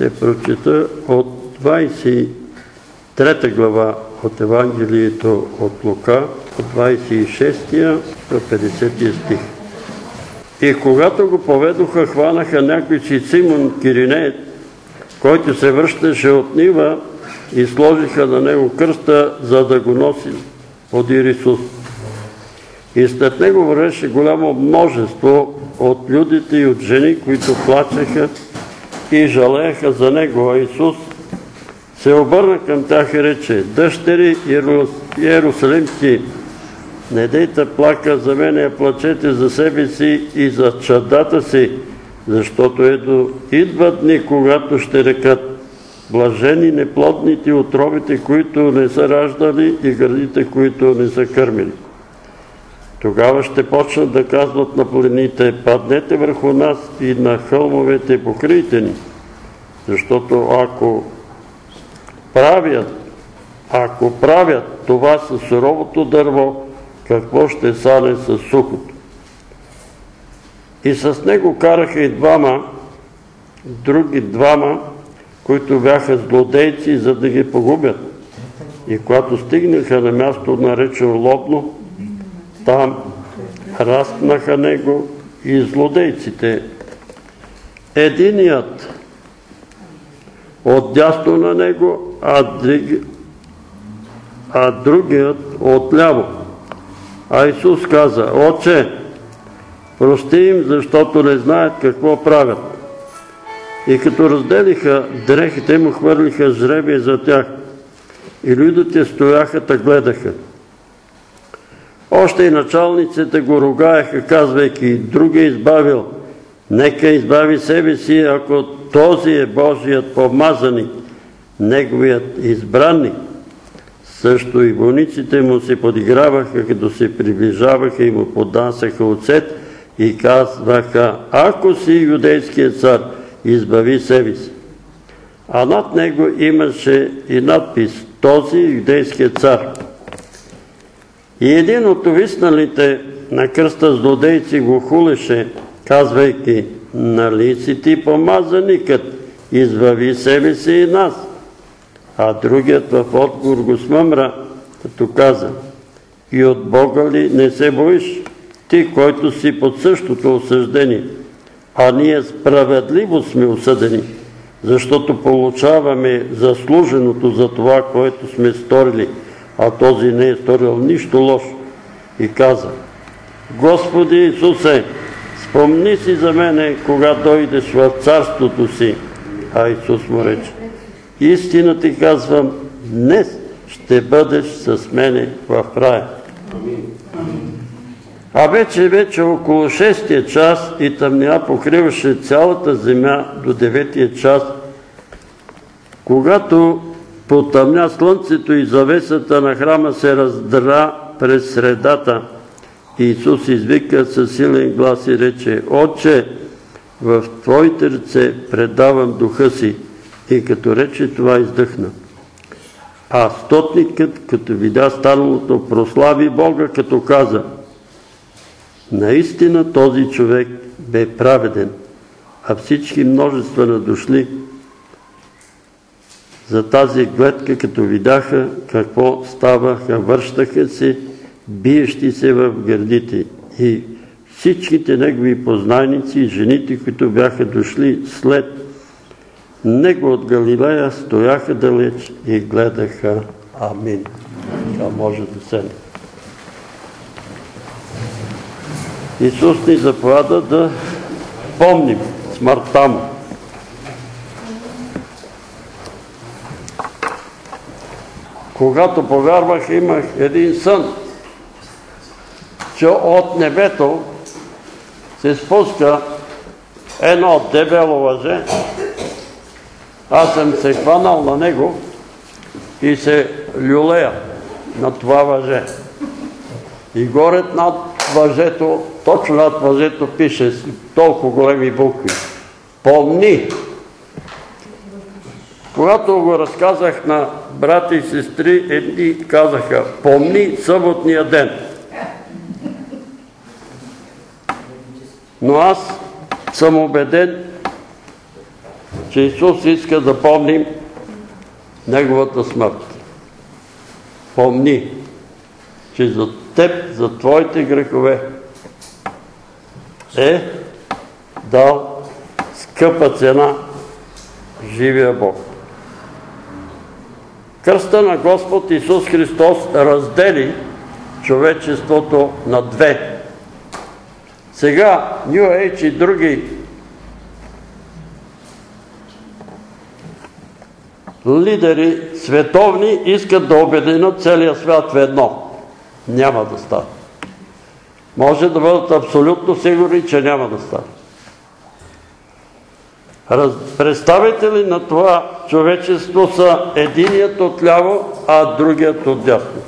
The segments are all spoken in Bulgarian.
ще прочета от 23 глава от Евангелието от Лука, от 26 до 50 стих. И когато го поведоха, хванаха някой си Симон Киринеец, който се връщаше от нива, и сложиха на него кръста, за да го носи подир Исус. И след него вървеше голямо множество от людите и от жени, които плачеха и жалееха за него. А Исус се обърна към тях и рече: дъщери Иерусалимски, не дейте плака за мене, а плачете за себе си и за чадата си, защото идват дни, когато ще рекат: блажени неплодните утробите, които не са раждали, и гърдите, които не са кърмили. Тогава ще почнат да казват на планините: паднете върху нас, и на хълмовете покрийте ни. Защото ако правят това със суровото дърво, какво ще стане с сухото? И с него караха и други двама, които бяха злодейци, за да ги погубят. И когато стигнаха на място, наречено Лобно, там разпнаха него и злодейците. Единият отдясно на него, а другият отляво. А Исус каза: Отче, прости им, защото не знаят какво правят. И като разделиха дрехите му, хвърлиха жребие за тях. И людите стояха та гледаха. Още и началниците го ругаеха, казвайки: друг е избавил, нека избави себе си, ако този е Божият помазаник, неговият избранник. Също и войниците му се подиграваха, като се приближаваха и му поднасяха оцет и казваха: ако си юдейският цар, избави себе си. А над него имаше и надпис: този юдейският цар. И един от увисналите на кръста злодейци го хулеше, казвайки: нали си ти помазаникът, избави себе си и нас. А другият в отговор го смъмра, като каза: и от Бога ли не се боиш, ти, който си под същото осъждение? А ние справедливо сме осъдени, защото получаваме заслуженото за това, което сме сторили, а този не е сторил нищо лошо. И каза: Господи Исусе, спомни си за мене, кога дойдеш в царството си. А Исус му рече: истина ти казвам, днес ще бъдеш с мене в рая. А вече около 6-тия час и тъмнина покриваше цялата земя до 9-тия час, когато потъмня слънцето и завесата на храма се раздра през средата. Исус извика със силен глас и рече: Отче, в Твоите ръце предавам духа си. И като рече това, издъхна. А стотникът, като видя станалото, прослави Бога, като каза: наистина този човек бе праведен. А всички множества надошли за тази гледка, като видяха какво ставаха, връщаха се, биещи се в гърдите. И всичките негови познайници и жените, които бяха дошли след него от Галилея, стояха далеч и гледаха. Амин. Това може да седне. Исус ни заповяда да помним смъртта му. Когато повярвах, имах един сън, че от небето се спуска едно дебело въже. Аз съм се хванал на него и се люлея на това въже. И горе над въжето, точно над въжето пише с толкова големи букви: помни! Когато го разказах на брати и сестри, едни казаха: помни съботния ден. Но аз съм убеден, че Исус иска да помним Неговата смърт. Помни, че за теб, за твоите грехове е дал скъпа цена живия Бог. Кръста на Господ Исус Христос раздели човечеството на две. Сега New Age и други лидери световни искат да обединят целия свят в едно. Няма да стане. Може да бъдат абсолютно сигурни, че няма да стане. Представители на това човечество са единият отляво, а другият отдясно.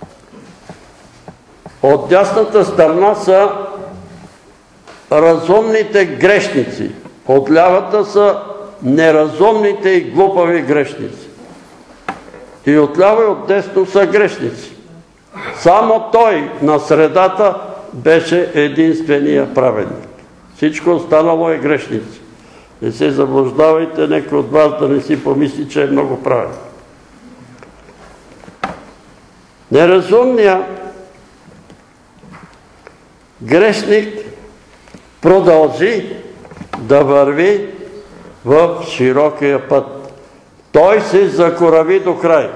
От дясната страна са разумните грешници. От лявата са неразумните и глупави грешници. И отляво и отдесно са грешници. Само той на средата беше единствения праведник. Всичко останало е грешници. Не се заблуждавайте, некой от вас да не си помисли, че е много праведен. Неразумният грешник продължи да върви в широкия път. Той се закорави до край.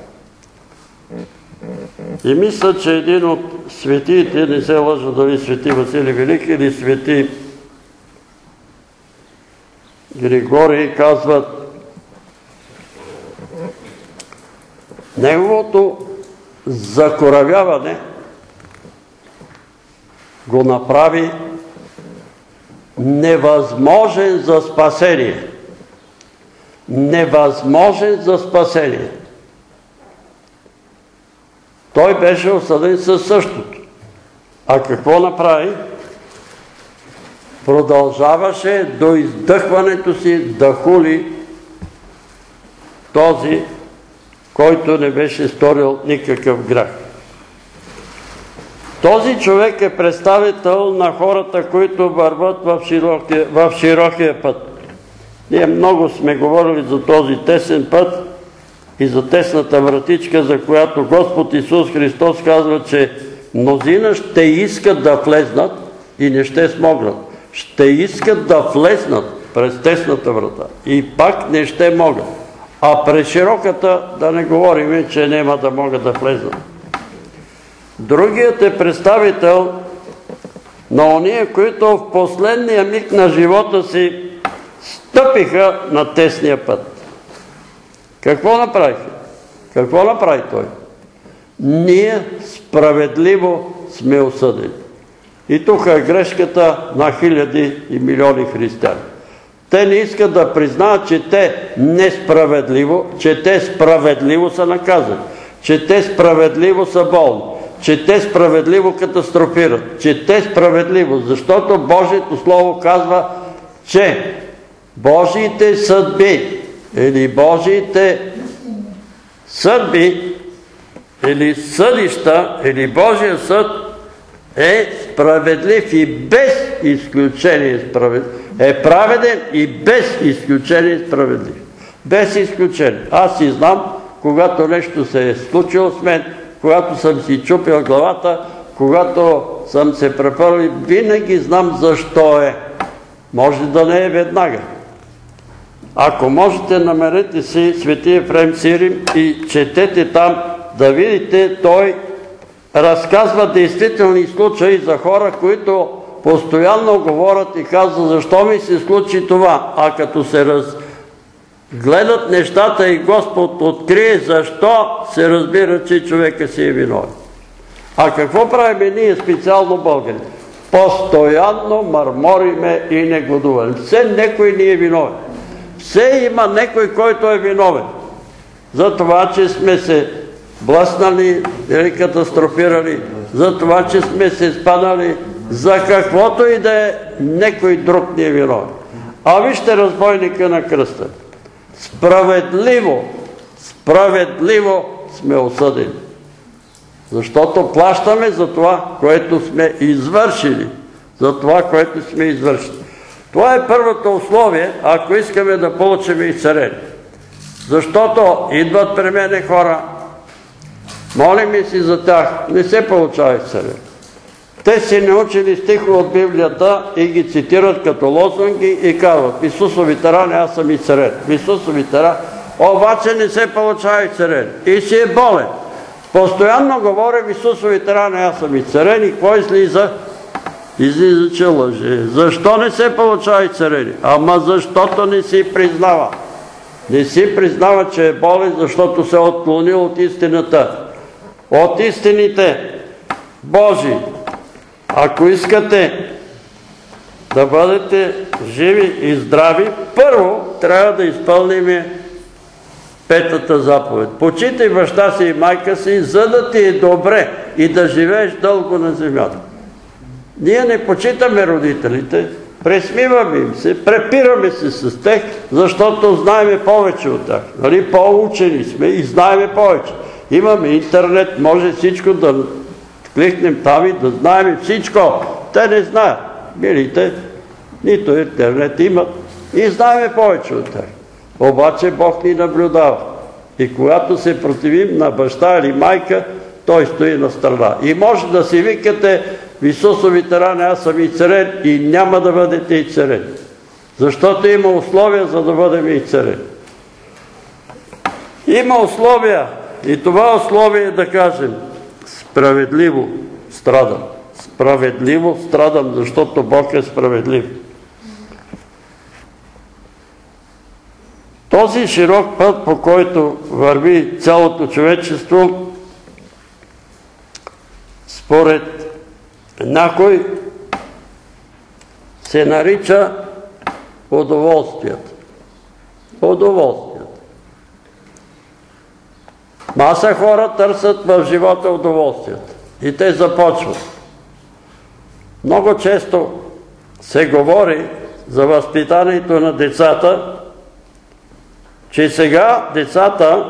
И мисля, че един от светиите, не се лъжа дали свети Василий Велики или свети Григорий, казват, неговото закоравяване го направи невъзможен за спасение. Невъзможен за спасение. Той беше осъден със същото. А какво направи? Продължаваше до издъхването си да хули този, който не беше сторил никакъв грях. Този човек е представител на хората, които върват в широкия път. Ние много сме говорили за този тесен път и за тесната вратичка, за която Господ Исус Христос казва, че мнозина ще искат да влезнат и не ще смогнат. Ще искат да влезнат през тесната врата и пак не ще могат. А през широката да не говорим, че няма да могат да влезнат. Другият е представител на ония, които в последния миг на живота си стъпиха на тесния път. Какво направиха? Какво направи той? Ние справедливо сме осъдени. И тук е грешката на хиляди и милиони християни. Те не искат да признаят, че те несправедливо, че те справедливо са наказани, че те справедливо са болни, че те справедливо катастрофират, че те справедливо, защото Божието Слово казва, че Божиите съдби или Божиите съдби или съдища или Божия съд е справедлив и без изключение справедлив. Е праведен и без изключение справедлив. Без изключение. Аз си знам, когато нещо се е случило с мен, когато съм си чупил главата, когато съм се препървал, винаги знам защо е. Може да не е веднага. Ако можете, намерете си Свети Ефрем Сирин и четете там, да видите, той разказва действителни случаи за хора, които постоянно говорят и казват, защо ми се случи това. А като се разгледат нещата и Господ открие защо, се разбира, че човека си е виновен. А какво правим ние, специално българи? Постоянно мърмориме и негодуваме. Все некой ни е виновен. Все има некой, който е виновен. За това, че сме се блъснали или катастрофирали, за това, че сме се спадали, за каквото и да е, некой друг ни е виновен. А вижте разбойника на кръста. Справедливо сме осъдени. Защото плащаме за това, което сме извършили. За това, което сме извършили. Това е първото условие, ако искаме да получим изцеление. Защото идват при мене хора, молим и си за тях, не се получава изцеление. Те си научили стихове от Библията и ги цитират като лозунги и казват: Исусови рани, аз съм изцелен. Исусовите рани, обаче не се получава изцеление. И си е болен. Постоянно говорим: Исусовите рани, аз съм изцелен. И какво излиза? Излиза, че лъже. Защо не се получава изцеление? Ама защото не си признава. Не си признава, че е болен, защото се отклонил от истината. От истините Божии. Ако искате да бъдете живи и здрави, първо трябва да изпълним петата заповед. Почитай баща си и майка си, за да ти е добре и да живееш дълго на земята. Ние не почитаме родителите, пресмиваме им се, препираме се с тях, защото знаеме повече от тях. Нали? По-учени сме и знаеме повече. Имаме интернет, може всичко да кликнем там и да знаем всичко. Те не знаят. Милите, нито интернет имат и знаеме повече от тях. Обаче Бог ни наблюдава. И когато се противим на баща или майка, той стои на страна. И може да си викате: в Исусовите рани, аз съм изцелен, и няма да бъдете изцелени. Защото има условия, за да бъдем изцелени. Има условия. И това условие е да кажем: справедливо страдам. Справедливо страдам, защото Бог е справедлив. Този широк път, по който върви цялото човечество, според някой се нарича удоволствието. Удоволствието. Маса хора търсят в живота удоволствието. И те започват. Много често се говори за възпитанието на децата, че сега децата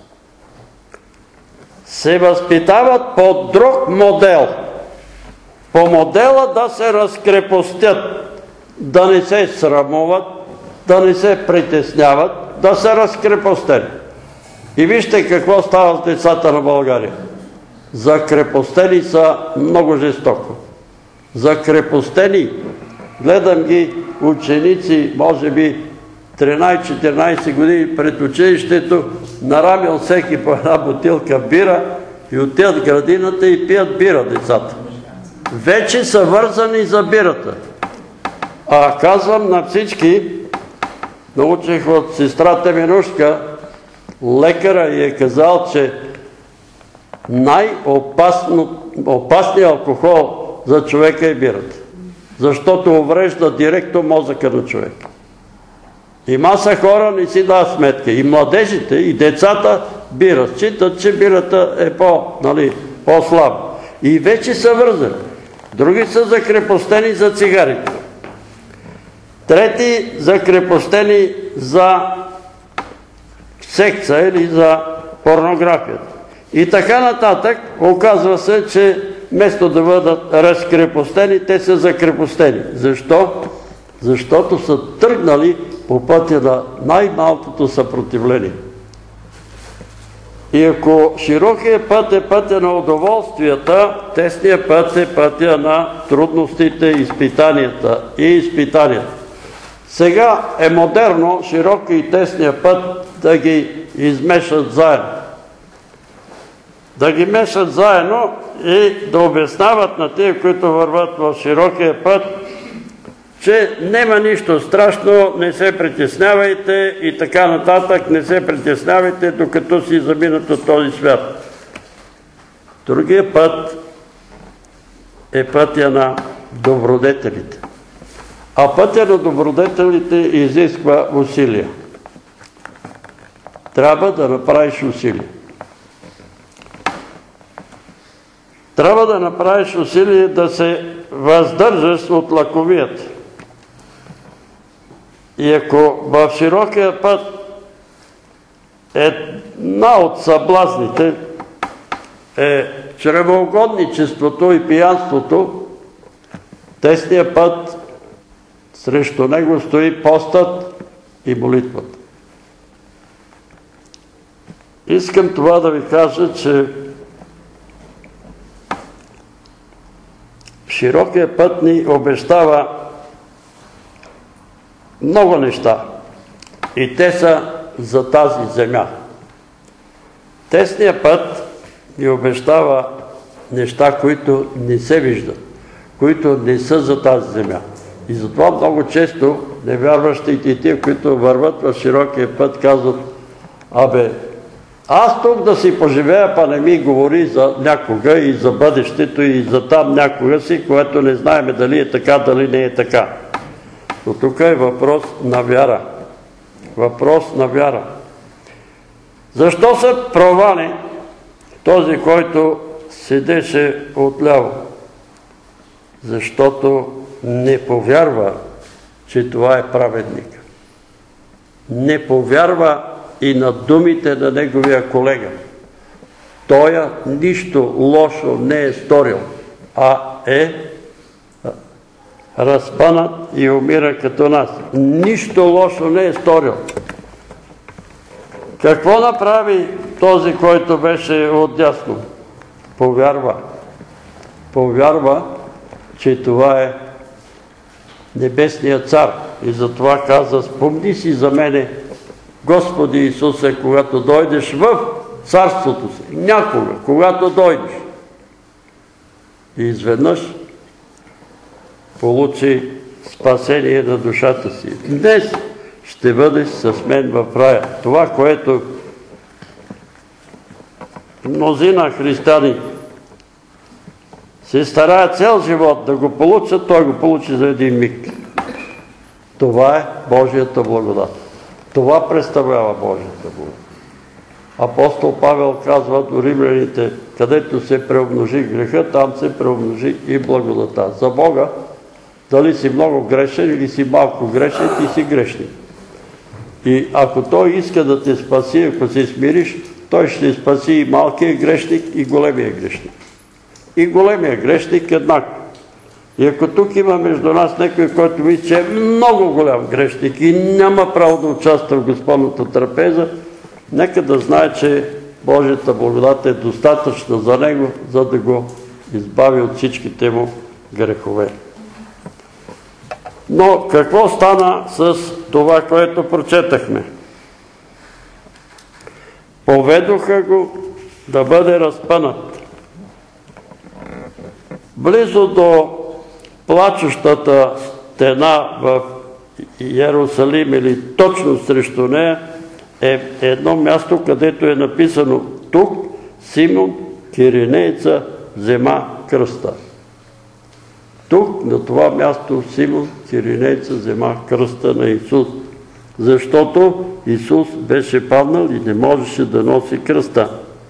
се възпитават по друг модел. По модела да се разкрепостят, да не се срамуват, да не се притесняват, да са разкрепостени. И вижте какво става с децата на България. Закрепостени са много жестоко. Закрепостени. Гледам ги ученици, може би 13-14 години пред училището, нарамил всеки по една бутилка бира и отиват в градината и пият бира децата. Вече са вързани за бирата. А казвам на всички, научих от сестрата Минушка, лекара, и е казал, че най-опасният алкохол за човека е бирата. Защото уврежда директно мозъка на човека. И маса хора не си дават сметка. И младежите, и децата бира. Считат, че бирата е по-слаба. И вече са вързани. Други са закрепостени за цигарите. Трети закрепостени за секса или за порнографията. И така нататък. Оказва се, че вместо да бъдат разкрепостени, те са закрепостени. Защо? Защото са тръгнали по пътя на най-малкото съпротивление. И ако широкият път е пътя на удоволствията, тесният път е пътя на трудностите, изпитанията и изпитанията. Сега е модерно широки и тесния път да ги измешат заедно. Да ги мешат заедно и да обясняват на тия, които върват в широкия път, че няма нищо страшно, не се притеснявайте и така нататък, не се притеснявайте, докато си заминат от този свят. Другия път е пътя на добродетелите. А пътя на добродетелите изисква усилия. Трябва да направиш усилия. Трябва да направиш усилие да се въздържаш от лакомията. И ако в широкия път една от съблазните е чревоугодничеството и пиянството, тесният път Срещу него стои постът и молитвата. Искам това да ви кажа, че широкия път ни обещава много неща. И те са за тази земя. Тесният път ни обещава неща, които не се виждат, които не са за тази земя. И затова много често невярващите и тия, които върват в широкия път, казват: абе, аз тук да си поживея, па не ми говори за някога и за бъдещето и за там някога си, което не знаем дали е така, дали не е така. Но тук е въпрос на вяра. Въпрос на вяра. Защо се провали този, който седеше отляво? Защото не повярва, че това е праведник. Не повярва и на думите на неговия колега. Той нищо лошо не е сторил, а е разпънат и умира като нас. Нищо лошо не е сторил. Какво направи този, който беше отдясно? Повярва. Повярва, че това е небесният цар. И затова каза: спомни си за мене, Господи Исусе, когато дойдеш в царството си. Някога, когато дойдеш. И изведнъж получи спасение на душата си. Днес ще бъдеш с мен в рая. Това, което мнозина християни се стараят цял живот да го получат, той го получи за един миг. Това е Божията благодат. Това представлява Божията благодат. Апостол Павел казва до римляните: където се преумножи греха, там се преумножи и благодата. За Бога, дали си много грешен или си малко грешен, ти си грешник. И ако Той иска да те спаси, ако се смириш, Той ще спаси и малкия грешник, и големия грешник. И големия грешник еднакво. И ако тук има между нас някой, който мисли, че е много голям грешник и няма право да участва в Господната трапеза, нека да знае, че Божията благодат е достатъчна за него, за да го избави от всичките му грехове. Но какво стана с това, което прочетахме? Поведоха го да бъде разпънат. Близо до плачущата стена в Йерусалим, или точно срещу нея, е едно място, където е написано: тук Симон Киринееца взема кръста. Тук, на това място, Симон Киринееца взема кръста на Исус, защото Исус беше паднал и не можеше да носи кръста.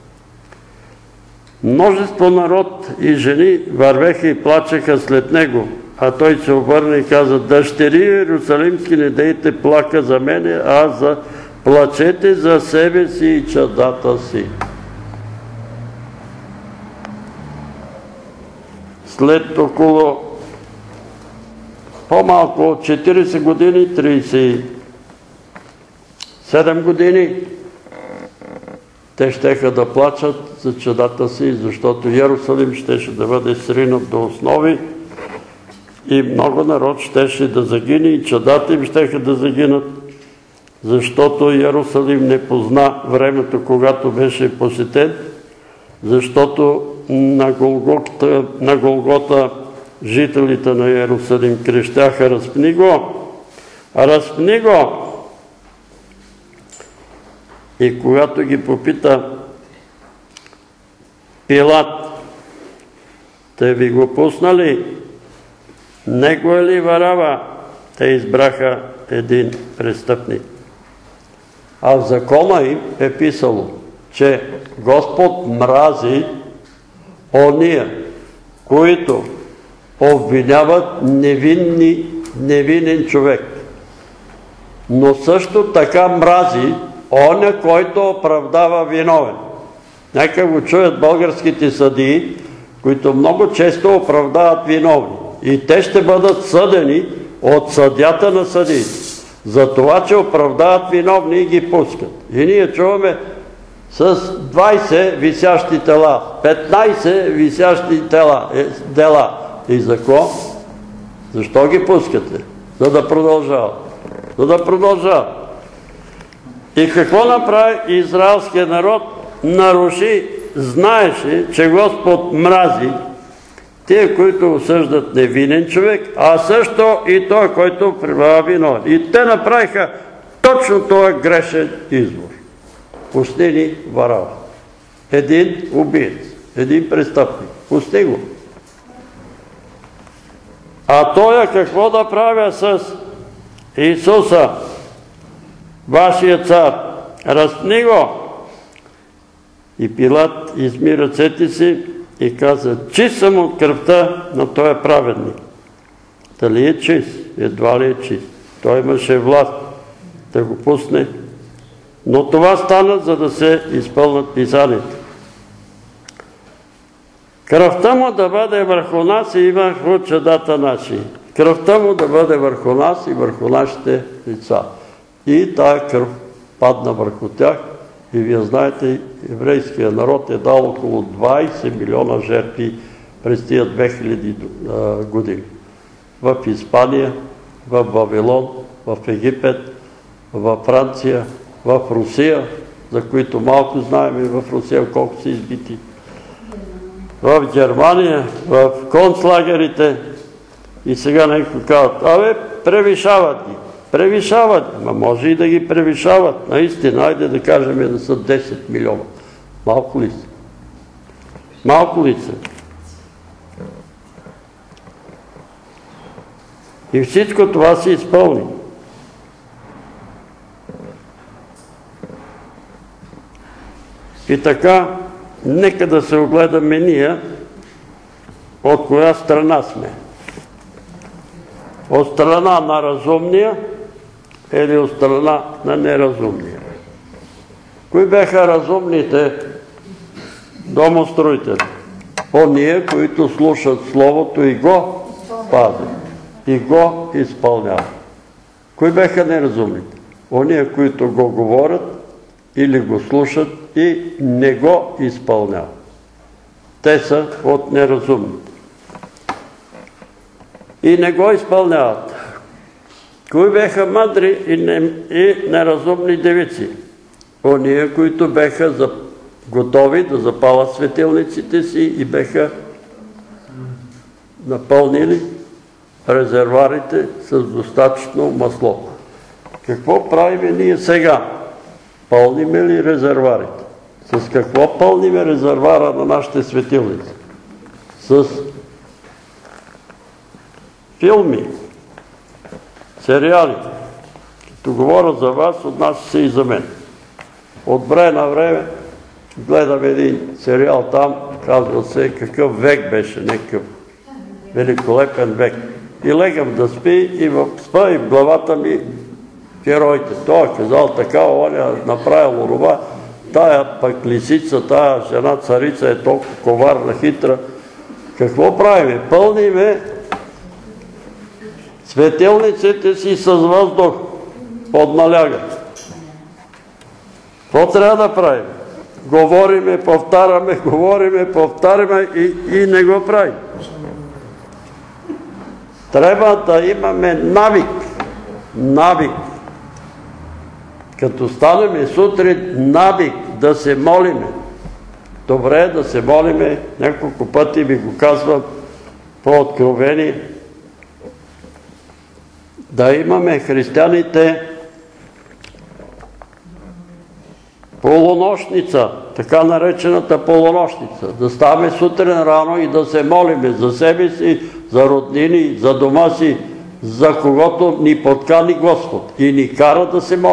Множество народ и жени вървеха и плачеха след него, а той се обърна и каза: дъщери Иерусалимски, не дейте плака за мене, а плачете за себе си и чадата си. След около по-малко от 40 години, 37 години, те щеха да плачат за чадата си, защото Йерусалим щеше да бъде сринат до основи и много народ щеше да загине и чадата им щеха да загинат, защото Йерусалим не позна времето, когато беше посетен, защото на Голгота жителите на Йерусалим крещяха: разпни го! Разпни го! И когато ги попита Пилат: те ви го пуснали? Него е ли Варава? Те избраха един престъпник. А в закона им е писало, че Господ мрази ония, които обвиняват невинен човек. Но също така мрази оня, който оправдава виновен. Нека го чуят българските съдии, които много често оправдават виновни. И те ще бъдат съдени от съдята на съдиите, за това, че оправдават виновни и ги пускат. И ние чуваме с 20 висящи тела, 15 висящи дела. И за какво? Защо ги пускате? За да продължават. За да продължават. И какво направи израелският народ? Наруши, знаеше, че Господ мрази тия, които осъждат невинен човек, а също и той, който прибавя виновен. И те направиха точно този грешен избор. Пусти Варава. Един убиец, един престъпник. Пусти го. А той какво да правя с Исуса, вашия цар? Разпни го. И Пилат изми ръцете си и каза: чист съм от кръвта на този праведник. Дали е чист? Едва ли е чист. Той имаше власт да го пусне. Но това стана, за да се изпълнят писанията. Кръвта му да бъде върху нас и върху чадата наши. Кръвта му да бъде върху нас и върху нашите лица. И тая кръв падна върху тях. И вие знаете, еврейският народ е дал около 20 милиона жертви през тия 2000 години. В Испания, в Вавилон, в Египет, в Франция, в Русия, за които малко знаем и в Русия колко са избити, в Германия, в концлагерите. И сега някой казват: превишават ги. Превишават, ама може и да ги превишават. Наистина, айде да кажем да са 10 милиона. Малко ли са? Малко ли са? И всичко това се изпълни. И така, нека да се огледаме ние от коя страна сме. От страна на разумния или от страна на неразумния. Кои бяха разумните домостроители? Ония, които слушат Словото и го пазят, и го изпълняват. Кои бяха неразумните? Ония, които го говорят или го слушат и не го изпълняват. Те са от неразумните. И не го изпълняват. Кои бяха мъдри и неразумни девици? Ония, които бяха готови да запалят светилниците си и бяха напълнили резервуарите с достатъчно масло. Какво правим ние сега? Пълниме ли резервуарите? С какво пълниме резервуара на нашите светилници? С филми, сериали. Като говоря за вас, отнася се и за мен. От време на време гледам един сериал там, казва се какъв век беше, някакъв великолепен век. И легам да спи и спа и в главата ми героите. Той е казал така, оня направил онова, тая пък лисица, тая жена царица е толкова коварна, хитра. Какво правиме? Пълниме светилниците си с въздух под наляга. Какво трябва да правим? Говориме, повтаряме и не го правим. Трябва да имаме навик. Като станем сутрин, навик да се молиме. Добре е да се молиме, няколко пъти ви го казвам по откровение. Да имаме християните полунощница, така наречената полунощница. Да ставаме сутрин рано и да се молиме за себе си, за роднини, за дома си, за когото ни подкани Господ и ни кара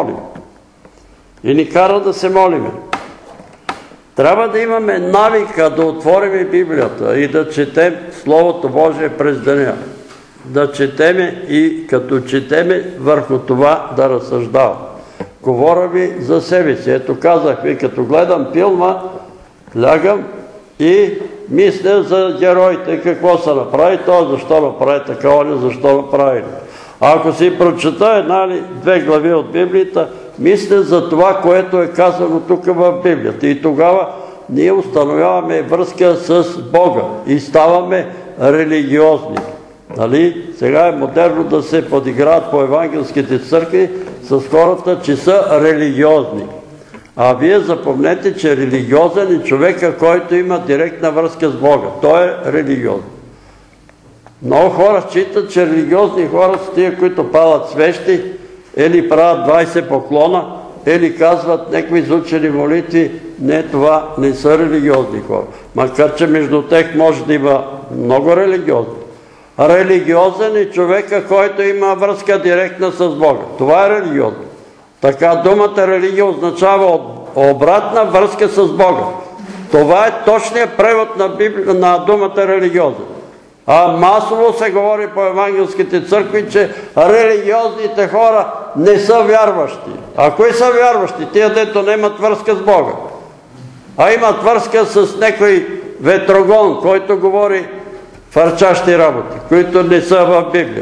да се молиме. Трябва да имаме навика да отворим Библията и да четем Словото Божие през деня. Да четеме и като четеме върху това да разсъждавам. Говоря ви за себе си. Ето казах ви, като гледам филма, лягам и мисля за героите, какво са направи, то защо направи така, оня защо направи. А ако си прочета една или две глави от Библията, мисля за това, което е казано тук в Библията. И тогава ние установяваме връзка с Бога и ставаме религиозни. Нали? Сега е модерно да се подиграват по евангелските църкви с хората, че са религиозни. А вие запомнете, че религиозен е човека, който има директна връзка с Бога. Той е религиозен. Много хора считат, че религиозни хора са тия, които палят свещи, или правят 20 поклона, или казват някакви изучени молитви. Не, това не са религиозни хора. Макар че между тях може да има много религиозни. Религиозен е човека, който има връзка директна с Бога. Това е религиозно. Така думата религия означава обратна връзка с Бога. Това е точният превод на думата религиозен. А масово се говори по евангелските църкви, че религиозните хора не са вярващи. А кои са вярващи? Тия, дето нямат връзка с Бога. А имат връзка с някой ветрогон, който говори фърчащи работи, които не са в Библия.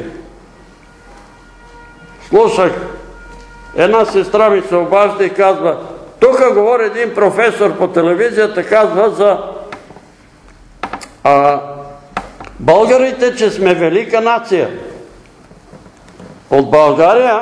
Слушах, една сестра ми се обажда и казва, тук говори един професор по телевизията, казва за българите, че сме велика нация. От България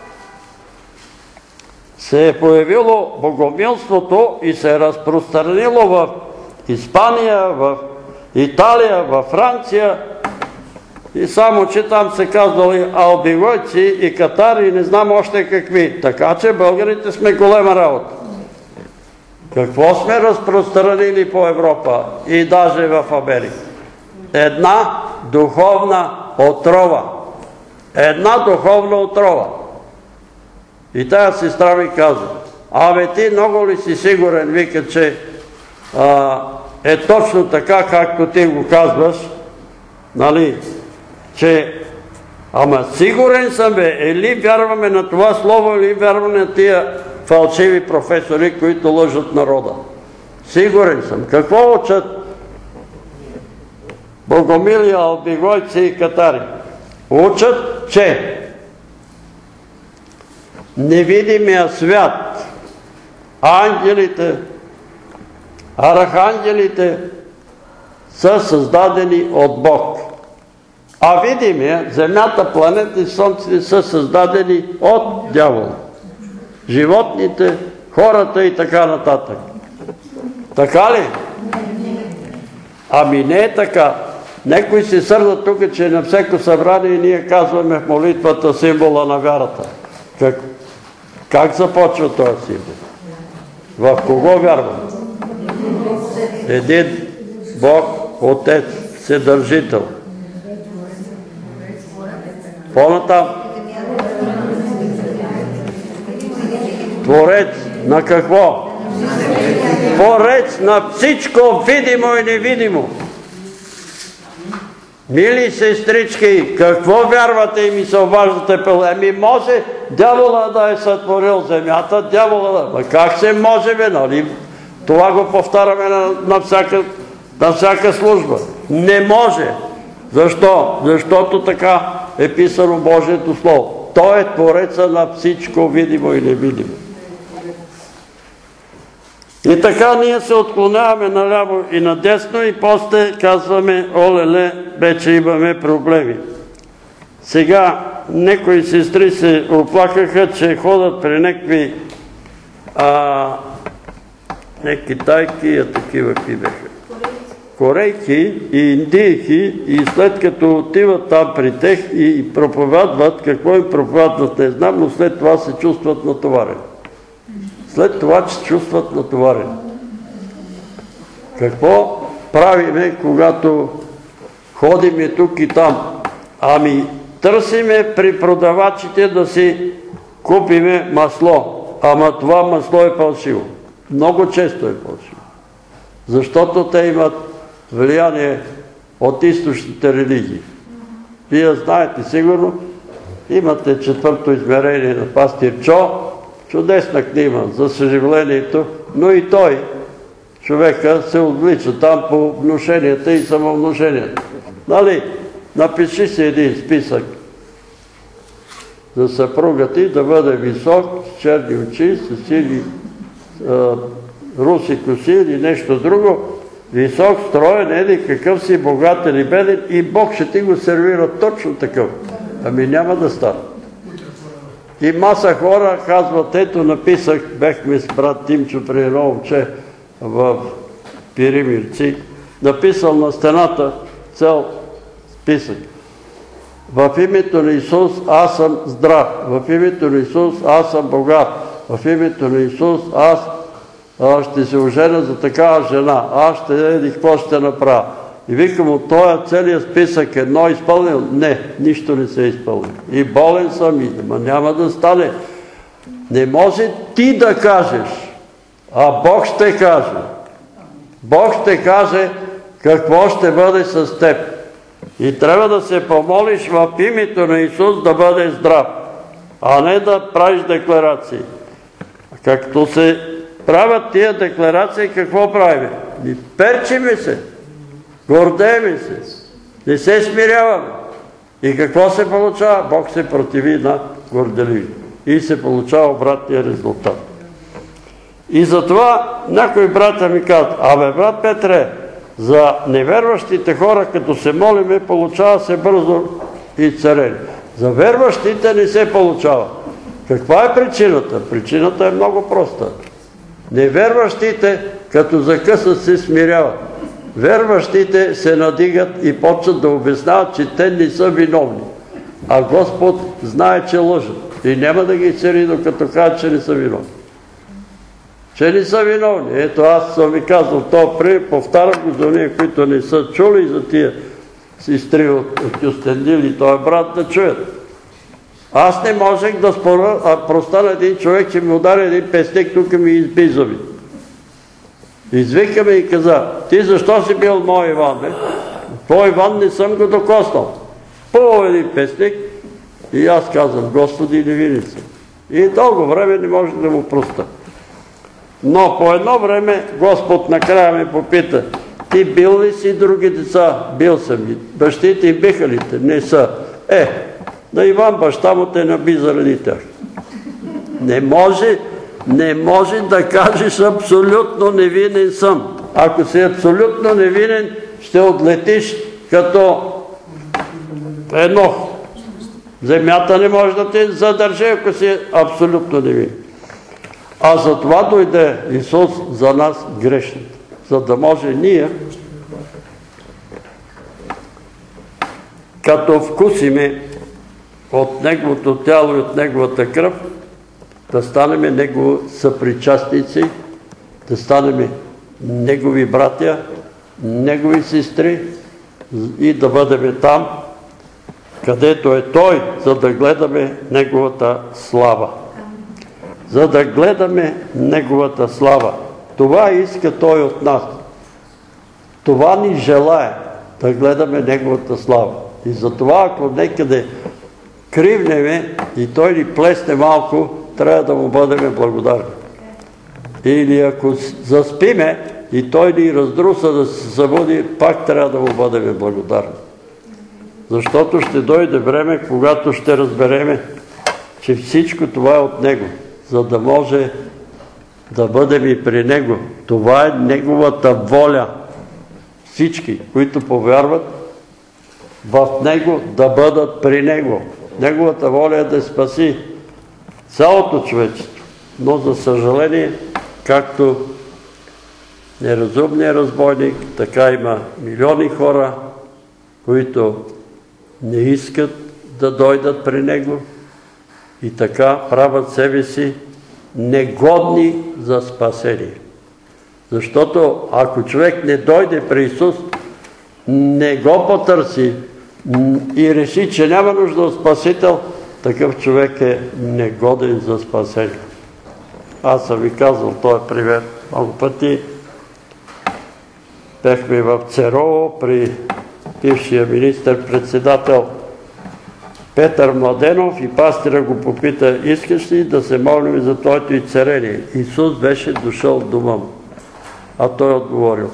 се е появило богомилството и се е разпространило в Испания, в Италия, във Франция, и само, че там се казвали албигойци и катари и не знам още какви. Така че българите сме голема работа. Какво сме разпространили по Европа и даже в Америка? Една духовна отрова. Една духовна отрова. И тая сестра ми казва, ти много ли си сигурен, вика, че е точно така, както ти го казваш, нали, че ама сигурен съм или вярваме на това слово, или вярваме на тия фалшиви професори, които лъжат народа. Сигурен съм. Какво учат богомили, албигойци и катари? Учат, че невидимия свят, ангелите, архангелите са създадени от Бог. А видимия, земята, планети и слънците са създадени от дявола. Животните, хората и така нататък. Така ли? Ами не е така. Някой се сърда тук, че на всяко събрание ние казваме в молитвата символа на вярата. Как започва този символ? В кого вярваме? Един Бог, Отец, Вседържител. По-натам? Творец на какво? Творец на всичко видимо и невидимо. Мили сестрички, какво вярвате и ми се обаждате? Може дявола да е сътворил земята, дявола да... Как се може, бе, нали? Това го повтаряме на всяка служба. Не може. Защо? Защото така е писано Божието Слово. Той е твореца на всичко видимо и невидимо. И така ние се отклоняваме наляво и надесно и после казваме, олеле, вече имаме проблеми. Сега някои сестри се оплакаха, че ходят при някакви не китайки, а такива какви беха. Корейки и индийки, и след като отиват там при тех и проповядват, какво им проповядват не знам, но след това се чувстват натоварени. След това се чувстват натоварени. Какво правиме, когато ходиме тук и там? Ами търсиме при продавачите да си купиме масло, ама това масло е фалшиво. Много често е фалшиво. Защото те имат влияние от източните религии. Вие знаете сигурно, имате 4-то измерение на пастир Чо, чудесна книга за съживлението, но и той, човека, се отвлича там по внушенията и самовнушенията. Нали, напиши си един списък за съпруга ти да бъде висок, с черни очи, с сини руси коси или нещо друго, висок, строен, еди какъв си, богат или беден, и Бог ще ти го сервира точно такъв. Ами няма да стане. И маса хора казват, ето написах, бехме с брат Тимчо при едно момче в Пиримирци, написал на стената цел списък. В името на Исус аз съм здрав, в името на Исус аз съм богат, в името на Исус аз ще се оженя за такава жена, аз ще еди какво ще направя. И викам, от този целият списък едно изпълнил? Не, нищо не се изпълнил. И болен съм, ама няма да стане. Не може ти да кажеш, а Бог ще каже. Бог ще каже какво ще бъде с теб. И трябва да се помолиш в името на Исус да бъде здрав, а не да правиш декларации. Както се правят тия декларации, какво правим? И перчиме се, гордееме се, не се смиряваме. И какво се получава? Бог се противи на горделиви. И се получава обратния резултат. И затова някои брата ми казват, абе брат Петре, за неверващите хора, като се молиме, получава се бързо и царение. За верващите не се получава. Каква е причината? Причината е много проста. Неверващите, като закъсат, се смиряват. Верващите се надигат и почват да обясняват, че те не са виновни. А Господ знае, че лъжат. И няма да ги цари, докато кажат, че не са виновни. Че не са виновни. Ето аз съм ви казал това при, повтарям го за уния, които не са чули, за тия сестри от Кюстендил и този брат да чуят. Аз не можех да простана един човек, че ми удари един песник, тук ми изби зъби. Извика ме и каза, ти защо си бил мой Иван? Твой Иван не съм го докоснал. По един песник и аз казвам, Господи, невинен съм. И дълго време не може да му проста. Но по едно време Господ накрая ме попита, ти бил ли си други деца? Бил съм ги. Бащите им биха ли те? Не са. На Иван баща му те наби заради тях. Не може да кажеш абсолютно невинен съм. Ако си абсолютно невинен, ще отлетиш като Енох. Земята не може да те задържи, ако си абсолютно невинен. А за това дойде Исус за нас грешните, за да може ние, като вкусиме от Неговото тяло и от Неговата кръв, да станем Негови съпричастници, да станем Негови братя, Негови сестри и да бъдем там, където е Той, за да гледаме Неговата слава. За да гледаме Неговата слава. Това иска Той от нас. Това ни желае, да гледаме Неговата слава. И затова, ако некъде кривнеме и Той ни плесне малко, трябва да му бъдем благодарни. Или ако заспиме и Той ни раздруса да се събуди, пак трябва да му бъдем благодарни. Защото ще дойде време, когато ще разбереме, че всичко това е от Него, за да може да бъдем и при Него. Това е Неговата воля. Всички, които повярват в Него, да бъдат при Него. Неговата воля е да спаси цялото човечество. Но за съжаление, както неразумният разбойник, така има милиони хора, които не искат да дойдат при Него и така правят себе си негодни за спасение. Защото ако човек не дойде при Исус, не го потърси и реши, че няма нужда от Спасител, такъв човек е негоден за спасение. Аз съм ви казал този пример много пъти. Бехме в Церово при бившия министър-председател Петър Младенов и пастира го попита, искаш ли да се молим за твоето изцеление? Исус беше дошъл в дома му. А той отговорил,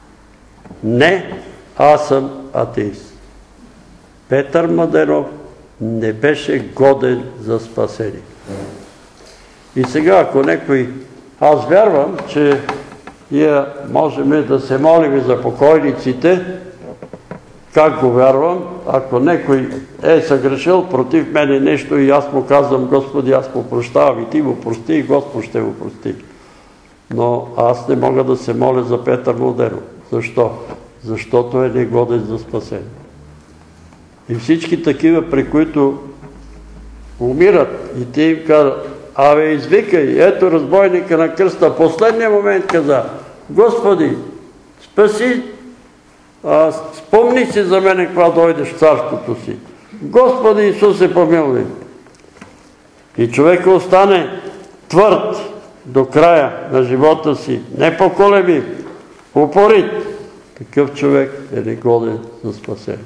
не, аз съм атеист. Петър Младенов не беше годен за спасение. И сега, ако някой... Аз вярвам, че ние можем да се молим за покойниците. Как го вярвам? Ако някой е съгрешил против мене нещо и аз му казвам: Господи, аз му прощавам, и ти му прости, и Господ ще му прости. Но аз не мога да се моля за Петър Младенов. Защо? Защото е негоден за спасение. И всички такива, при които умират, и те им казват: абе, извикай, ето разбойника на кръста. Последния момент каза: Господи, спаси, спомни си за мене, кога дойдеш в царството си. Господи Исусе, помилуй. И човек остане твърд до края на живота си, непоколебив, упорит. Такъв човек е негоден за спасение.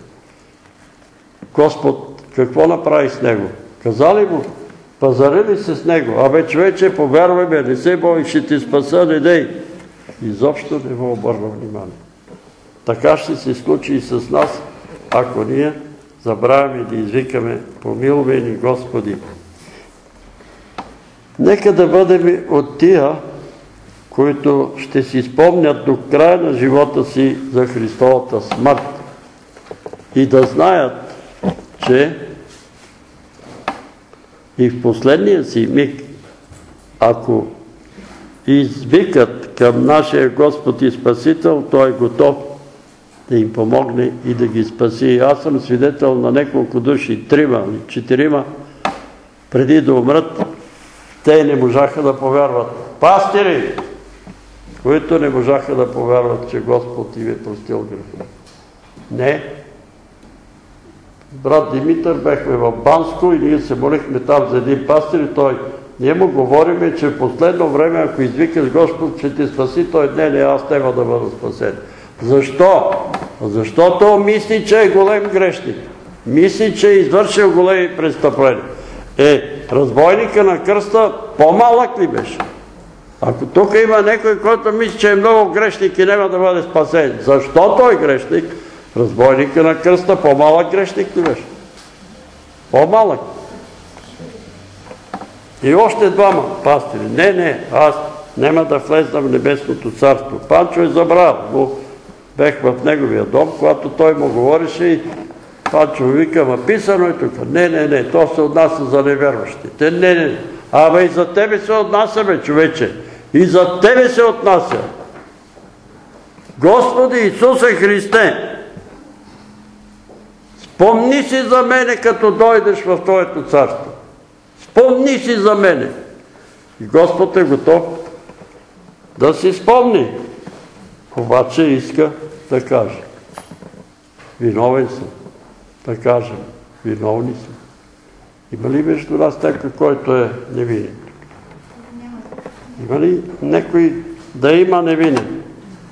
Господ какво направи с него? Каза ли му? Пазари ли се с него? Абе, човече, повярвай ме, не се бой, ще ти спаса, не дей. Изобщо не му обърна внимание. Така ще се случи и с нас, ако ние забравяме да извикаме: помилвай ни, Господи. Нека да бъдем от тия, които ще си спомнят до края на живота си за Христовата смърт и да знаят, че и в последния си миг, ако извикат към нашия Господ и Спасител, Той е готов да им помогне и да ги спаси. Аз съм свидетел на няколко души, 3 или 4, преди да умрат, те не можаха да повярват. Пастири, които не можаха да повярват, че Господ им е простил греха. Не. Брат Димитър, бехме в Банско и ние се молихме там за един пастир и ние му говориме, че в последно време, ако извикаш Господ, ще ти спаси, той: не, аз няма да бъда спасен. Защо? Защото мисли, че е голем грешник. Мисли, че е извършил големи престъпления. Разбойника на кръста по-малък ли беше? Ако тук има някой, който мисли, че е много грешник и няма да бъде спасен, защо той е грешник? Разбойника на кръста по-малък грешник ли беше? По-малък. И още 2 пастири: не, аз няма да влезна в небесното царство. Панчо е забрал, но бех в неговия дом, когато той му говореше и Панчо вика: ма писано е тук. Не, то се отнася за неверващите. Не. Абе, и за тебе се отнася, бе, човече. И за тебе се отнася. Господи Исусе Христе, спомни си за мене, като дойдеш в Твоето царство. Спомни си за мене. И Господ е готов да си спомни. Обаче иска да каже: виновен съм. Да кажем: виновни съм. Има ли между нас някой, който е невинен? Има ли някой да има невинен?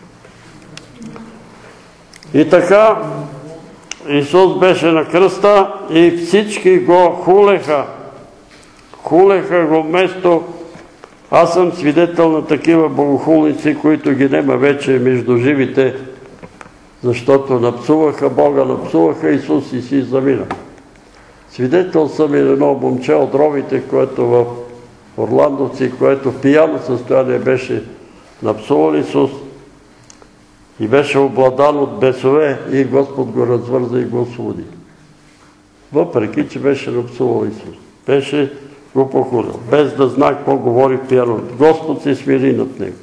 И така Исус беше на кръста и всички го хулеха. Хулеха го вместо... Аз съм свидетел на такива богохулници, които ги нема вече между живите, защото напсуваха Бога, напсуваха Исус и си замина. Свидетел съм и едно момче от ровите, което в Орландовци, което в пияно състояние беше напсувал Исус и беше обладан от бесове и Господ го развърза и го освободи. Въпреки, че беше напсувал Исус. Беше го похулил, без да знае какво говори в пияното. Господ се смири над него.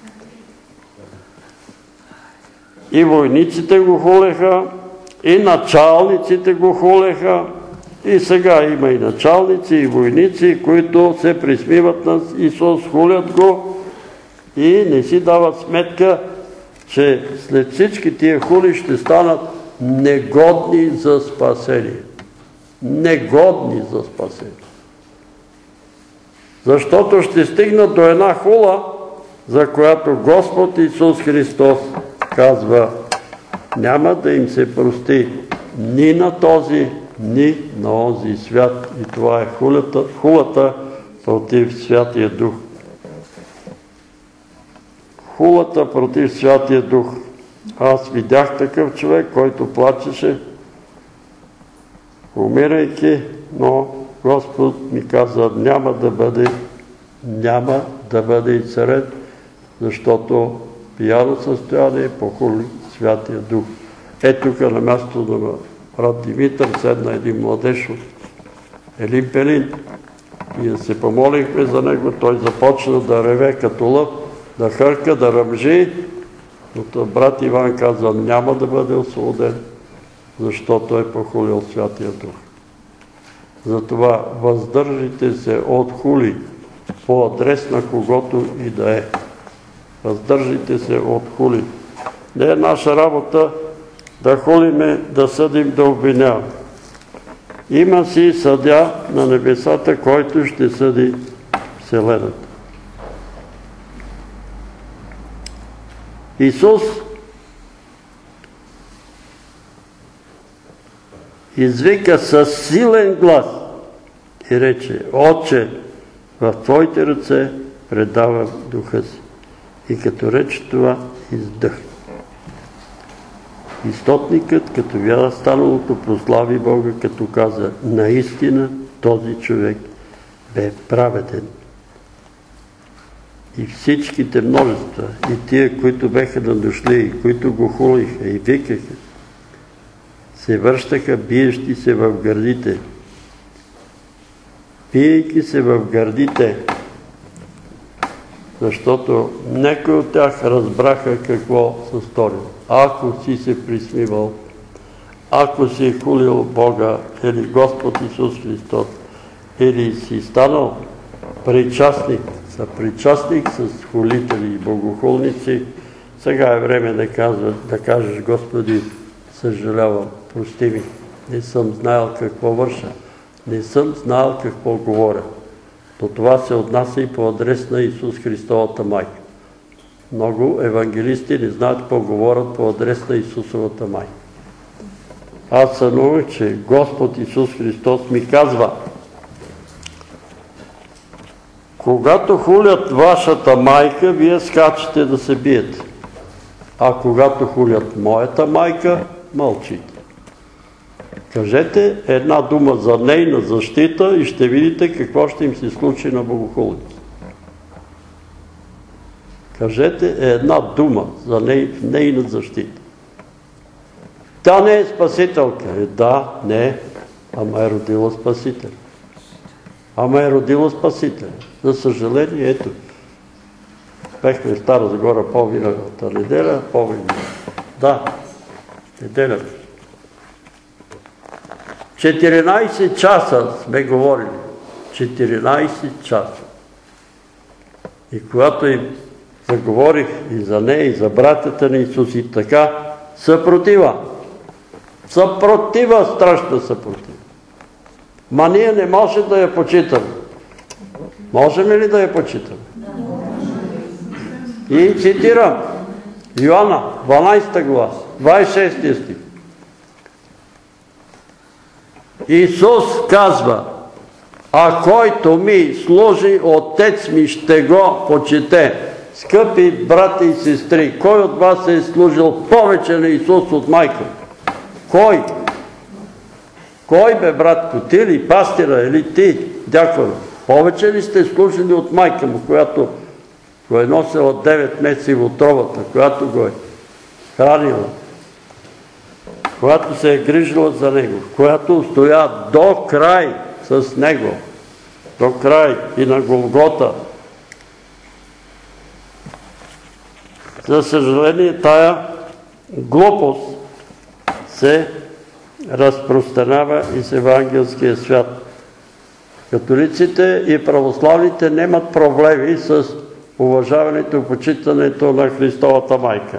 И войниците го хулеха, и началниците го хулеха, и сега има и началници, и войници, които се присмиват на Исус, хулят го и не си дават сметка, че след всички тия хули ще станат негодни за спасение. Негодни за спасение. Защото ще стигнат до една хула, за която Господ Исус Христос казва: няма да им се прости ни на този, ни на онзи свят. И това е хулата против Святия Дух. Хулата против Святия Дух. Аз видях такъв човек, който плачеше умирайки, но Господ ми каза, няма да бъде и царет, защото пияно състояние похули Святия Дух. Тук на мястото на брат Димитър седна един младеж от Елин Пелин. Ние се помолихме за него, той започна да реве като лъв, да хърка, да ръмжи, но брат Иван каза, няма да бъде освободен, защото е похулил Святия Дух. Затова въздържите се от хули по адрес на когото и да е. Въздържите се от хули. Не е наша работа да хулиме, да съдим, да обвиняваме. Има си съдя на небесата, който ще съди вселената. Исус извика със силен глас и рече, Отче, в Твоите ръце предавам духа си. И като рече това, издъхна. Истотникът, като видя станалото, прослави Бога, като каза, наистина този човек бе праведен. И всичките множества, и тия, които беха надошли, и които го хулиха и викаха, се връщаха, биещи се в гърдите. Биейки се в гърдите, защото някои от тях разбраха какво са сторили. Ако си се присмивал, ако си хулил Бога или Господ Исус Христос, или си станал причастник, съпричастник с хулители и богохулници, сега е време да кажеш, Господи, съжалявам, прости ми, не съм знаел какво върша, не съм знаел какво говоря. Но това се отнася и по адрес на Исус Христовата майка. Много евангелисти не знаят какво говорят по адрес на Исусовата майка. Аз сънувах, че Господ Исус Христос ми казва, когато хулят вашата майка, вие скачате да се биете. А когато хулят моята майка, мълчите. Кажете една дума за нейна защита и ще видите какво ще им се случи на богохулите. Кажете една дума за нейна защита. Тя не е спасителка. Да, не, ама е родила спасител. Ама е родила спасител. За съжаление, ето, бехме в Стара Загора по-миналата неделя, да, неделя. 14 часа сме говорили. 14 часа. И когато им заговорих и за нея, и за братята на Исус и така, съпротива. Съпротива, страшна съпротива. Ма ние не можем да я почитаме. Можем ли да я почитаме? И цитирам Йоанна, 12 глава, 26 стих. Исус казва, а който ми служи, Отец ми ще го почете. Скъпи брати и сестри, кой от вас е служил повече на Исус от майка? Кой? Кой бе, братко? Ти ли, пастира, или ти, дякон? Повече ли сте служили от майка му, която го е носила 9 месеца в утробата, която го е хранила, която се е грижила за него, която стоя до край с него, до край и на Голгота. За съжаление, тая глупост се разпространява и с евангелския свят. Католиците и православните нямат проблеми с уважаването и почитането на Христовата майка.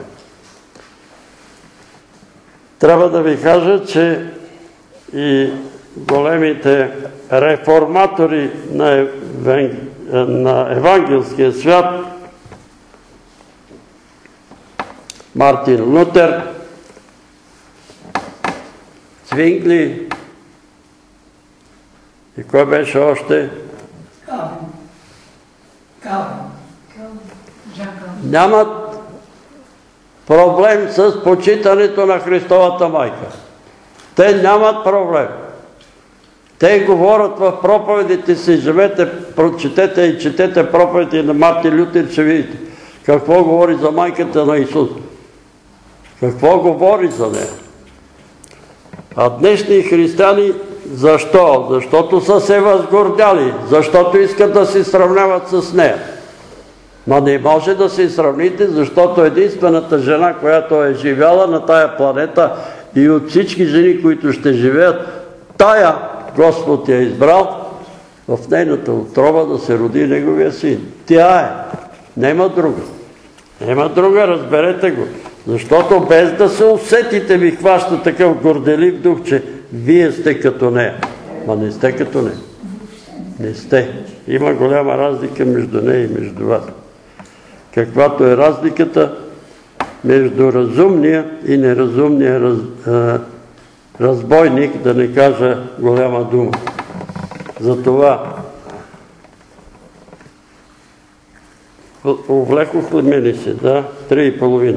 Трябва да ви кажа, че и големите реформатори на евангелския свят, Мартин Лутер, Цвингли и кой беше още? Нямат проблем с почитането на Христовата майка. Те нямат проблем. Те говорят в проповедите си, живете, прочетете и четете проповедите на Мартин Лютер, ще видите какво говори за майката на Исус. Какво говори за нея. А днешни християни защо? Защото са се възгордяли, защото искат да се сравняват с нея. Но не може да се сравните, защото единствената жена, която е живяла на тая планета и от всички жени, които ще живеят, тая Господ я избрал в нейната утроба да се роди неговия син. Тя е. Нема друга. Нема друга, разберете го. Защото без да се усетите, ви хваща такъв горделив дух, че вие сте като нея. Ма не сте като нея. Не сте. Има голяма разлика между нея и между вас. Каквато е разликата между разумния и неразумния разбойник, да не кажа голяма дума. Затова увлекохме ли се, да? 3,5.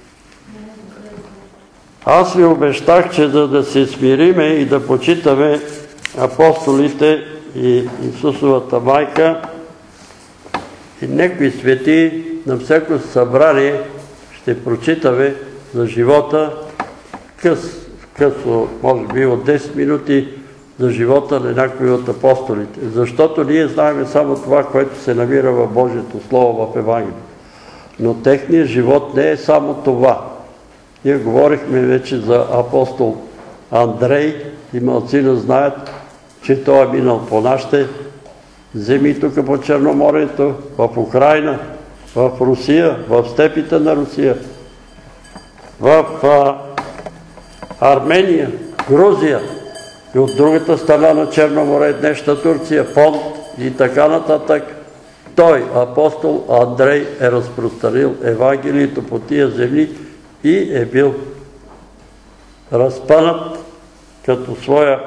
Аз ви обещах, че да се смириме и да почитаме апостолите и Исусовата майка и някои свети на всяко събрание ще прочитаме за живота късно, може би от 10 минути, за живота на някои от апостолите. Защото ние знаем само това, което се намира в Божието Слово в Евангелието. Но техният живот не е само това. Ние говорихме вече за апостол Андрей и малцина знаят, че той е минал по нашите земи тук по Черноморието, в Украйна, в Русия, в степите на Русия, в Армения, Грузия и от другата страна на Черно море, днешна Турция, Понт и така нататък. Той, апостол Андрей, е разпространил Евангелието по тия земли и е бил разпънат като своя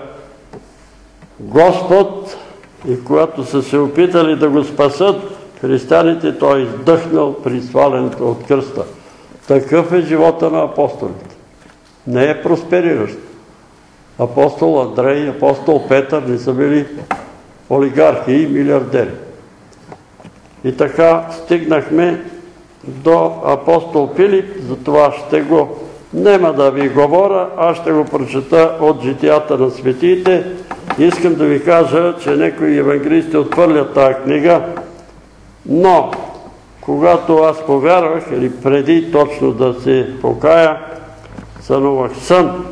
Господ и когато са се опитали да го спасат, християните, той е издъхнал при свалянето от кръста. Такъв е живота на апостолите. Не е проспериращ. Апостол Андрей и апостол Петър не са били олигархи и милиардери. И така стигнахме до апостол Филип, затова няма да ви говоря, аз ще го прочета от житията на светиите. Искам да ви кажа, че някои евангелисти отхвърлят тази книга, но когато аз повярвах, или преди точно да се покая, сънувах сън,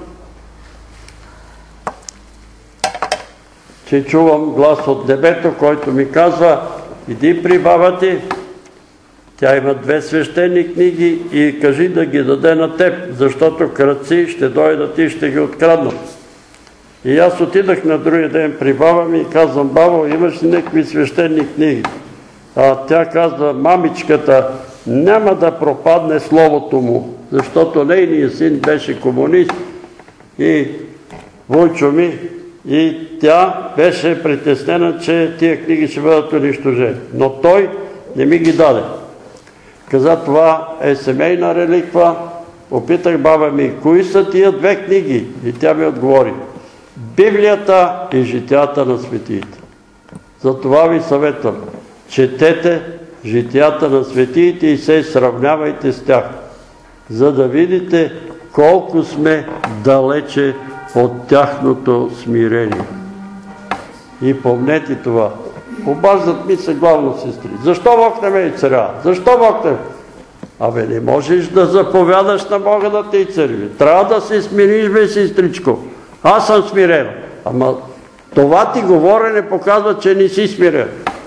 че чувам глас от небето, който ми казва: иди при баба ти, тя има 2 свещени книги и кажи да ги даде на теб, защото крадци ще дойдат и ще ги откраднат. И аз отидах на другия ден при баба ми и казвам: бабо, имаш ли някакви свещени книги? А тя казва: мамичката, няма да пропадне словото му, защото нейният син беше комунист и войчо ми, и тя беше притеснена, че тия книги ще бъдат унищожени. Но той не ми ги даде. Каза: това е семейна реликва. Опитах баба ми: кои са тия 2 книги? И тя ми отговори: Библията и житията на светиите. Затова ви съветвам: четете житията на светиите и се сравнявайте с тях, за да видите колко сме далече от тяхното смирение. И помнете това. Обаждат ми се главно сестри: защо Бог не ме и царя? Защо Бог не? Абе, не можеш да заповядаш на Бога да те и цари. Трябва да се смириш, бе, сестричко. Аз съм смирен. Ама това ти говорене показва, че не си смирен.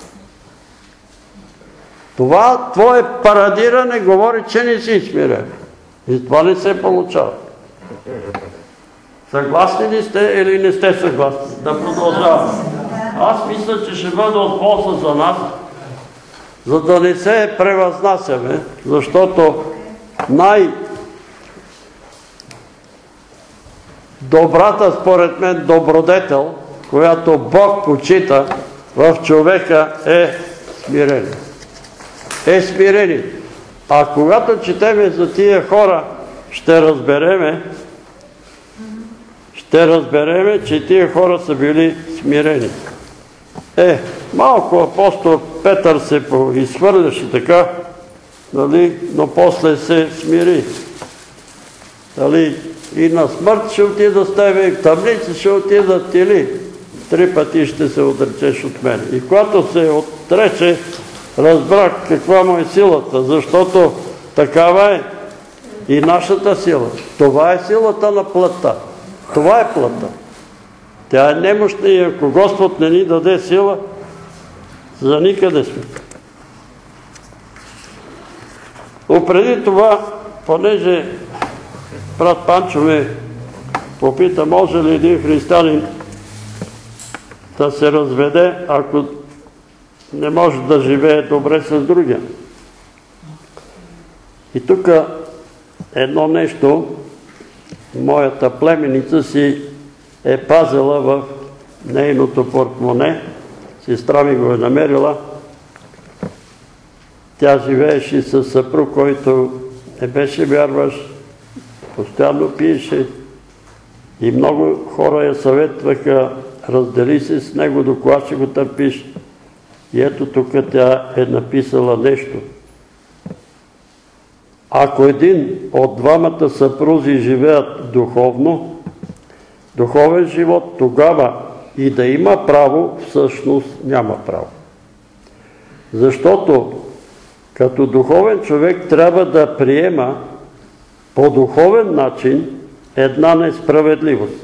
Това твое парадиране говори, че не си смирен. И това не се получава. Съгласни ли сте или не сте съгласни? Да продължаваме. Аз мисля, че ще бъде от полза за нас, за да не се превъзнасяме, защото най-добрата, според мен, добродетел, която Бог почита в човека, е смирение. Е смирение. А когато четеме за тия хора, ще разбереме, ще разбереме, че тия хора са били смирени. Малко апостол Петър се изхвърляше така, но после се смири. И на смърт ще отида с тебе, и в тъмница ще отидат или 3 пъти ще се отречеш от мен. И когато се отрече, разбрах каква му е силата, защото такава е и нашата сила. Това е силата на плътта. Това е плътта. Тя е немощна и ако Господ не ни даде сила, за никъде сме. Но преди това, понеже брат Панчо ме попита, може ли един християнин да се разведе, ако не може да живее добре с другия. И тук едно нещо, моята племеница си е пазила в нейното портмоне, сестра ми го е намерила. Тя живееше с съпруг, който не беше вярващ, постоянно пиеше и много хора я съветваха, раздели се с него, до кога ще го търпиш. И ето тук тя е написала нещо. Ако един от двамата съпрузи живеят духовен живот, тогава и да има право, всъщност няма право. Защото като духовен човек трябва да приема по духовен начин една несправедливост.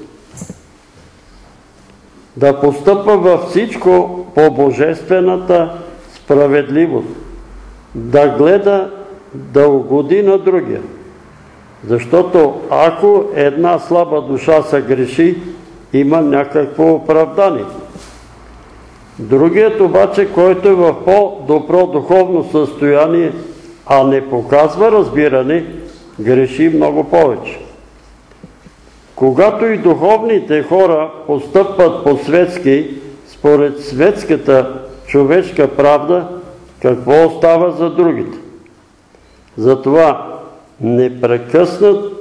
Да постъпва във всичко по божествената справедливост. Да гледа да угоди на другия. Защото ако една слаба душа се греши, има някакво оправдание. Другият обаче, който е в по-добро духовно състояние, а не показва разбиране, греши много повече. Когато и духовните хора постъпват по-светски, според светската човешка правда, какво остава за другите? Затова непрекъснато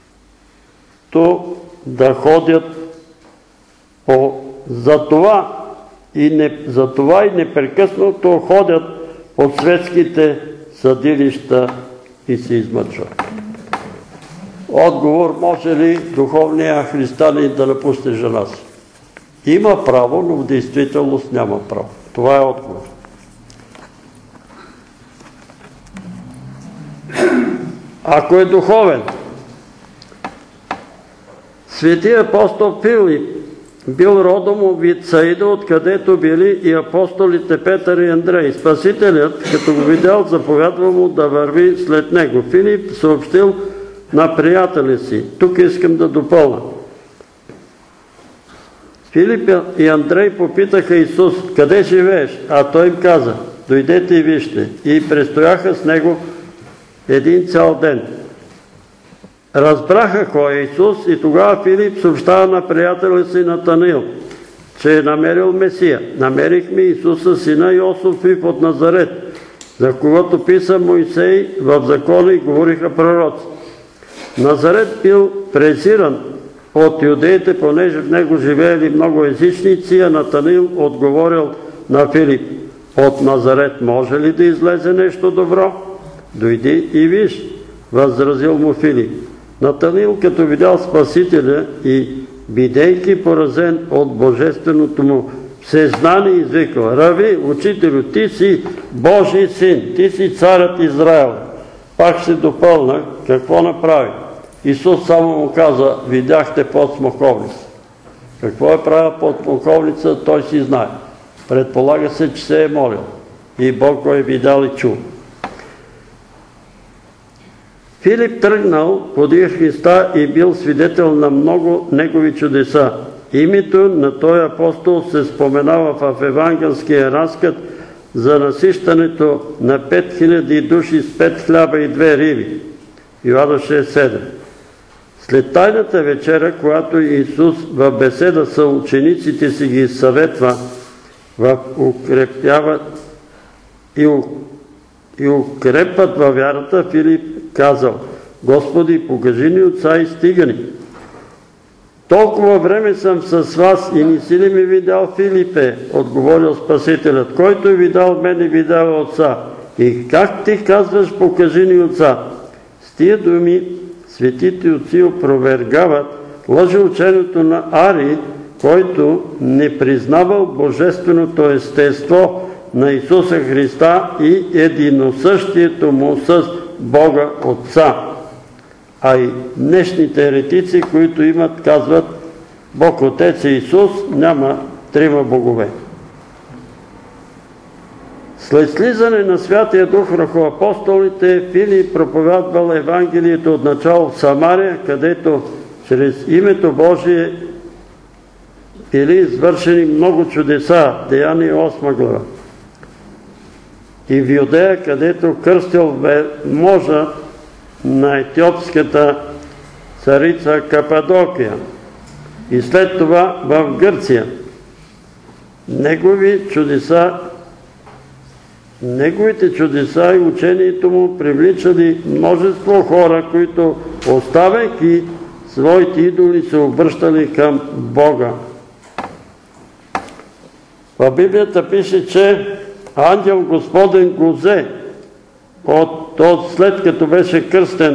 да ходят затова и непрекъснато ходят по светските съдилища и се измъчват. Отговор: може ли духовният християнин да напусне жена си? Има право, но в действителност няма право. Това е отговор. Ако е духовен, светия апостол Филип бил родом от Витсаида, откъдето били и апостолите Петър и Андрей. Спасителят, като го видял, заповядва му да върви след него. Филип съобщил на приятели си. Тук искам да допълня. Филип и Андрей попитаха Исус: къде живееш? А той им каза: дойдете и вижте. И престояха с него един цял ден. Разбраха кой е Исус и тогава Филип съобщава на приятеля си Натанаил, че е намерил Месия. Намерихме Исуса, сина Йосиф от Назарет, за когото писа Моисей в закона и говориха пророци. Назарет бил презиран от юдеите, понеже в него живеели много езичници, а Натанаил отговорил на Филип: от Назарет може ли да излезе нещо добро? Дойди и виж, възразил му Филип. Натанаил, като видял Спасителя и бидейки поразен от божественото му всезнание, извикал: Рави, учителю, ти си Божий син, ти си царят Израел. Пак ще допълна какво направи. Исус само му каза: видяхте под смоковница. Какво е правил под смоковница, той си знае. Предполага се, че се е молил. И Бог го е видял и чул. Филип тръгнал подир Христа и бил свидетел на много негови чудеса. Името на този апостол се споменава в евангелския разказ за насищането на 5000 души с 5 хляба и 2 риби. Йоанна 6:7. След тайната вечера, когато Исус в беседа с учениците си ги съветва и укрепват във вярата, Филип казал: Господи, покажи ни Отца и стига ни. толкова време съм с вас и не си ли ми видял, Филипе? Отговорил Спасителят. Който е видял мене, видял Отца. И как ти казваш, покажи ни Отца? С тия думи светите отци опровергават лъжеучението на Арий, който не признавал божественото естество на Исуса Христа и единосъщието му с Бога Отца. А и днешните еретици, които имат, казват, Бог Отец и Исус, няма трима богове. След слизане на Святия Дух върху апостолите, Филип проповядвал Евангелието от начало в Самария, където чрез името Божие били извършени много чудеса, Деяния 8 глава. И в Юдея, където кръстил мъжа на етиопската царица Кападокия. И след това в Гърция. Неговите чудеса и учението му привличали множество хора, които, оставяйки своите идоли, се обръщали към Бога. В Библията пише, че ангел Господен го взе след като беше кръстен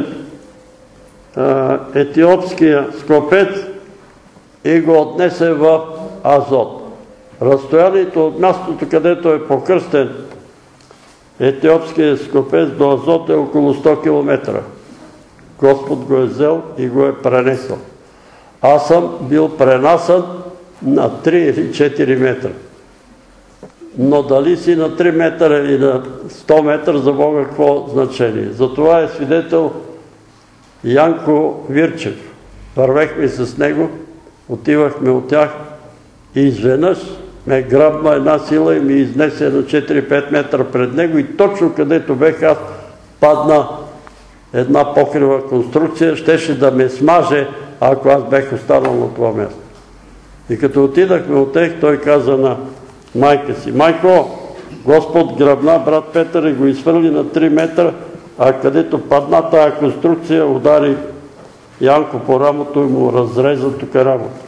етиопския скопец и го отнесе в Азот. Разстоянието от мястото, където е покръстен етиопския скопец до Азот е около 100 км. Господ го е взел и го е пренесъл. Аз съм бил пренасан на 3 или 4 метра. Но дали си на 3 метра или на 100 метра, за Бога какво значение? Затова е свидетел Янко Вирчев. Вървехме с него, отивахме от тях и изведнъж ме грабна една сила и ми изнесе на 4-5 метра пред него и точно където бех аз падна една покрива конструкция, щеше да ме смаже, ако аз бех останал на това място. И като отидахме от тях, той каза на майка си: майко, Господ грабна брат Петър и го изхвърли на 3 метра, а където падна тая конструкция, удари Янко по рамото и му разреза тук рамото.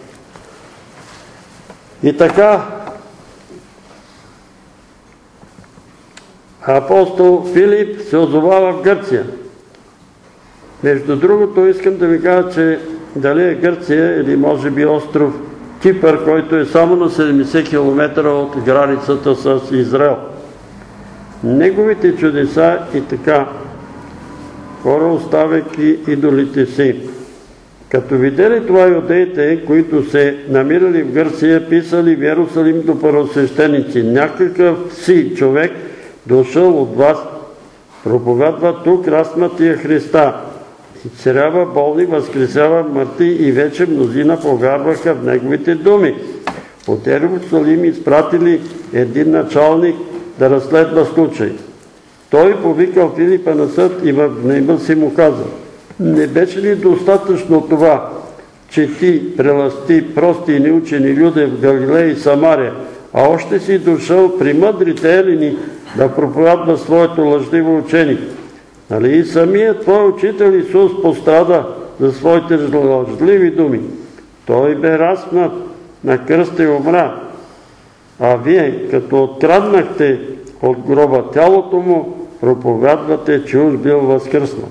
И така апостол Филип се озовава в Гърция. Между другото, искам да ви кажа, че дали е Гърция или може би остров Кипър, който е само на 70 км от границата с Израел. Неговите чудеса и така, хора оставяйки идолите си. Като видели това юдеите, които се намирали в Гърция, писали в Йерусалим до първосвещеници: някакъв си човек дошъл от вас, проповядва тук разпнатия Христа, изцелява болни, възкресява мъртви и вече мнозина повярваха в неговите думи. От Йерусалим изпратили един началник да разследва случай. Той повикал Филипа на съд и в гнева си му каза: не беше ли достатъчно това, че ти преласти прости и неучени люди в Галилея и Самария, а още си дошъл при мъдрите елини да проповядва своето лъжливо учение? Нали и самият твой учител Исус пострада за своите лъжливи думи? Той бе разпнат на кръста и умря, а вие, като откраднахте от гроба тялото му, проповядвате, че уж бил възкръснал.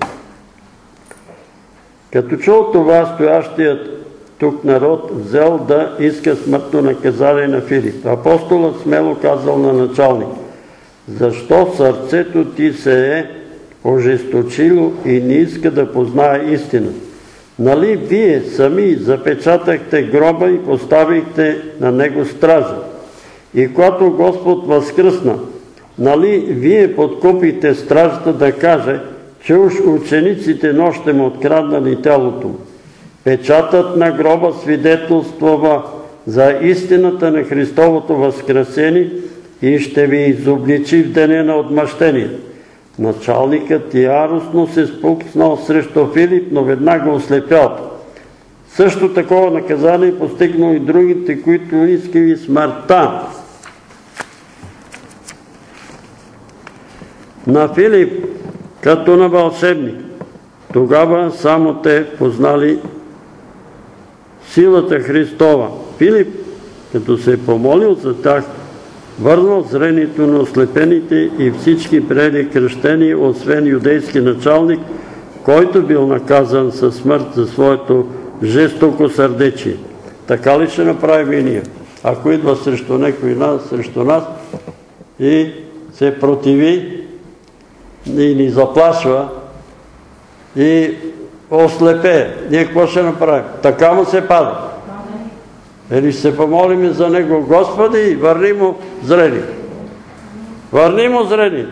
Като чул това, стоящият тук народ взел да иска смъртно наказание на Филип. Апостолът смело казал на началник: защо сърцето ти се е ожесточило и не иска да познае истина? Нали вие сами запечатахте гроба и поставихте на него стража? И когато Господ възкръсна, нали вие подкупихте стражата да каже, че уж учениците нощем откраднали тялото му? Печатът на гроба свидетелствува за истината на Христовото възкресение и ще ви изобличи в деня на отмъщение. Началникът яростно се спукнал срещу Филип, но веднага ослепял. Също такова наказание постигнал и другите, които искали смъртта на Филип като на вълшебник. Тогава само те познали силата Христова. Филип, като се е помолил за тях, върнал зрението на ослепените и всички приели кръщение, освен юдейски началник, който бил наказан със смърт за своето жестоко сърдечие. Така ли ще направим и ние? Ако идва срещу някой срещу нас и се противи и ни заплашва и ослепее, ние какво ще направим? Така му се пада. Или ще се помолим за него, Господи, и върни му зрението. Върни му зрението.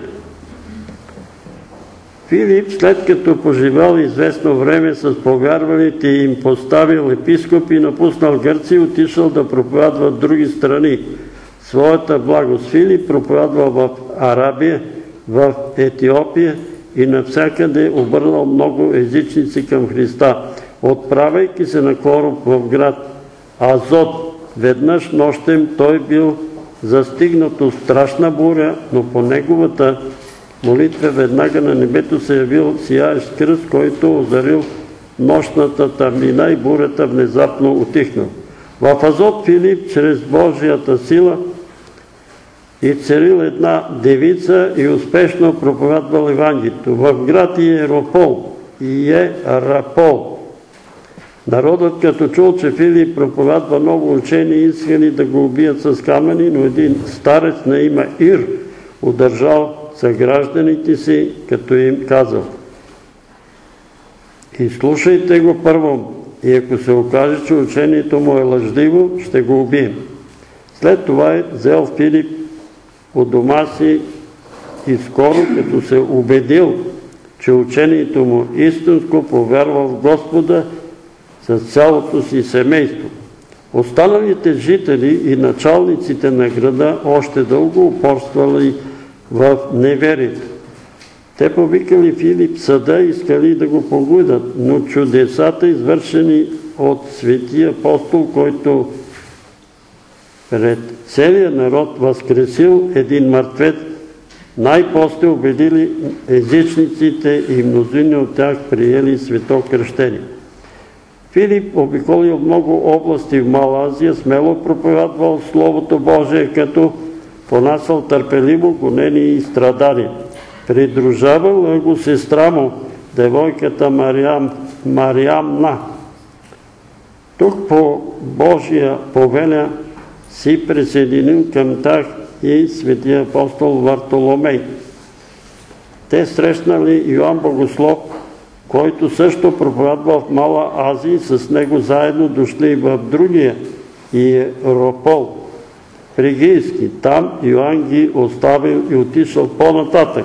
Филип, след като поживал известно време с повярвалите и им поставил епископи, напуснал Гърция и отишъл да проповядва в други страни. Своята благост Филип проповядвал в Арабия, в Етиопия и навсякъде обърнал много езичници към Христа, отправяйки се на кораб в град Азот. Веднъж нощем той бил застигнат от страшна буря, но по неговата молитва веднага на небето се явил сияещ кръст, който озарил нощната тъмнина и бурята внезапно утихнал. В Азот Филип чрез Божията сила и целил една девица и успешно проповядвал Евангелието. В град Иеропол и Ерапол. Народът, като чул, че Филип проповядва ново учение, искали да го убият с камъни, но един старец на име Ир удържал съгражданите си, като им казал: изслушайте го първо, и ако се окаже, че учението му е лъжливо, ще го убием. След това взел Филип от дома си и скоро, като се убедил, че учението му истинско, повярвал в Господа с цялото си семейство. Останалите жители и началниците на града още дълго упорствали в неверието. Те повикали Филип съда и искали да го погубят, но чудесата, извършени от светия апостол, който пред целия народ възкресил един мъртвец, най-после убедили езичниците и мнозини от тях приели свето кръщение. Филип обиколил много области в Мала Азия, смело проповядвал Словото Божие, като понасял търпеливо гонение и страдания. Придружавала го сестра му, девойката Мариамна. Тук по Божия повеля си присъединил към тях и светия апостол Вартоломей. Те срещнали Йоан Богослов, който също проповядвал в Мала Азия, и с него заедно дошли в другия Иеропол, Фригийски. Там Йоан ги оставил и отишъл по-нататък.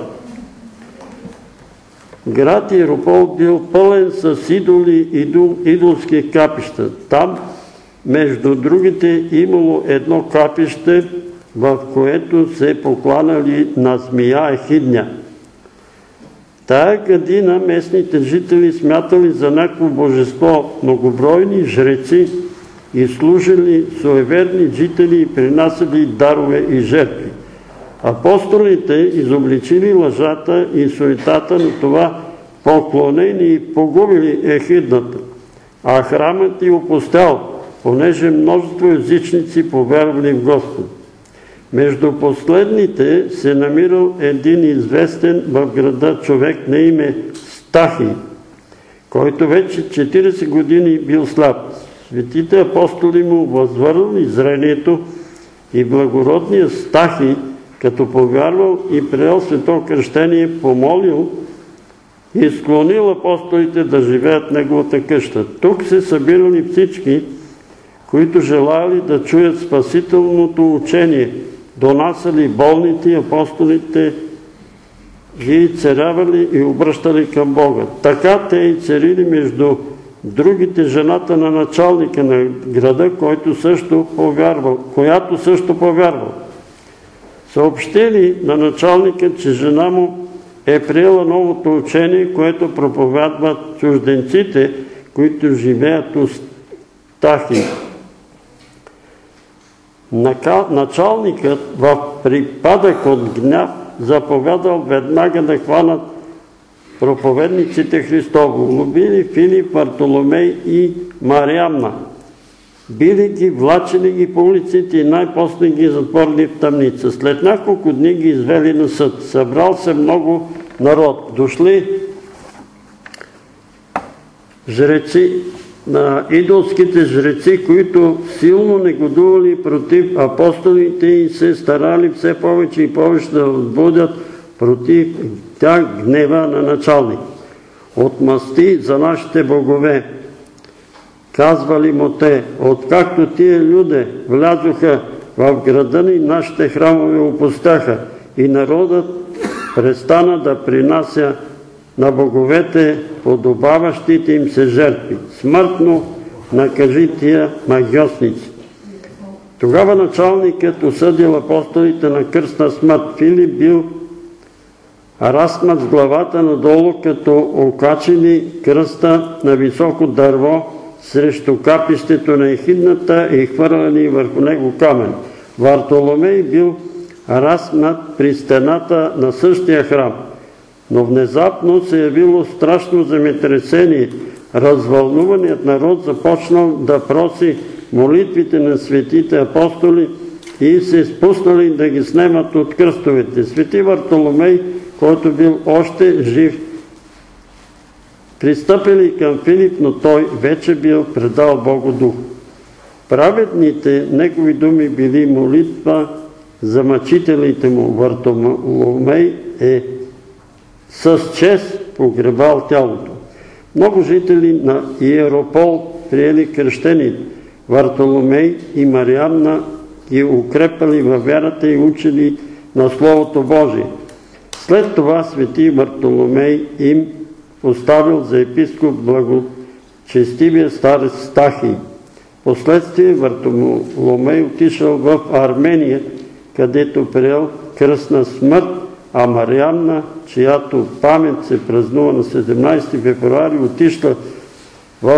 Град Иеропол бил пълен с идоли и идолски капища. Там, между другите, имало едно капище, в което се покланяли на змия Ехидня. Тая година местните жители смятали за някакво божество, многобройни жреци и служили суеверни жители и принасяли дарове и жертви. Апостолите изобличили лъжата и суетата на това поклонение и погубили Ехидната, а храмът и опустял, понеже множество езичници повярвали в Господа. Между последните се намирал един известен в града човек на име Стахий, който вече 40 години бил слаб. Светите апостоли му възвърнали зрението и благородният Стахий, като повярвал и приел свето кръщение, помолил и склонил апостолите да живеят в неговата къща. Тук се събирали всички, които желали да чуят спасителното учение, донасяли болните, апостолите ги царявали и обръщали към Бога. Така те и царили между другите жената на началника на града, която също повярвал. Съобщили на началника, че жена му е приела новото учение, което проповядват чужденците, които живеят у Стахий. Началникът в припадък от гняв заповядал веднага да хванат проповедниците Христово. Убили Филип, Вартоломей и Мариамна. Били ги, влачили ги по улиците и най-после ги затворили в тъмница. След няколко дни ги извели на съд. Събрал се много народ. Дошли жреци, на идолските жреци, които силно негодували против апостолите и се старали все повече и повече да възбудят против тях гнева на началник. Отмъсти за нашите богове. Казвали му те, откакто тия люди влязоха в града ни, нашите храмове опустяха и народът престана да принася на боговете подобаващите им се жертви. Смъртно накажи тия магиосници. Тогава началникът осъдил апостолите на кръстна смърт. Филип бил разпнат с главата надолу, като окачили кръста на високо дърво срещу капището на ехидната и хвърляли върху него камен. Вартоломей бил разпнат при стената на същия храм. Но внезапно се явило страшно земетресение. Развълнуваният народ започнал да проси молитвите на светите апостоли и се спуснали да ги снемат от кръстовете. Свети Вартоломей, който бил още жив, пристъпили към Филип, но той вече бил предал Богу дух. Праведните негови думи били молитва за мъчителите му. Вартоломей с чест погребал тялото. Много жители на Иеропол приели кръщение. Вартоломей и Мариамна ги укрепали във вярата и учили на Словото Божие. След това свети Вартоломей им поставил за епископ благочестивия старец Стахий. Последствие Вартоломей отишъл в Армения, където приел кръстна смърт, а Мариамна, чиято памет се празнува на 17 февруари, отишла в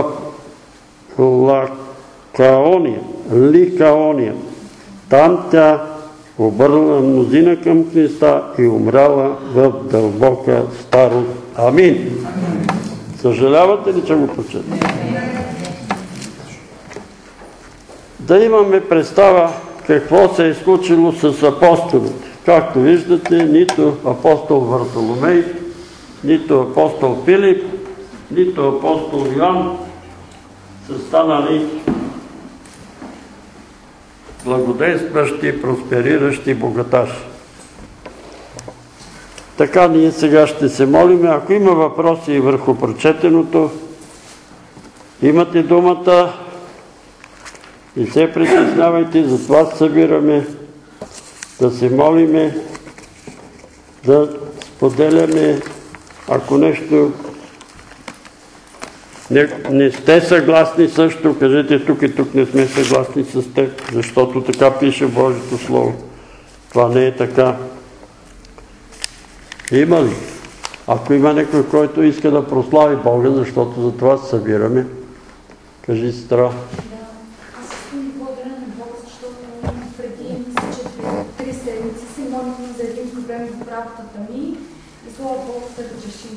Ликаония. Там тя обърнала мнозина към Христа и умряла в дълбока старост. Амин. Съжалявате ли, че го прочетете? Да имаме представа какво се е случило с апостолите. Както виждате, нито апостол Вартоломей, нито апостол Филип, нито апостол Йоан са станали благодействащи, проспериращи богаташи. Така ние сега ще се молим. Ако има въпроси върху прочетеното, имате думата и се притеснявайте, затова събираме да се молиме, да споделяме, ако нещо не сте съгласни също, кажете тук и тук не сме съгласни с теб, защото така пише Божието Слово. Това не е така. Има ли? Ако има някой, който иска да прослави Бога, защото за това се събираме, кажи сестра. Аз искам да благодаря на Бога, защото преди 3 седмици се молихме за един проблем в работата ми и слава Богу се разреши.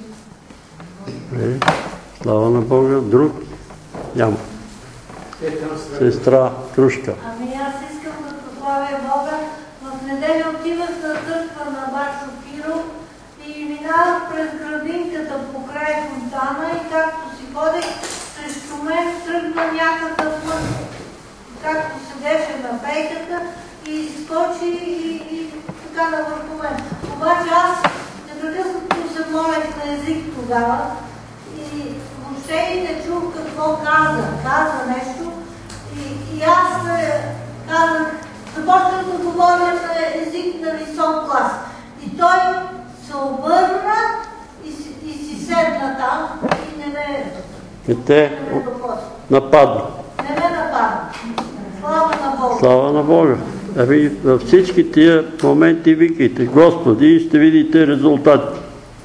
Слава на Бога. Друг? Няма. Сестра Крушка. Ами аз искам да прославя Бога. В неделя отивах на църква на Баш Шопиро и минавах през градинката покрай фонтана и както си ходех, срещу мен тръгна някакъв мъж, както седеше на пейката и скочи и така навърху мен. Обаче аз непрекъснато се молех на език тогава и въобще и не чух какво каза. Каза нещо и аз казах, започнах да говоря на език на висок глас. И той се обърна и си седна там и не ме нападна. Не ме нападна. Слава на Бога. Слава на Бога. Ами във всички тия моменти викайте Господи и ще видите резултати.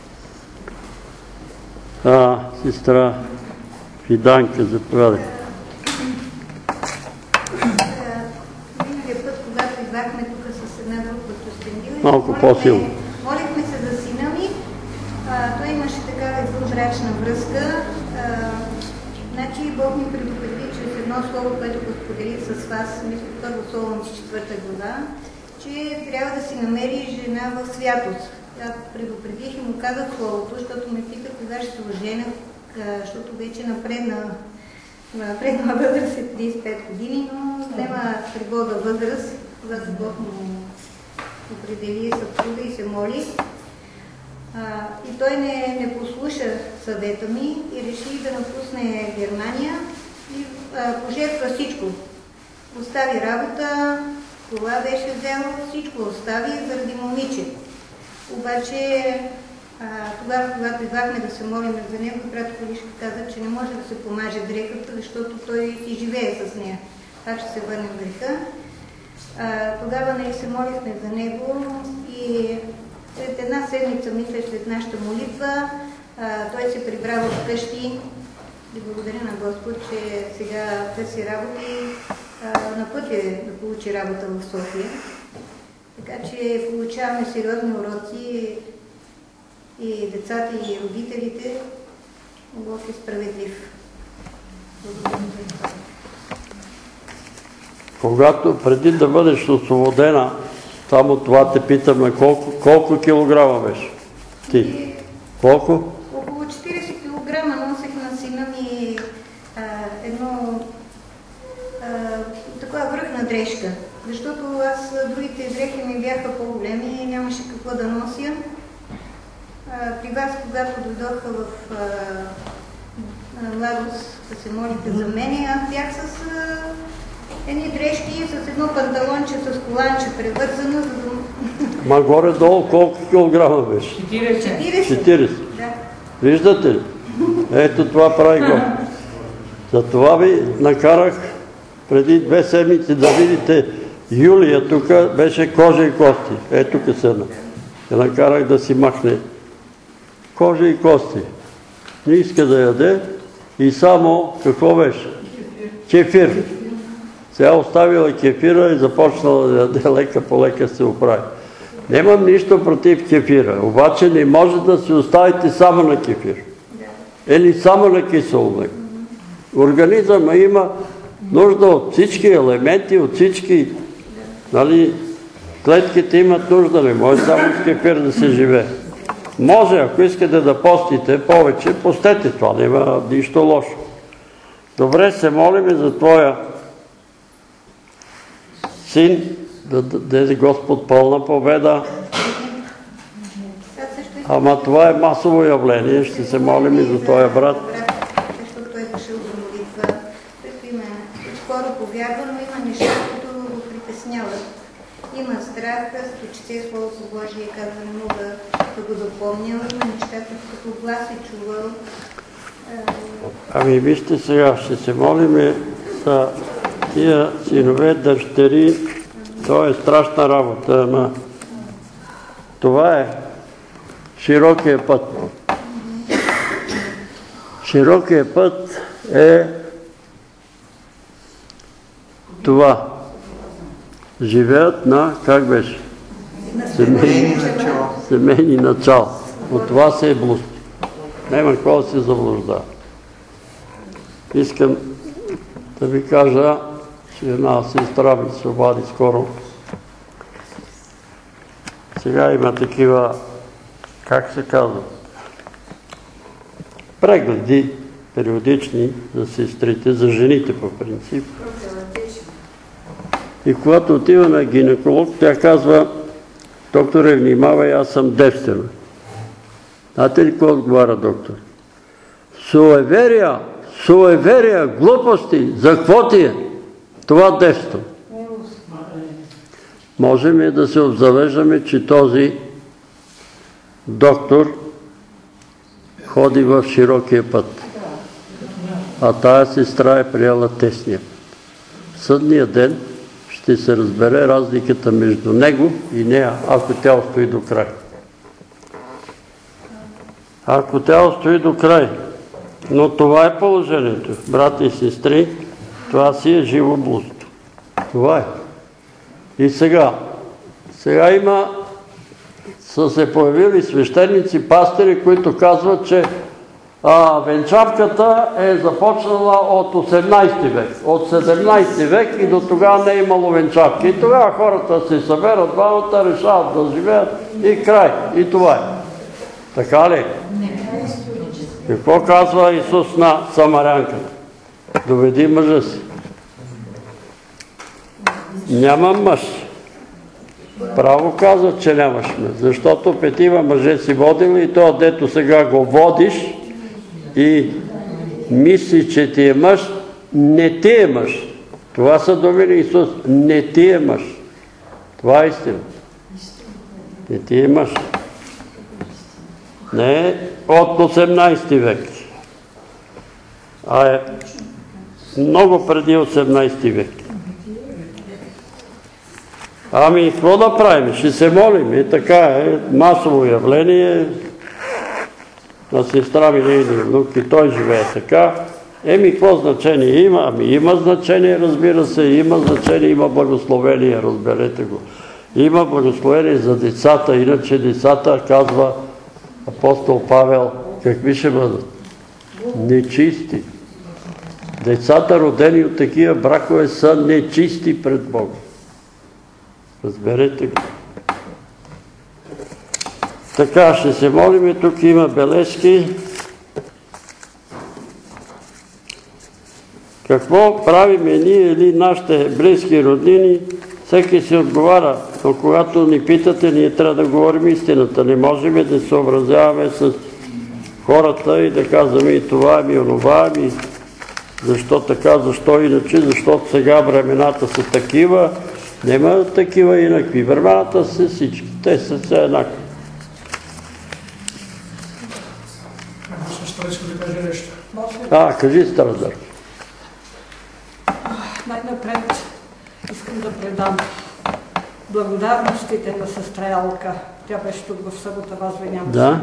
Сестра Фиданка, заповядай. Миналия път, когато идвахме тук с една група Кюстендил, Малко по-силно. Молихме се за сина ми. Той имаше такава извънбрачна връзка. Не Значи Бог ми предупреди чрез едно слово, което го споделих с вас, мисля, първо слово на 4 глава, че трябва да си намери жена в святост. Аз предупредих и му казах словото, защото ме пита кога ще се оженя, защото вече напреднала възраст е 35 години, но взема при Бога възраст, когато Бог му определи съпруга и се моли. И той не послуша съвета ми и реши да напусне Германия и пожертва всичко. Остави работа, кола беше взел, всичко остави заради момиче. Обаче тогава, когато идвахме да се молим за него, брат Колишка каза, че не може да се помаже дрехата, защото той си живее с нея. Пак ще се върне в греха. Тогава ние се молихме за него и след една седмица, мисля, след нашата молитва, той се прибрава вкъщи и благодаря на Господ, че сега търси работа и на път е да получи работа в София. Така че получаваме сериозни уроци и децата, и родителите. Бог е справедлив. Когато преди да бъдеш освободена, само това те питаме, колко килограма беше? Ти? Колко? Около 40 килограма носех на сина ми такава връхна дрежка. Защото другите дрехи ми бяха по-големи и нямаше какво да нося. При вас, когато дойдоха в Лагос да се молите за мене, аз бях с едни дрежки, с едно панталонче, с коланче превързано, за да... Ма горе-долу колко килограма беше? 40. Да. Виждате ли? Ето това прави Господ. Затова ви накарах преди 2 седмици да видите Юлия, тук беше кожа и кости. Ето тук седна. Я накарах да си махне кожа и кости. Не иска да яде и само, какво беше? Кефир. Сега оставила кефира и започнала да яде, лека по лека се оправи. Нямам нищо против кефира, обаче не може да се оставите само на кефир. Или само на кисело млеко. Организъмът има нужда от всички елементи, от всички, нали, клетките имат нужда, не може само с кефир да се живее. Може, ако искате да постите повече, постете това, няма нищо лошо. Добре, се молиме за твоя син, да даде Господ пълна победа. Ама това е масово явление, ще се молим и за този брат. Защото той е дошъл за молитва. Скоро повярва, но има неща, които го притесняват. Има страх, като чете Словото Божие, казва, не мога да го допомня. Има неща, като глас е чувал. Ами вижте сега, ще се молиме за тия синове, дъщери. Това е страшна работа, ама това е широкия път. Широкия път е това. Живеят на, как беше? Семейни начала. От това се е блуд. Няма какво да се заблуждава. Искам да ви кажа, че една сестра ми се обади скоро. Сега има такива, как се казва, прегледи периодични за сестрите, за жените по принцип. И когато отива на гинеколог, тя казва, докторе, внимавай, аз съм девствена. Знаете ли какво отговаря доктор? Суеверия, глупости, за какво ти е това девство? Можем да се обзавеждаме, че този доктор ходи в широкия път, а тая сестра е приела тесния път. В съдния ден ще се разбере разликата между него и нея, ако тя устои до край. Ако тя устои до край. Но това е положението. Брати и сестри, това си е живо блудство. Това е. И сега са се появили свещеници, пастири, които казват, че Венчавката е започнала от 18 век. От 17 век и до тогава не е имало венчавки. И тогава хората се съберат, двамата решават да живеят и край. И това е. Така ли? Какво казва Исус на самарянката? Доведи мъжа си. Няма мъж. Право казва, че нямаш мъж. Защото 5 мъже си водили и то, дето сега го водиш и мисли, че ти е мъж, не ти е мъж. Това са думи на Исус. Не ти е мъж. Това е истина. Не ти е мъж. Не е от 18 век. А е много преди 18 век. Ами, какво да правим? Ще се молим. И така е масово явление. На сестра ми нейни внуки, той живее така. Какво значение има? Ами има значение, разбира се, има значение, има благословение, разберете го. Има благословение за децата, иначе децата, казва апостол Павел, какви ще бъдат? Нечисти. Децата, родени от такива бракове, са нечисти пред Бога. Разберете го. Така, ще се молим, тук има бележки. Какво правиме ние или нашите близки роднини? Всеки си отговаря, но когато ни питате, ние трябва да говорим истината. Не можем да се съобразяваме с хората и да казваме и това, и онова, и защо така, защо иначе, защото сега времената са такива. Нема такива инакви. Времената са всички. Те са все еднакви. Сестра, иска да каже нещо. Кажи, Старозар. Най-напред искам да предам благодарностите на сестра Елка. Тя беше тук в събота, вас ви няма. Да.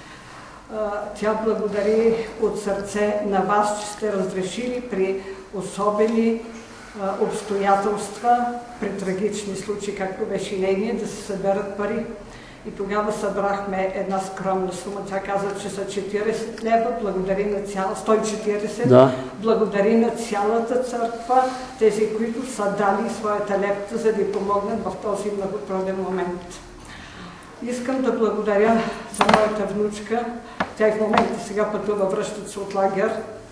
Тя благодари от сърце на вас, че сте разрешили при особени обстоятелства, при трагични случаи, както беше и нейния, да се съберат пари. И тогава събрахме една скромна сума. Тя каза, че са 40 лева, благодари на 140, да. Благодари на цялата църква, тези, които са дали своята лепта, за да помогнат в този много труден момент. Искам да благодаря за моята внучка. Тя и в момента сега пътува, връщат се от лагер.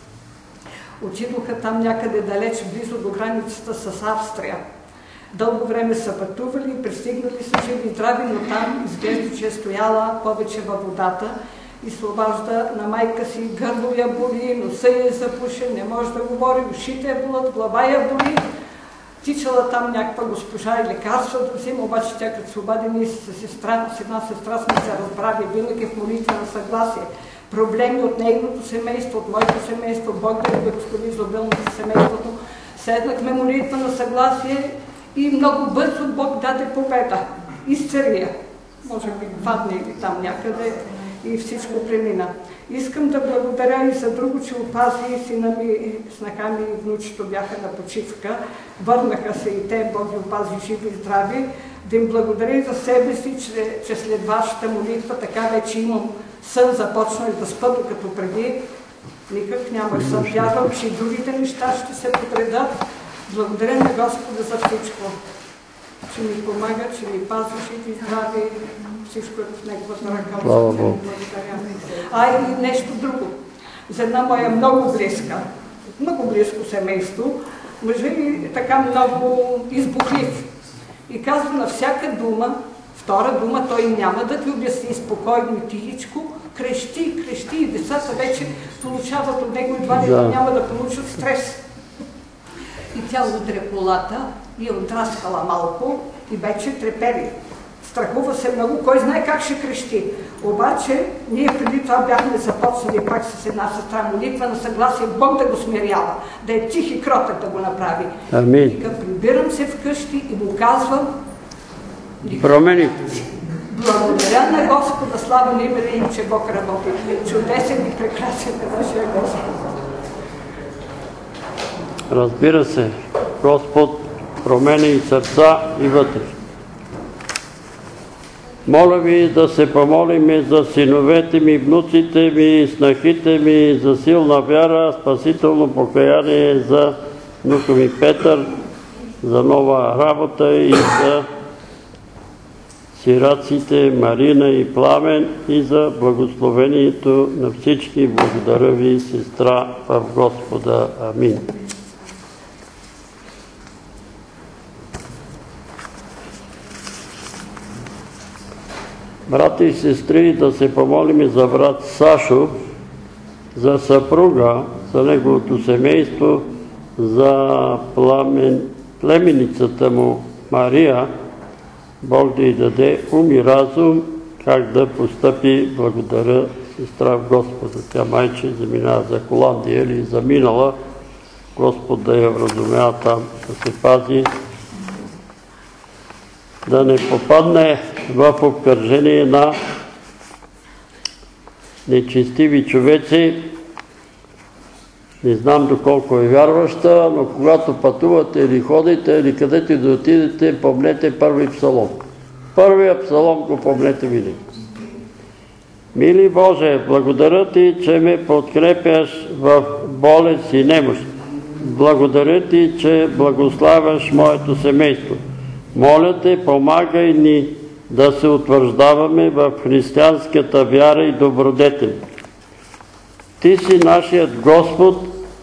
Отидоха там някъде далеч, близо до границата с Австрия. Дълго време са пътували, пристигнали са живи и здрави, но там изглежда, че е стояла повече във водата и се обажда на майка си, гърло я боли, носа я запушен, не може да говори, ушите я болят, глава я боли. Тичала там някаква госпожа и лекарства да взима, обаче тя като се обади, ние с една сестра сме се разбрали, винаги в молитва на съгласие. Проблеми от нейното семейство, от моето семейство, Бог да благослови изобилно за семейството. Седнахме молитва на съгласие и много бързо Бог даде победа. Изцелия. Може би падне или там някъде и всичко премина. Искам да благодаря и за друго, че опази сина ми, снаха ми и внучето бяха на почивка. Върнаха се и те, Бог ги опази живи и здрави. Да им благодаря и за себе си, че след вашата молитва така вече имам сън, започнах да спа, докато преди никак нямах сън. Вярвам, че и другите неща ще се подредат. Благодаря на Господа за всичко, че ми помага, че ми пази живи и здрави. Всичко е в Неговата ръка. Благодаря. И нещо друго. За една моя много близко семейство, мъжът ми така много избухлив. И казва на всяка дума, втора дума, той няма да ти обясни спокойно и тихичко, крещи и децата вече получават от него едва ли няма да получат стрес. И тя удря колата и е отраскала малко и вече трепери. Страхува се много, кой знае как ще крещи. Обаче, ние преди това бяхме започнали пак с една сестра молитва на съгласие, Бог да го смирява, да е тих и кротък да го направи. Амин. И като прибирам се вкъщи и му казвам, промени. Благодаря на Господа, слава на името им, че Бог работи. Чудесен и прекрасен е нашия Господ. Разбира се, Господ промени и сърца и вътре. Моля ви да се помолим за синовете ми, внуците ми, снахите ми, за силна вяра, спасително покаяние за внука ми Петър, за нова работа и за сираците Марина и Пламен и за благословението на всички. Благодаря ви, сестра в Господа. Амин. Брати и сестри, да се помолим за брат Сашо, за съпруга, за неговото семейство, за племеницата му Мария. Бог да й даде ум и разум как да постъпи. Благодаря, сестра в Господа. Тя майче заминава за Холандия или заминала. Господ да я вразумява там, да се пази, да не попадне в обкръжение на нечестиви човеци. Не знам доколко е вярваща, но когато пътувате или ходите, или където да отидете, помнете първи псалом. Първият псалом го помнете винаги. Мили Боже, благодаря ти, че ме подкрепяш в болест и немощ. Благодаря ти, че благославяш моето семейство. Моля те, помагай ни да се утвърждаваме в християнската вяра и добродетел. Ти си нашият Господ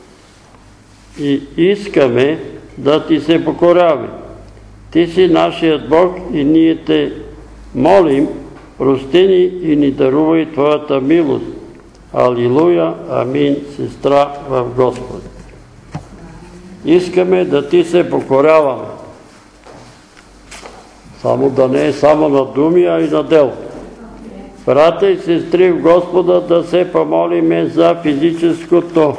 и искаме да ти се покоряваме. Ти си нашият Бог и ние те молим, прости ни и ни дарувай твоята милост. Алилуя, амин, сестра в Господа. Искаме да ти се покоряваме. Само да не е само на думи, а и на дело. Брата и сестри в Господа, да се помолиме за физическото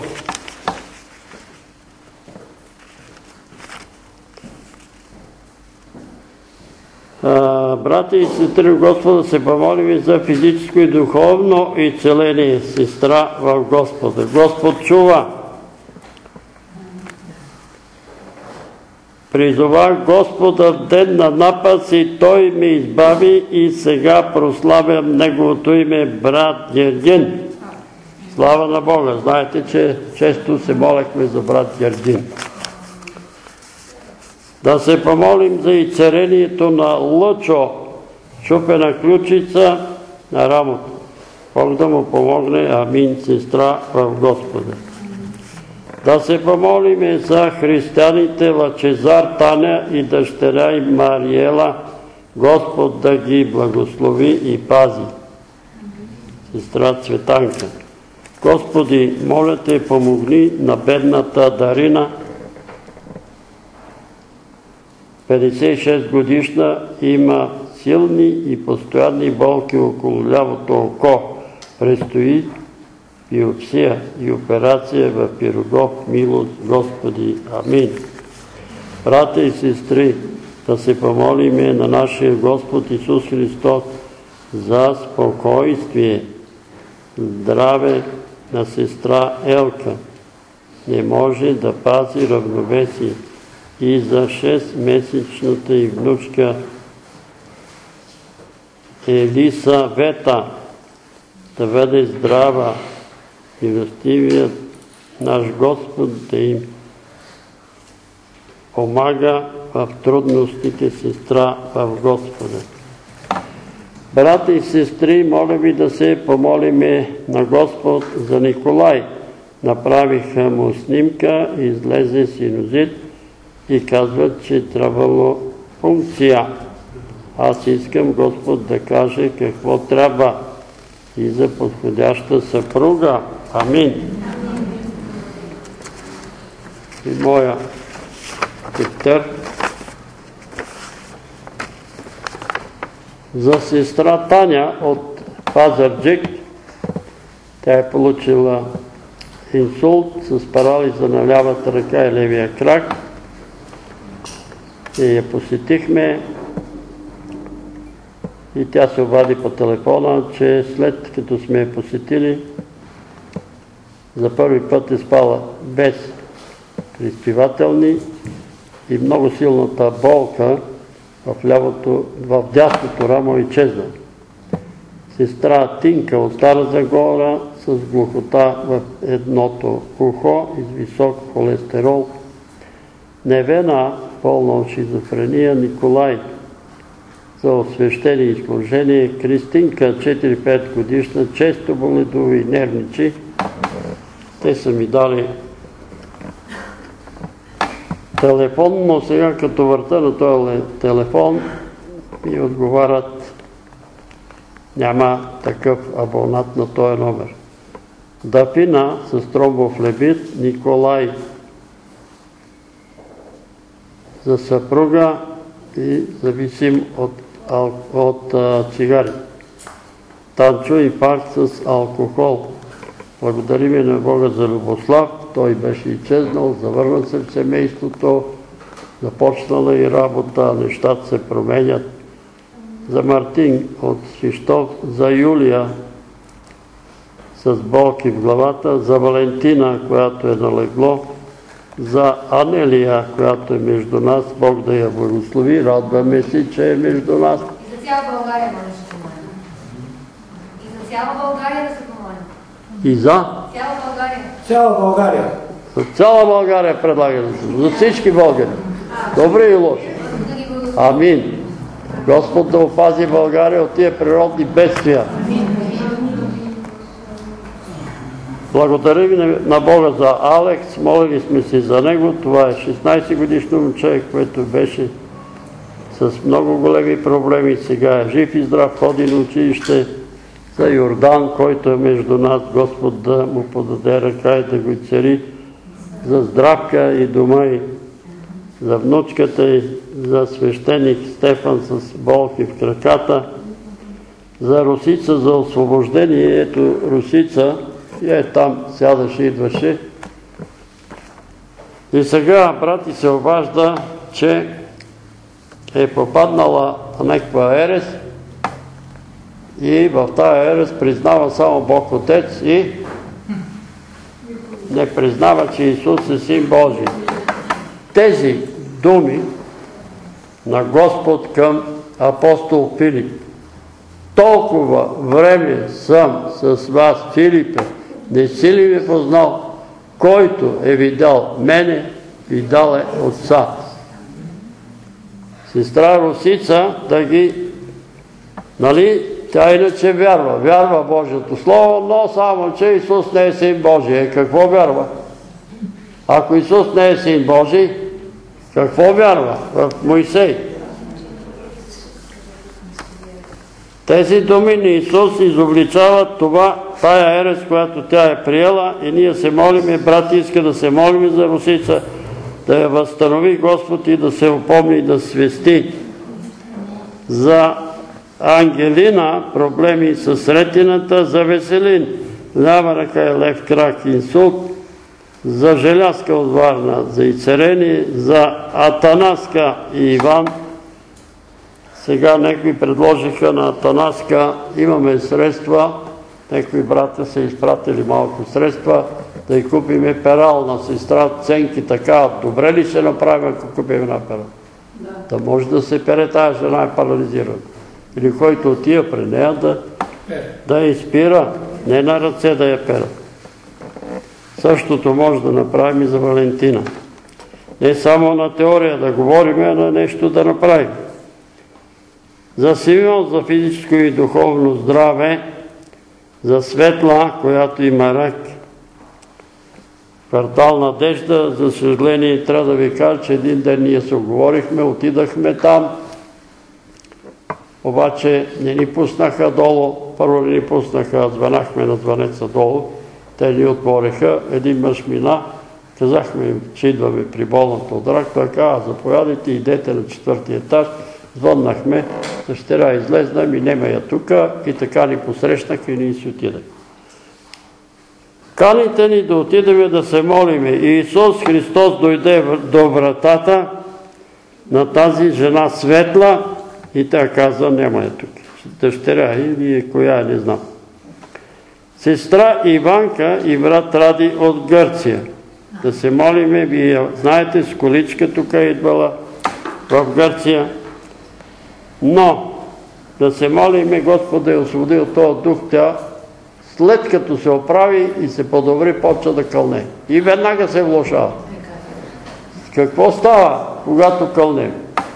брата и сестри в Господа, да се помолиме за физическо и духовно изцеление, сестра в Господа. Господ чува. Призовах Господа в ден на напаст и Той ме избави и сега прославям Неговото име, брат Гергин. Слава на Бога! Знаете, че често се молехме за брат Гергин. Да се помолим за изцелението на Лъчо, чупена ключица на рамото. Бог да му помогне. Амин, сестра в Господа. Да се помолиме за християните Лъчезар, Таня и дъщеря и Мариела. Господ да ги благослови и пази. Сестра Цветанка. Господи, моля те, помогни на бедната Дарина, 56 годишна, има силни и постоянни болки около лявото око. Предстои биопсия и операция в Пирогов. Милост, Господи. Амин. Брата и сестри, да се помолиме на нашия Господ Исус Христос за спокойствие, здраве на сестра Елка. Не може да пази равновесие. И за 6-месечната и внучка Елисавета да бъде здрава. Милостивият наш Господ да им помага в трудностите, сестра в Господа. Брати и сестри, моля ви да се помолиме на Господ за Николай. Направиха му снимка, излезе синузит и казват, че трябвало функция. Аз искам Господ да каже какво трябва и за подходяща съпруга. Амин. И моя тефтер за сестра Таня от Пазарджик. Тя е получила инсулт с парализа на лявата ръка и левия крак. И я посетихме и тя се обади по телефона, че след като сме я посетили, за първи път е спала без приспивателни и много силната болка в дясното рамо изчезна. Сестра Тинка от Стара Загора с глухота в едното ухо и с висок холестерол. Невена, пълна от шизофрения, Николай за освещение и изложение. Кристинка, 4-5 годишна, често боледува и нервничи. Те са ми дали телефон, но сега като върта на този телефон ми отговарят: няма такъв абонат на този номер. Дафина с тромбофлебит, Николай за съпруга и зависим от цигари. Танчо инфаркт с алкохол. Благодарим на Бога за Любослав. Той беше изчезнал, завърна се в семейството, започнала и работа, нещата се променят. За Мартин от Шиштов, за Юлия с болки в главата, за Валентина, която е на легло, за Анелия, която е между нас, Бог да я благослови, радваме си, че е между нас. И за цяла България може да се помолим. И за цяла България да се помолим. И за? Цяла България. Цяла България. За цяла България предлага да се. За всички българи. Добри и лоши. Амин. Господ да опази България от тия природни бедствия. Благодарим на Бога за Алекс, молили сме се за него. Това е 16 годишно момче, което беше с много големи проблеми. Сега е жив и здрав, ходи на училище. За Йордан, който е между нас, Господ да му подаде ръка и да го цари. За Здравка и дома и за внучката и за свещеник Стефан с болки в краката. За Русица за освобождение. Ето Русица, и е там, сядаше, идваше. И сега брат се обажда, че е попаднала на някаква ерес и в тази ерес признава само Бог Отец и не признава, че Исус е Син Божий. Тези думи на Господ към апостол Филип: толкова време съм с вас, Филипе, не си ли ме познал? Който е видял мене, видял е Отца. Сестра Русица да ги, нали, тя иначе вярва Божието Слово, но само, че Исус не е Син Божий. Какво вярва? Ако Исус не е Син Божий, какво вярва? В Моисей. Тези думи на Исус изобличават това, тая ерес, която тя е приела, и ние се молиме, брати, иска да се молиме за Русица, да я възстанови Господ и да се опомни и да свести. За Ангелина проблеми с ретината, за Веселин лява ръка и лев крак, инсулт, за Желязка от Варна, за Ицерени, за Атанаска и Иван. Сега някои предложиха на Атанаска, имаме средства, някои брата са изпратили малко средства, да й купиме перал на сестра Ценки. Така, добре ли ще направим, ако купим една перал? Да може да се пере, тая жена е парализирана. Или който отива при нея да я изпира, не на ръце да я пера. Същото може да направим и за Валентина. Не само на теория да говорим, а на нещо да направим. За Симеон, за физическо и духовно здраве, за Светла, която има рак. Квартал Надежда, за съжаление, трябва да ви кажа, че един ден ние се оговорихме, отидахме там, обаче не ни пуснаха долу. Първо не ни пуснаха, звънахме на звънеца долу, те ни отвориха, един мъж мина, казахме, че идваме при болната от рак, той каза: заповядайте, идете на 4-ти етаж. Звъннахме, дъщеря излезна, ми нема я тука, и така ни посрещнаха и ние си отидем. Каните ни да отидем да се молиме. Исус Христос дойде до вратата на тази жена Светла и тя каза: нема я тук. Дъщеря или коя, не знам. Сестра Иванка и брат Ради от Гърция. Да се молиме, вие знаете, с количка тук е идвала в Гърция. Но да се молиме Господ да я освободи от този дух, тя след като се оправи и се подобри, почва да кълне. И веднага се влошава. Какво става, когато кълнем?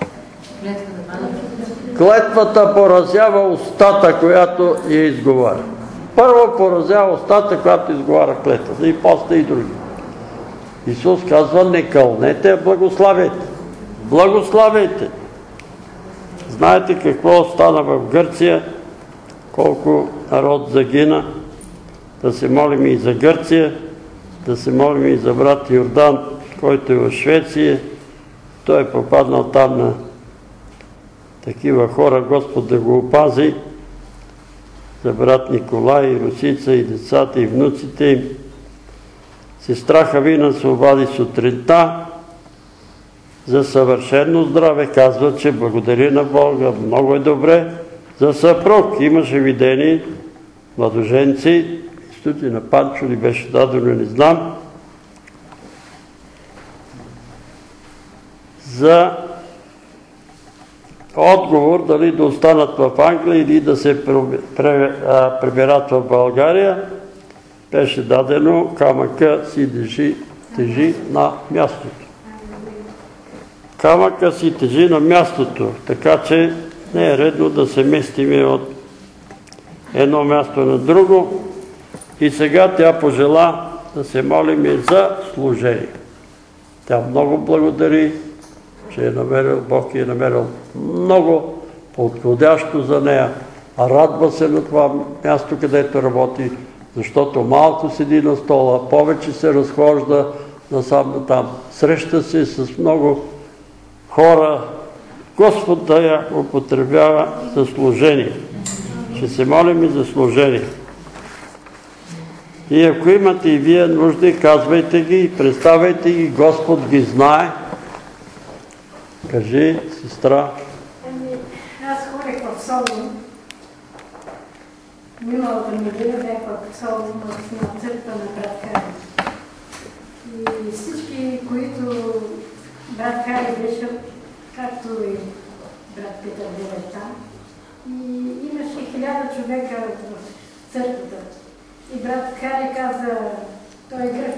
Клетвата поразява устата, която я изговаря. Първо поразява устата, която изговаря клетвата, и после и други. Исус казва, не кълнете, а благославяйте. Благославяйте! Знаете какво стана в Гърция? Колко народ загина? Да се молим и за Гърция, да се молим и за брат Йордан, който е в Швеция. Той е попаднал там на такива хора, Господ да го опази. За брат Николай, и Русица, и децата, и внуците им. Сестра Хавина се обади сутринта за съвършено здраве. Казва, че благодари на Бога, много е добре. За съпруг имаше видени младоженци, стudi на Панчо ли беше дадено, не знам, за отговор дали да останат в Англия или да се приберат в България. Беше дадено, камъка си тежи на мястото. Камъка си тежи на мястото, така че не е редно да се местиме от едно място на друго. И сега тя пожела да се молим за служение. Тя много благодари, че Бог е намерил много подходящо за нея. Радва се на това място, където работи, защото малко седи на стола, повече се разхожда насам там. Среща се с много хора. Господ да я употребява за служение. Ще се молим и за служение. И ако имате и вие нужди, казвайте ги, представяйте ги, Господ ги знае. Кажи, сестра. Аз ходех в Солун. Миналата неделя бях в Солун на църква на брат Хари. И всички, които брат Хари беше, както и брат Петър беше там, и имаше 1000 човека в църквата. И брат Хари каза, той е грък,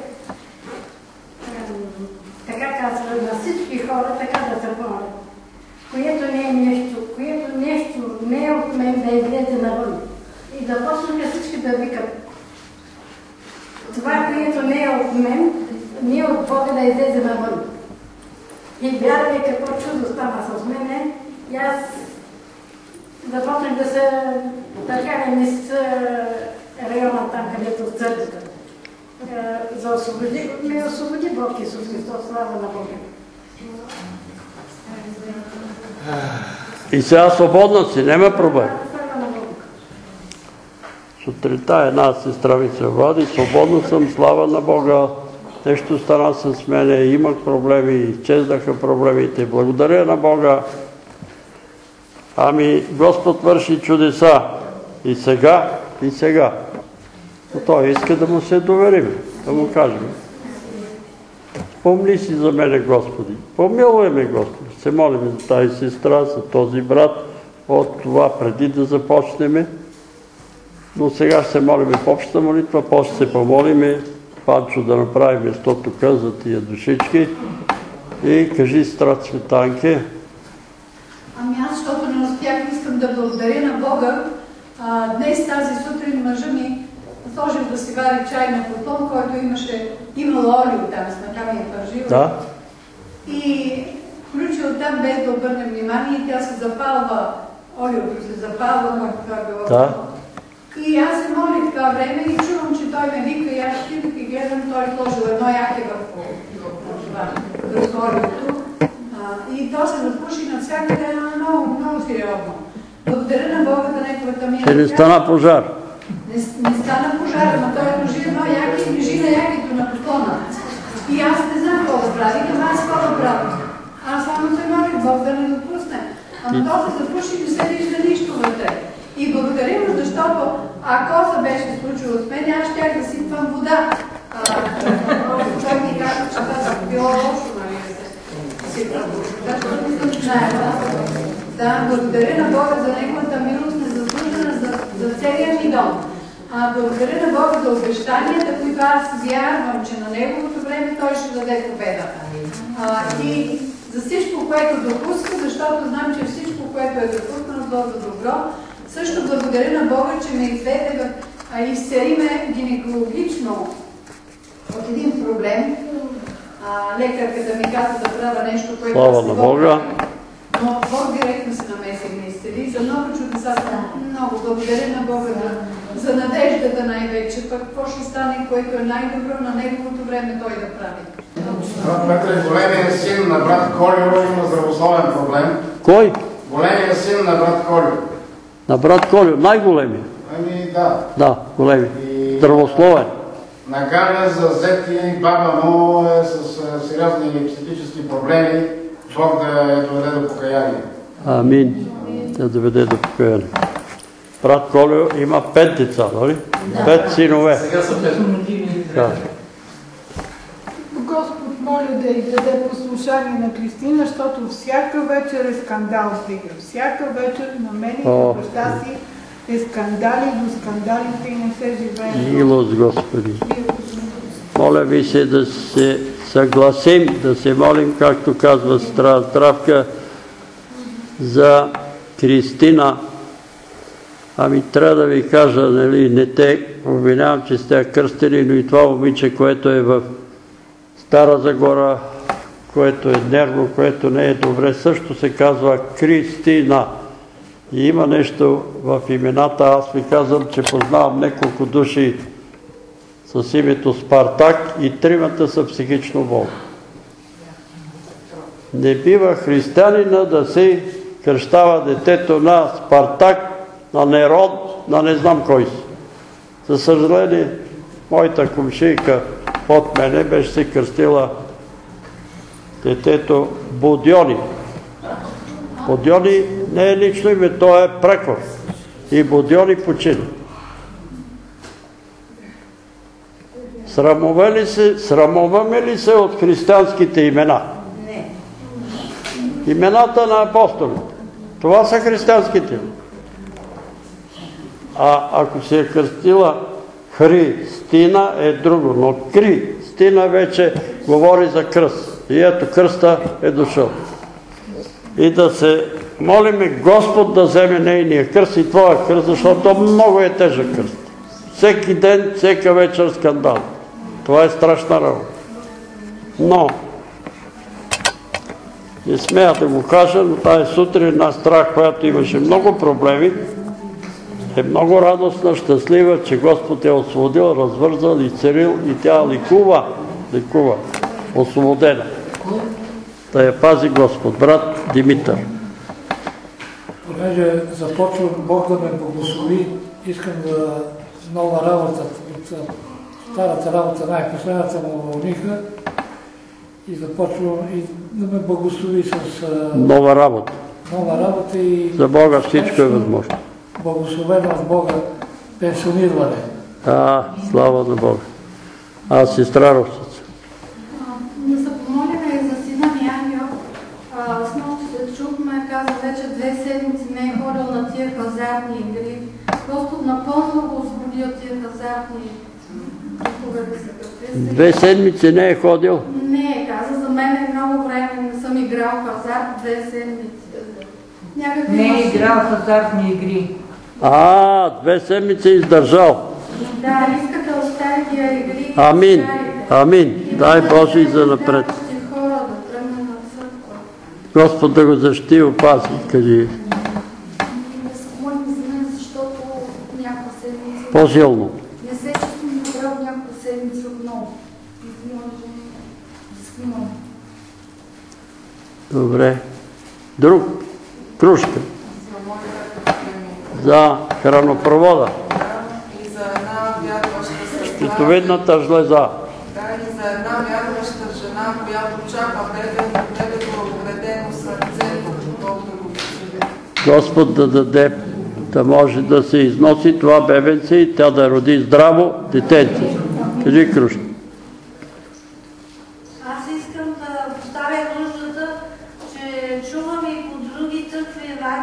така казва на всички хора, така да се помолят. Което нещо не е от мен, да излезе навън. И да почнаха всички да викат. Това, което не е от мен, не е от Бога, да излезе навън. И вярвай какво чудо стана с мене. И аз започнах да се търкавам из района там, където църквата. Ме освободи Бог Исус Христос, слава на Бога. И сега свободна си, няма проблем. Сутринта една сестра ми се води, свободно съм, слава на Бога. Нещо стана с мене, имах проблеми, изчезнаха проблемите. Благодаря на Бога. Ами Господ върши чудеса. И сега. Но той иска да му се доверим, да му кажем. Помни си за мене, Господи. Помилуй ме, Господи. Се молим за тази сестра, за този брат, от това преди да започнем. Но сега ще се молим в общата молитва, после се помолиме Панчо да направи местото за тия душички. И кажи, сестра Цветанке. Ами аз, защото не успях, искам да благодаря на Бога. Днес тази сутрин мъжа ми сложил да си вари чай на котон, който имал олио там, сметана и пържила. Да. И включил там без да обърне внимание и тя се запалва, олиото се запалва, както това било. Да. И аз се молих това време и чувам, че той ме вика и аз отидох и гледам, той сложил едно яке в олиото. И то се запуши навсякъде много, много сериозно. Благодаря на Бога за неговата милост. Ще не стана пожар. Не стана пожар, но той държи едно яке и лежи на якето на котлона. И аз не знам какво да прави, аз какво да правя. Аз само се молих Бог да не допусне. Ама то се запуши и не се вижда нищо вътре. И благодаря му, защото ако се беше случило с мен, аз щях да сипвам вода. Човек ми казва, че това било лошо, нали, да се сипвам вода. Защото не съм знаела. Да, благодаря на Бога за Неговата милост, незаслужена за целия ми дом. Благодаря на Бога за обещанията, които аз вярвам, че на Неговото време Той ще даде победата. И за всичко, което допуска, защото знам, че всичко, което е допускано за добро, също благодаря на Бога, че ме изведе изцели ме гинекологично от един проблем. Лекарката ми каза да правя нещо, което Слава на Бога. Но Бог директно се намеси и ме изцели. За много чудеса много благодаря на Бога за надеждата най-вече. Пък какво ще стане, което е най-добро на Неговото време Той да прави. Брат Петре, големия син на брат Колио има здравословен проблем. Кой? Големия син на брат Колио. На брат Колио, най-големия. Ами да. Да, големи. Здравословен. На Галя за зети баба му е с сериозни психически проблеми. Бог да я доведе до покаяние. Амин. Да доведе до покаяние. Брат Колио има 5 деца, нали? 5 синове. Сега са 5. Да. Господ моля да й даде послушание на Кристина, защото всяка вечер е скандал стига. Всяка вечер на мен и на баща си е скандали до скандалите и не се живее. Милост, Господи. Моля ви се да се съгласим, да се молим, както казва Здравка, за Кристина. Ами трябва да ви кажа, нали, не те обвинявам, че сте кръстени, но и това момиче, което е в Стара Загора, което е нервно, което не е добре, също се казва Кристина. И има нещо в имената, аз ви казвам, че познавам няколко души с името Спартак и 3 са психично болни. Не бива християнина да се кръщава детето на Спартак, на Нерон, на не знам кой си. За съжаление, моята комшийка от мене беше се кръстила детето Будиони. Будиони не е лично име, то е прекор. И Будиони почина. Срамуваме ли се от християнските имена? Не. Имената на апостолите. Това са християнските имена. А ако се е кръстила Христина е друго, но Кристина вече говори за кръст. И ето кръста е дошъл. И да се молиме Господ да вземе нейния кръст и твоя кръст, защото много е тежък кръст. Всеки ден, всека вечер скандал. Това е страшна работа. Но, не смея да го кажа, но тази сутрин една страх, която имаше много проблеми, е много радостна, щастлива, че Господ е освободил, развързал, изцелил и тя лекува, освободена. Да я пази Господ. Брат Димитър. Понеже започвам Бог да ме благослови, искам да нова работа. От старата работа, най-последната му уволниха и започвам и да ме благослови с нова работа. Нова работа и за Бога всичко е възможно. Благословено от Бога пенсиониране. Слава на Бога. Сестра Росица. Да се помолим и за сина ми Ангел. С нощи се чухме, каза вече 2 седмици не е ходил на тия хазартни игри. Господ напълно го освободи от тия хазартни игри. 2 седмици не е ходил? Не, каза, за мен е много време, не съм играл хазарт 2 седмици. Не е играл хазартни игри. 2 седмици издържал. Да, иска да остави тия игри. Амин. Амин. Дай Божий за напред. Господ да го защити и опази. Кажи. Да се молим за мен, защото някаква седмица... По-силно. Не се чувствам добре от някаква седмица отново. Добре. Друг. Кружка. За хранопровода. И за една вярваща сестра. Щитовидната жлеза. Да, и за една вярваща жена, която чака бебето обредено сърцето, Бог да го посреди. Господ да даде, да може да се износи това бебенце и тя да роди здраво детенце. Кажи, Крушка. Аз искам да поставя нуждата, че чувам и по други църкви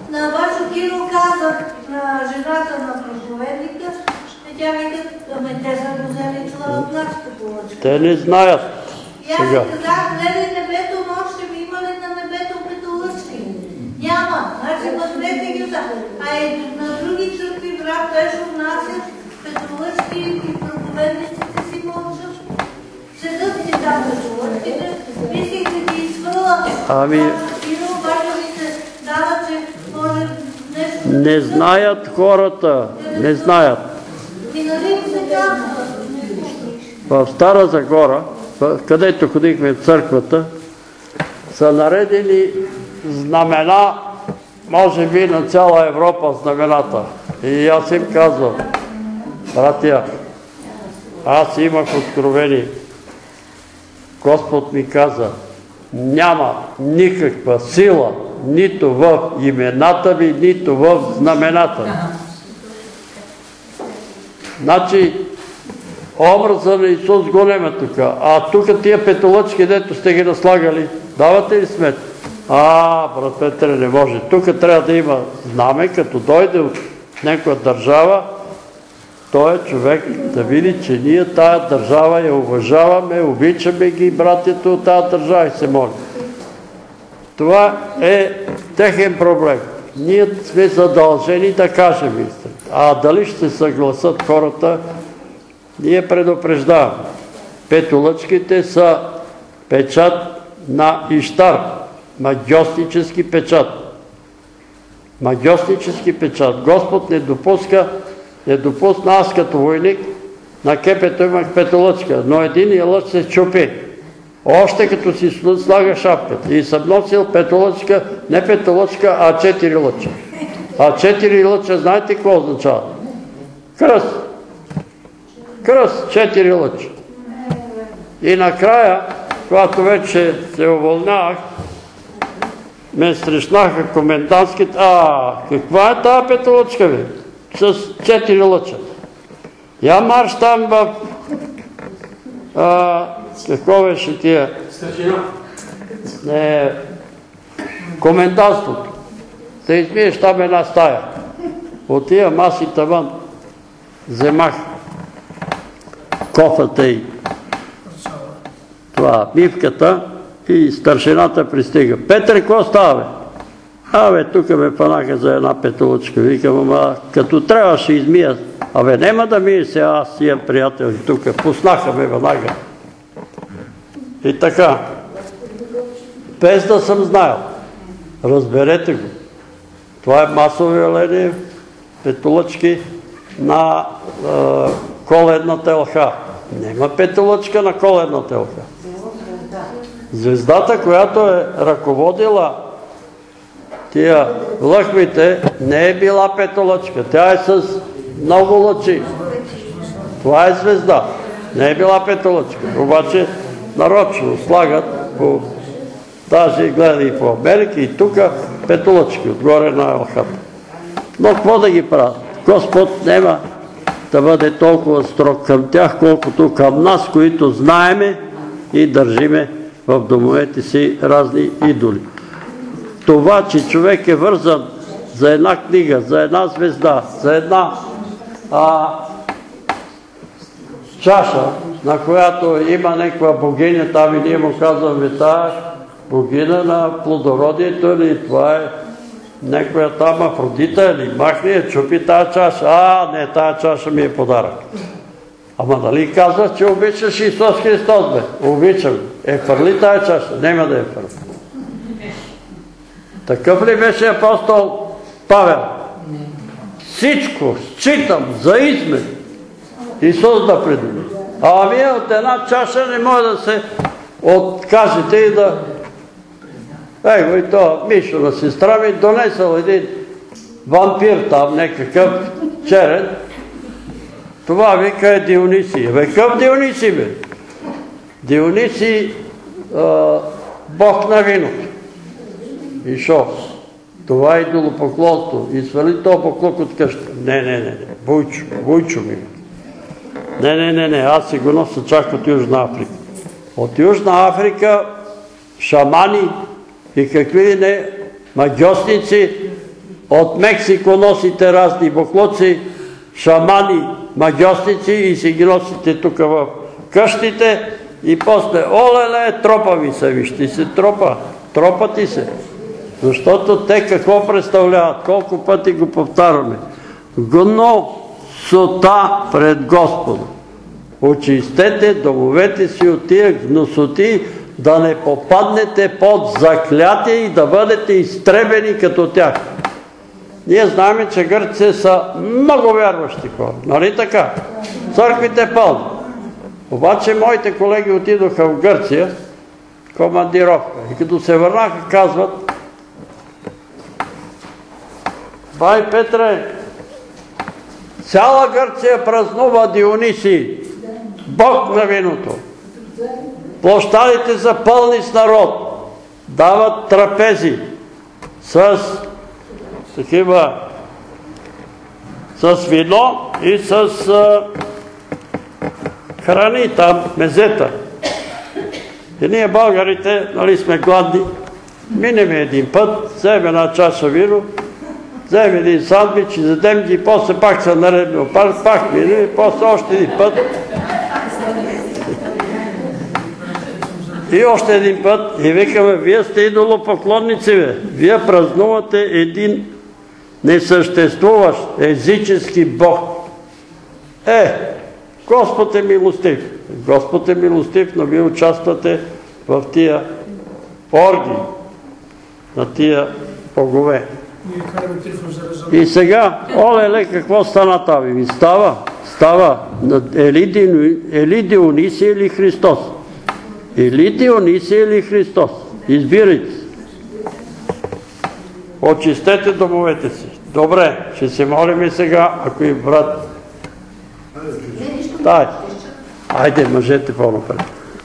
На Башо Киро казах на жената на проповедника, и тя вика, те са го взели това от нашата полъчка. Те не знаят. И аз си казах, гледай небето, нощем има ли на небето петолъчки? Няма. Значи възвете ги за. А на други църкви брат беше внасят петолъчки и проповедниците си мълчат. Седат си там петолъчките, мислих да ги изхвърла. Обаче ми се дава, че може нещо... Не знаят хората, не знаят. И нали им се казва? В Стара Загора, където ходихме в църквата, са наредили знамена, може би на цяла Европа знамената. И аз им казвам, братя, аз имах откровение. Господ ми каза, няма никаква сила, нито в имената ви, нито в знамената ви. Значи, образа на Исус го нема тук. А тук тия петолъчки, дето сте ги наслагали, давате ли сметка? Брат Петре, не може. Тук трябва да има знаме, като дойде от някоя държава, той е човек да види, че ние тая държава я уважаваме, обичаме ги братята от тая държава и се молим. Това е техен проблем. Ние сме задължени да кажем истината. А дали ще съгласат хората, ние предупреждаваме. Петолъчките са печат на Иштар. Магьоснически печат. Магьоснически печат. Господ не допусна аз като войник, на кепето имах петолъчка, но един лъч се чупи. Още като си слага шапката. И съм носил петолъчка, не петолъчка, а 4 лъча. А 4 лъча, знаете какво означава? Кръст. Кръст, 4 лъча. И накрая, когато вече се уволнявах, ме срещнаха комендантските. Каква е тази петолъчка ви? С 4 лъча. Я марш там в... какво беше тия? Не, комендантството. Да измиеш там една стая. От тия масите вън вземах кофата и мивката и старшината пристига. Петре, какво става, бе? Тук ме фанаха за една петолъчка. Викам, като трябва ще измия. Нема да мия се, аз имам приятели тук. Пуснаха ме веднага. И така. Без да съм знаел. Разберете го. Това е масово явление, петолъчки на коледната елха. Нема петолъчка на коледната елха. Звездата, която е ръководила тия лъхвите, не е била петолъчка. Тя е с много лъчи. Това е звезда. Не е била петолъчка. Обаче нарочно слагат даже гледа и по Америка и тук петолъчки отгоре на елхата. Но какво да ги правят? Господ нема да бъде толкова строг към тях, колкото към нас, които знаеме и държиме в домовете си разни идоли. Това, че човек е вързан за една книга, за една звезда, за една чаша, на която има някаква богиня, там и ние му казваме, тая богиня на плодородието или това е някоя там Афродита или махни я, чупи тая чаша. Не, тая чаша ми е подарък. Ама нали казваш, че обичаш Исус Христос, бе? Обичам. Фърли тая чаша. Нема да я фърли. Такъв ли беше апостол Павел? Всичко считам за измен Исус да придобие. Вие от една чаша не може да се откажете и да... И то Мишо на сестра ми донесъл един вампир там, някакъв черен. Това вика е Дионисий. Какъв Дионисий, бе? Дионисий бог на виното. И шо? Това е идолопоклонство. И свали то поклок от къща. Не. Войчо ми. Не. Аз си го нося чак от Южна Африка. От Южна Африка шамани и какви ли не магьосници от Мексико носите разни боклуци, шамани, магьосници и си ги носите тук в къщите и после, олеле, тропа ви се, вижте се тропа ти се. Защото те какво представляват? Колко пъти го повтаряме? Гносота пред Господа. Очистете домовете си от тия гносоти, да не попаднете под заклятие и да бъдете изтребени като тях. Ние знаем, че гърците са много вярващи хора. Нали така? Църквите пълни. Обаче моите колеги отидоха в Гърция, командировка. И като се върнаха, казват: бай Петре, цяла Гърция празнува Дионисий, бог на виното. Площадите са пълни с народ. Дават трапези с такива, с вино и с храни там, мезета. И ние българите, нали сме гладни, минем един път, вземем една чаша вино, вземем един сандвич и задем ги, и после пак се наредим, пак минем, и после още един път. И още един път, и викаме: вие сте идолопоклонници, бе. Вие празнувате един несъществуващ езически бог. Господ е милостив. Господ е милостив, но вие участвате в тия оргии, на тия богове. И сега, олеле, какво стана там? Става. Или Дионисий, или Христос. Или Дионисий, или Христос. Избирайте. Очистете домовете си. Добре, ще се молим сега, ако и брат. Айде, мъжете по-напред.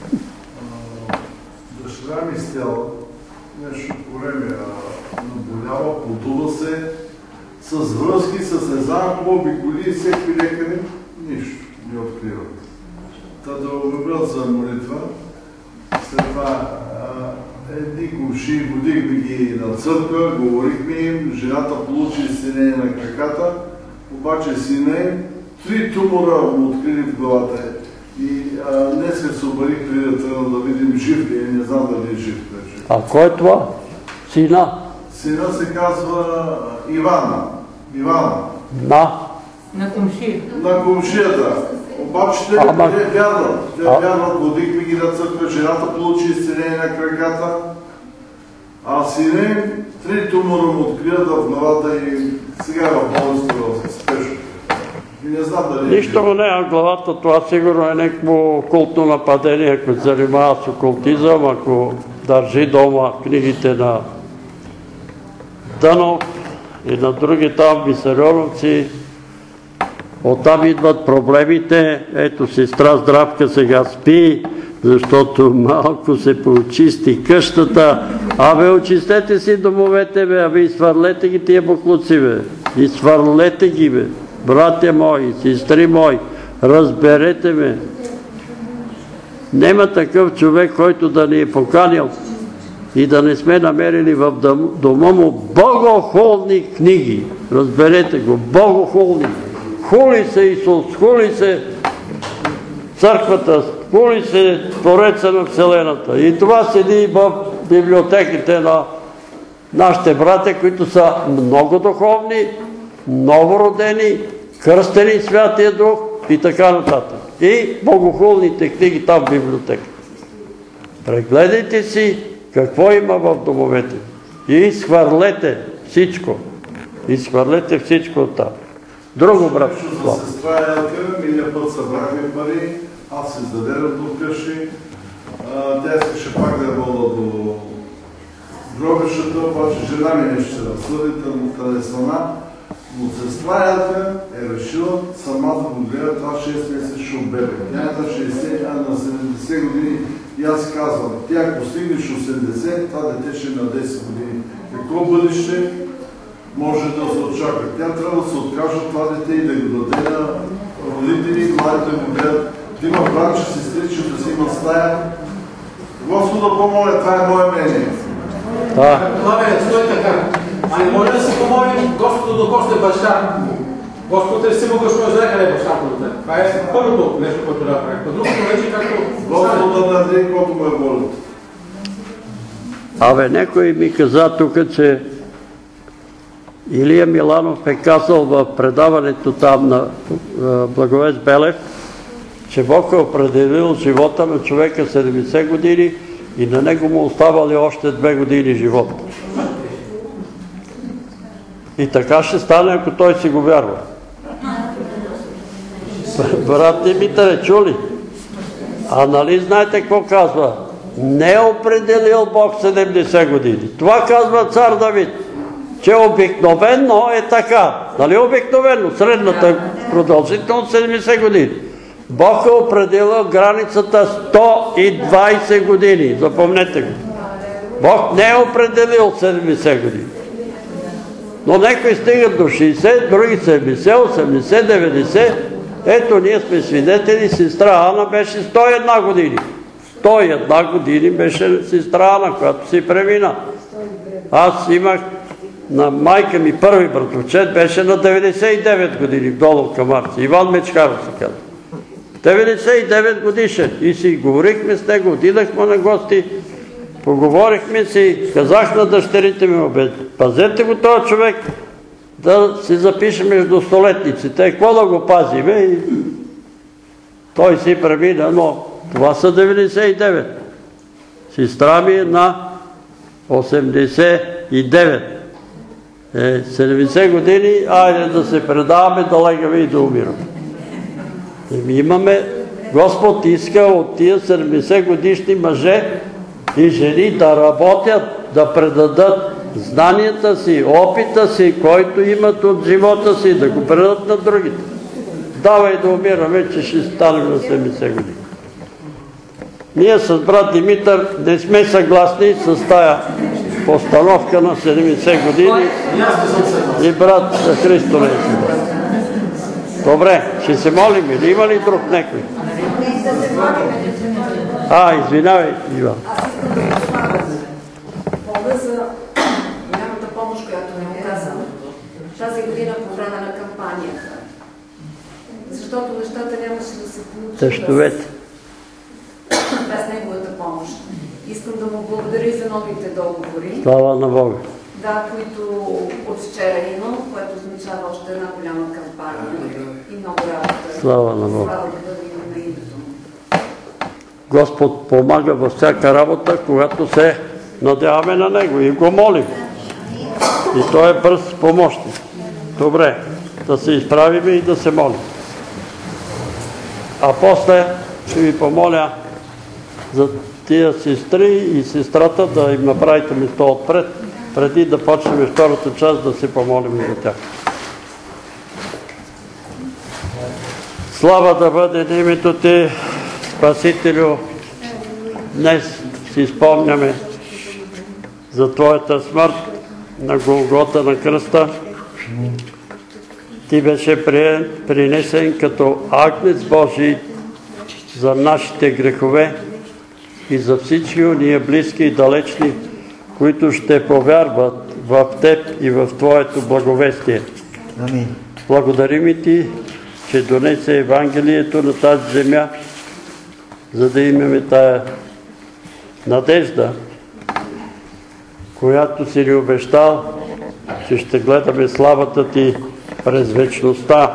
Дъщеря ми Стела нещо време наболява, потува се, с връзки, с не знам какво обиколи, всеки лекари, нищо не откриват. Та да обявят за молитва. След това едни комши, водихме ги на църква, говорихме им, жената получи изцеление на краката, обаче сина им 3 тумора му открили в главата. И днес се обарих преди да тръгна да видим жив ли е, не знам дали е жив вече. А кой е това? Сина? Сина се казва Ивана. На комшия. На комшията. Обаче те вярват. Те вярват, водихме ги на църква, жената получи изцеление на краката, а сина им 3 тумора му открият в главата и сега в болестта в спешно. Нищо му не е в главата, това сигурно е някакво култно нападение, ако се занимава с окултизъм, ако държи дома книгите на Дънов и на други там Висарионовци. Оттам идват проблемите. Ето, сестра Здравка сега спи, защото малко се поочисти къщата. Очистете си домовете, изхвърлете ги тия боклуци, изхвърлете ги, братя мои, сестри мои, разберете ме. Нема такъв човек, който да ни е поканил и да не сме намерили в дома му богохулни книги. Разберете го, богохулни. Хули се Исус, хули се църквата, хули се Твореца на Вселената. И това седи в библиотеките на нашите братя, които са много духовни, новородени, кръстени Святия Дух и така нататък. И богохулните книги там в библиотека. Прегледайте си какво има в домовете и изхвърлете всичко. Изхвърлете всичко от там. Друго, брат. За сестра Елка, миния път събрахме пари, аз се издадерах до къщи, тя искаше пак да я вода до гробищата, обаче жена ми нещо се разсъди, тъмната е страна, но сестра Елка е решила сама да го гледа това 6 месечно бебе. Тя е на 60, на 70 години и аз казвам, тя ако стигнеш 80, това дете ще е на 10 години. Какво бъдеще може да се очаква? Тя трябва да се откаже от това дете и да го даде на родители, младите да го гледат. Да има братче, сестри, че да си има стая. Господа помоля, това е мое мнение. Това е, стой така. А не може да се помолим Господу докато е баща. Господ е всемогъщ, но знае къде е бащата до теб. Това е първото нещо, което да прави. По другото вече както... Господа да даде, колко му е волят. Абе, някой ми каза тук, че Илия Миланов е казал в предаването там на Благовест Белев, че Бог е определил живота на човека 70 години и на него му оставали още 2 години живот. И така ще стане, ако той си го вярва. Брат Димитър, чули? А нали знаете какво казва? Не е определил Бог 70 години. Това казва цар Давид, че обикновено е така. Нали обикновено? Средната продължителност 70 години. Бог е определил границата 120 години. Запомнете го. Бог не е определил 70 години. Но някои стигат до 60, други 70, 80, 90. Ето, ние сме свидетели, сестра Ана беше 101 години. 101 години беше сестра Ана, която си премина. Аз имах на майка ми първи братовчет, беше на 99 години, долу към Арци. Иван Мечкаров се казва. 99 годишен. И си говорихме с него, отидахме на гости, поговорихме си, казах на дъщерите ми, пазете го този човек, да си запише между столетниците. Какво да го пазиме? И той си премина, но това са 99. Сестра ми е на 89. 70 години, айде да се предаваме, да легаме и да умираме. Имаме, Господ иска от тия 70 годишни мъже и жени да работят, да предадат знанията си, опита си, който имат от живота си, да го предадат на другите. Давай да умираме, че ще станем на 70 години. Ние с брат Димитър не сме съгласни с тая постановка на 70 години и брат Христо не е съгласен. Добре, ще се молим или има ли друг някой? Извинявай, Иван. Помня за голямата помощ, която ми оказа тази година по време на кампанията. Защото нещата нямаше да се получат Тъщовете. без неговата помощ. Искам да му благодаря и за новите договори. Слава на Бога. Да, които от вчера има, което означава още една голяма кампания и много работа. Слава на Бога. Слава да бъде на името му. Господ помага във всяка работа, когато се надяваме на Него и го молим. И Той е бърз помощник. Добре, да се изправим и да се молим. А после ще ви помоля за тия сестри и сестрата да им направите место отпред, преди да почнем втората част да се помолим за тях. Слава да бъде на името Ти, Спасителю. Днес си спомняме за Твоята смърт на Голгота на кръста. Ти беше принесен като агнец Божий за нашите грехове и за всички уния близки и далечни, които ще повярват в Теб и в Твоето благовестие. Амин. Благодарим и Ти, че донесе Евангелието на тази земя, за да имаме тая надежда, която си ни обещал, че ще гледаме славата Ти през вечността.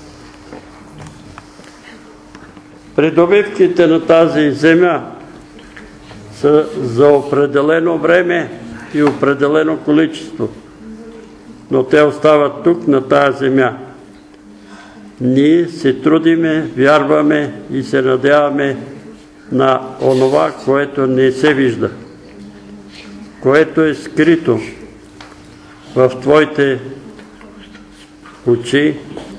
Придобивките на тази земя са за определено време и определено количество, но те остават тук на тази земя. Ние се трудиме, вярваме и се надяваме на онова, което не се вижда, което е скрито в Твоите очи,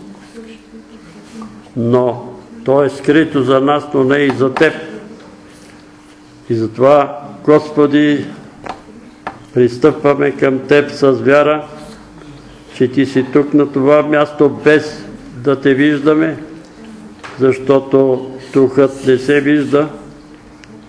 но то е скрито за нас, но не и за Теб. И затова, Господи, пристъпваме към Теб с вяра, че Ти си тук на това място без да Те виждаме, защото Духът не се вижда,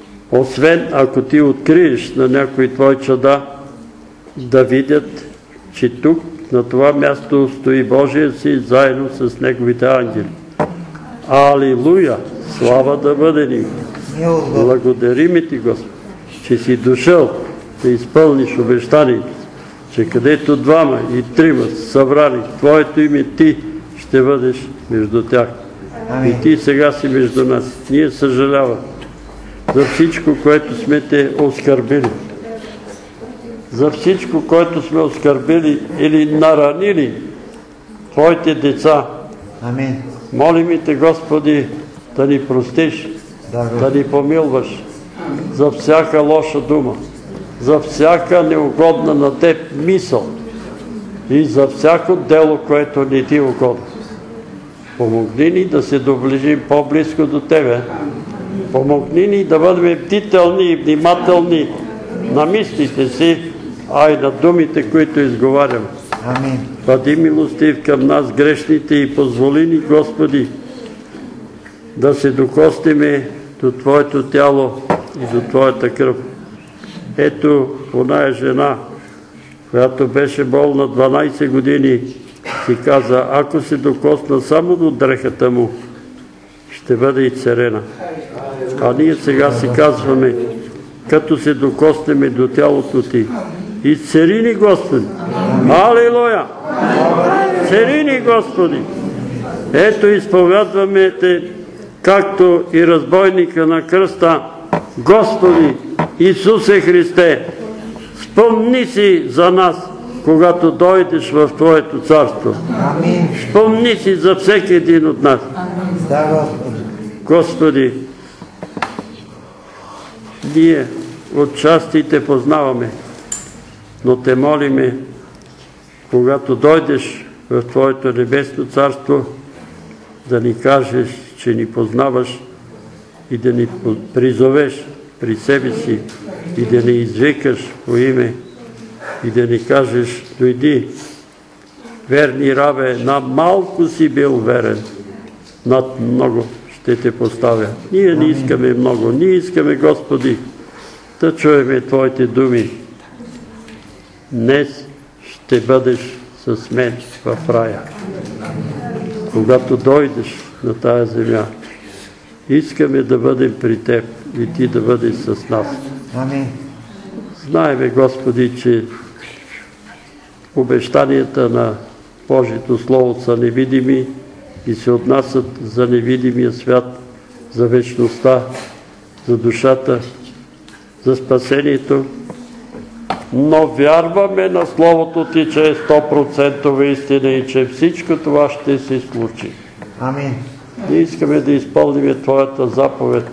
освен ако Ти откриеш на някои Твои чада да видят че тук на това място стои Божия си заедно с Неговите ангели. Алилуя! Слава да бъде ни! Благодарим Ти, Господи, че си дошъл да изпълниш обещанието, че където двама и трима събрани Твоето име, Ти ще бъдеш между тях. И Ти сега си между нас. Ние съжаляваме за всичко, което сме Те оскърбили. За всичко, което сме оскърбили или наранили Твоите деца. Молим Те, Господи, да ни простиш, да ни помилваш за всяка лоша дума, за всяка неугодна на Теб мисъл и за всяко дело, което не Ти угодно. Помогни ни да се доближим по-близко до Тебе. Помогни ни да бъдем бдителни и внимателни на мислите си, а и на думите, които изговарям. Бъди милостив към нас, грешните, и позволи ни, Господи, да се докоснеме до Твоето тяло и до Твоята кръв. Ето, оная жена, която беше болна 12 години, си каза, ако се докосна само до дрехата му, ще бъде изцелена. А ние сега си казваме, като се докоснеме до тялото Ти, изцели ни, Господи! Алилуя! Цели ни, Господи! Ето, изповядваме Те, както и разбойника на кръста, Господи Исусе Христе, спомни си за нас, когато дойдеш в Твоето царство. Спомни си за всеки един от нас. Господи, ние отчасти Те познаваме, но Те молиме, когато дойдеш в Твоето небесно царство, да ни кажеш, че ни познаваш и да ни призовеш при себе си и да ни извикаш по име и да ни кажеш, дойди, верни рабе, на малко си бил верен, над много ще те поставя. Ние не искаме много, ние искаме, Господи, да чуеме Твоите думи. Днес ще бъдеш с мен в рая. Когато дойдеш на тая земя, искаме да бъдем при Теб и Ти да бъдеш с нас. Знаеме, Господи, че обещанията на Божието Слово са невидими и се отнасят за невидимия свят, за вечността, за душата, за спасението. Но вярваме на Словото Ти, че е 100% истина и че всичко това ще се случи. Амин. Ние искаме да изпълним Твоята заповед.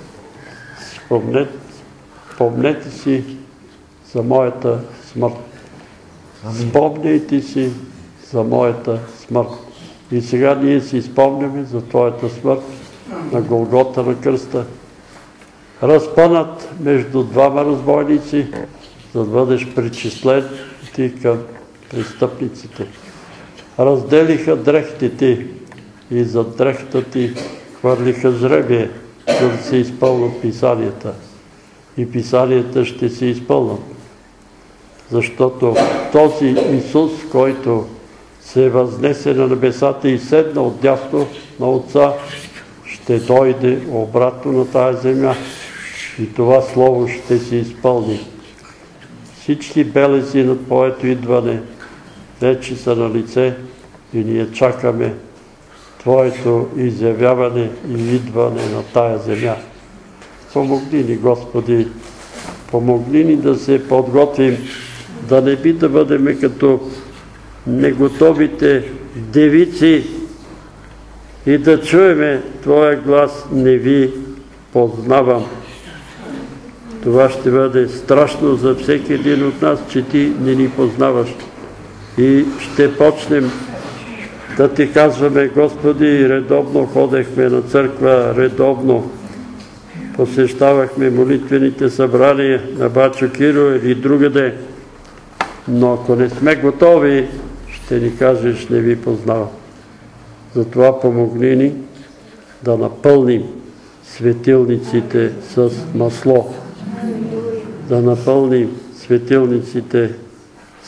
Спомнете си за моята смърт. Спомняйте си за моята смърт. И сега ние си спомняме за Твоята смърт на Голгота на кръста. Разпънат между двама разбойници, за да бъдеш причислен Ти към престъпниците. Разделиха дрехите Ти и за дрехата Ти хвърлиха жребие, за да се изпълнат писанията. И писанията ще се изпълнат. Защото този Исус, който се възнесе на небесата и седна отдясно на Отца, ще дойде обратно на тая земя и това Слово ще се изпълни. Всички белези на Твоето идване вече са на лице и ние чакаме Твоето изявяване и идване на тая земя. Помогни ни, Господи, помогни ни да се подготвим, да не би да бъдем като неготовите девици и да чуеме Твоя глас, не Ви познавам. Това ще бъде страшно за всеки един от нас, че Ти не ни познаваш. И ще почнем да Ти казваме, Господи, редовно ходехме на църква, редовно посещавахме молитвените събрания на Бачо Киро или другаде, но ако не сме готови, ще ни кажеш, не Ви познавам. Затова помогни ни да напълним светилниците с масло, да напълним светилниците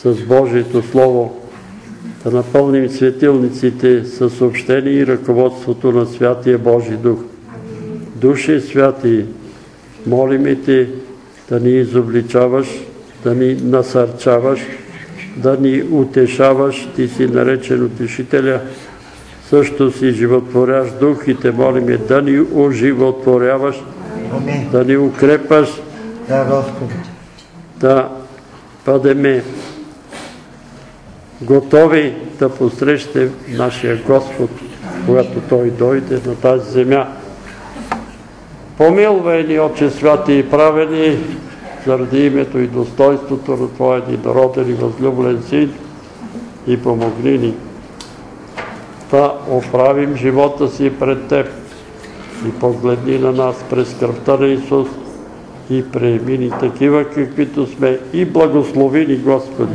с Божието Слово, да напълним светилниците със съобщение и ръководството на Святия Божи Дух. Душе Святи, молиме Те да ни изобличаваш, да ни насърчаваш, да ни утешаваш. Ти си наречен утешителя, също си животворящ Дух и Те молиме да ни оживотворяваш, да ни укрепаш, да бъдем готови да посрещнем нашия Господ, когато Той дойде на тази земя. Помилвай ни, Отче святи и праведни, заради името и достойството на Твоя единороден и възлюблен Син, и помогни ни да оправим живота си пред Теб и погледни на нас през кръвта на Исус и приеми ни такива, каквито сме, и благослови ни, Господи.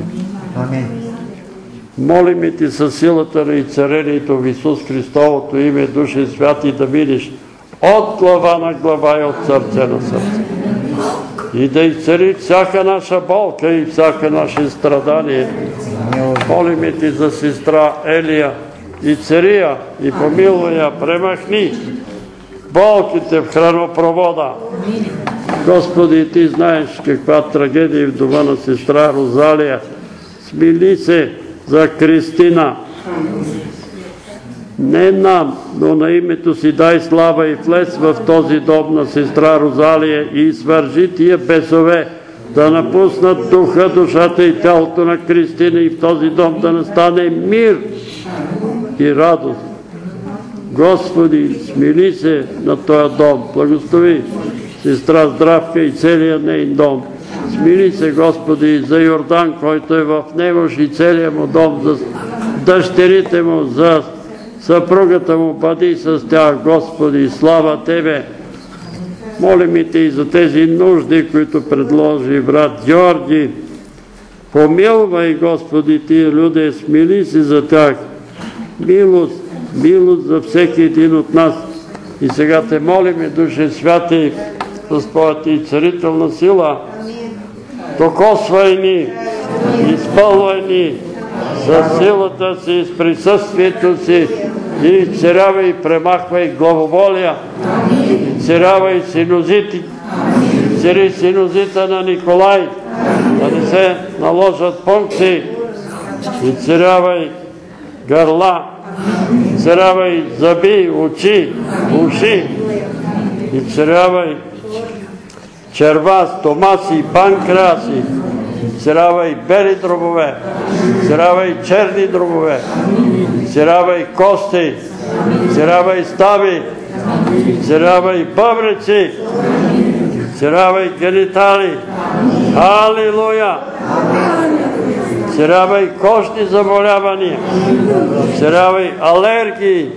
Молиме Ти със силата на и царението в Исус Христовото име, Душе Святи, да минеш от глава на глава и от сърце на сърце. И да изцели всяка наша болка и всяка наше страдание. Молиме Ти за сестра Елия и цария, и помилвай я, премахни болките в хранопровода. Господи, Ти знаеш каква трагедия в дома на сестра Розалия. Смили се за Кристина. Не нам, но на името Си дай слава и влез в този дом на сестра Розалия и свържи тия бесове да напуснат духа, душата и тялото на Кристина и в този дом да настане мир и радост. Господи, смили се на този дом. Благослови сестра Здравка и целият нейн дом. Смили се, Господи, за Йордан, който е в немощ, и целият му дом, за дъщерите му, за съпругата му, бъди с тях, Господи, слава Тебе. Молим и Те и за тези нужди, които предложи брат Георги. Помилвай, Господи, тия люди, смили се за тях. Милост, милост за всеки един от нас. И сега Те молиме, Душе Святи, с Твоята и царителна сила, докосвай ни, изпълвай ни със силата Си, с присъствието Си, и изцерявай и премахвай главоболия, изцерявай синузити, изцери синузита на Николай, да не се наложат пункции, изцерявай гърла, изцерявай зъби, очи, уши, изцерявай черва, стомаси, панкреаси, изцерявай бели дробове, изцерявай черни дробове, изцерявай кости, изцерявай стави, изцерявай бъбреци, изцерявай генитали. Халилуя! Изцерявай кожни заболявания, изцерявай алергии,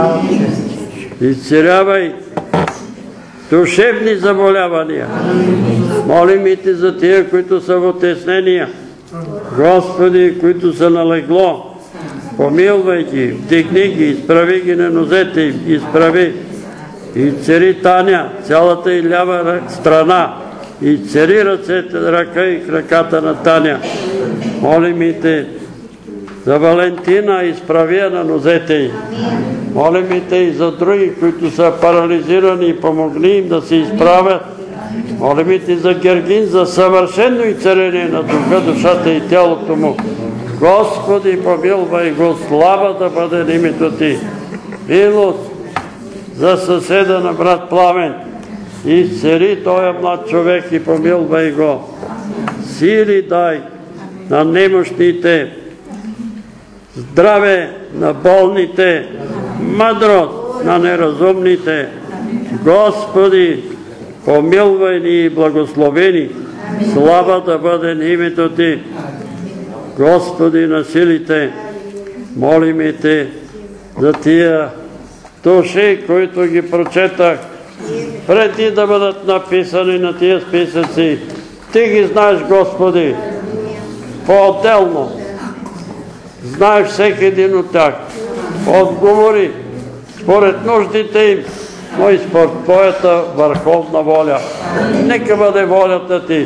изцерявай душевни заболявания. Молим и Те за тия, които са в отеснения. Господи, които са на легло, помилвай ги, вдигни ги, изправи ги на нозете им, изправи. И цари Таня, цялата и лява страна, и цари ръцете, ръка и краката на Таня. Молим и Те за Валентина, изправи я на нозете й. Молим и Те и за други, които са парализирани, помогни им да се изправят. Молим и Те за Гергин, за съвършено изцеление на духа, душата и тялото му. Господи, помилвай го, слава да бъде на името Ти. Милост за съседа на брат Пламен. Изцели този млад човек и помилвай го. Сили дай на немощните, здраве на болните, мъдрост на неразумните. Господи, помилвай ни и благослови ни. Слава да бъде на името Ти. Господи на силите, молим и Те за тия души, които ги прочетах, преди да бъдат написани на тия списъци. Ти ги знаеш, Господи, по-отделно. Знаеш всеки един от тях. Отговори според нуждите им, но и според Твоята върховна воля. Нека бъде волята Ти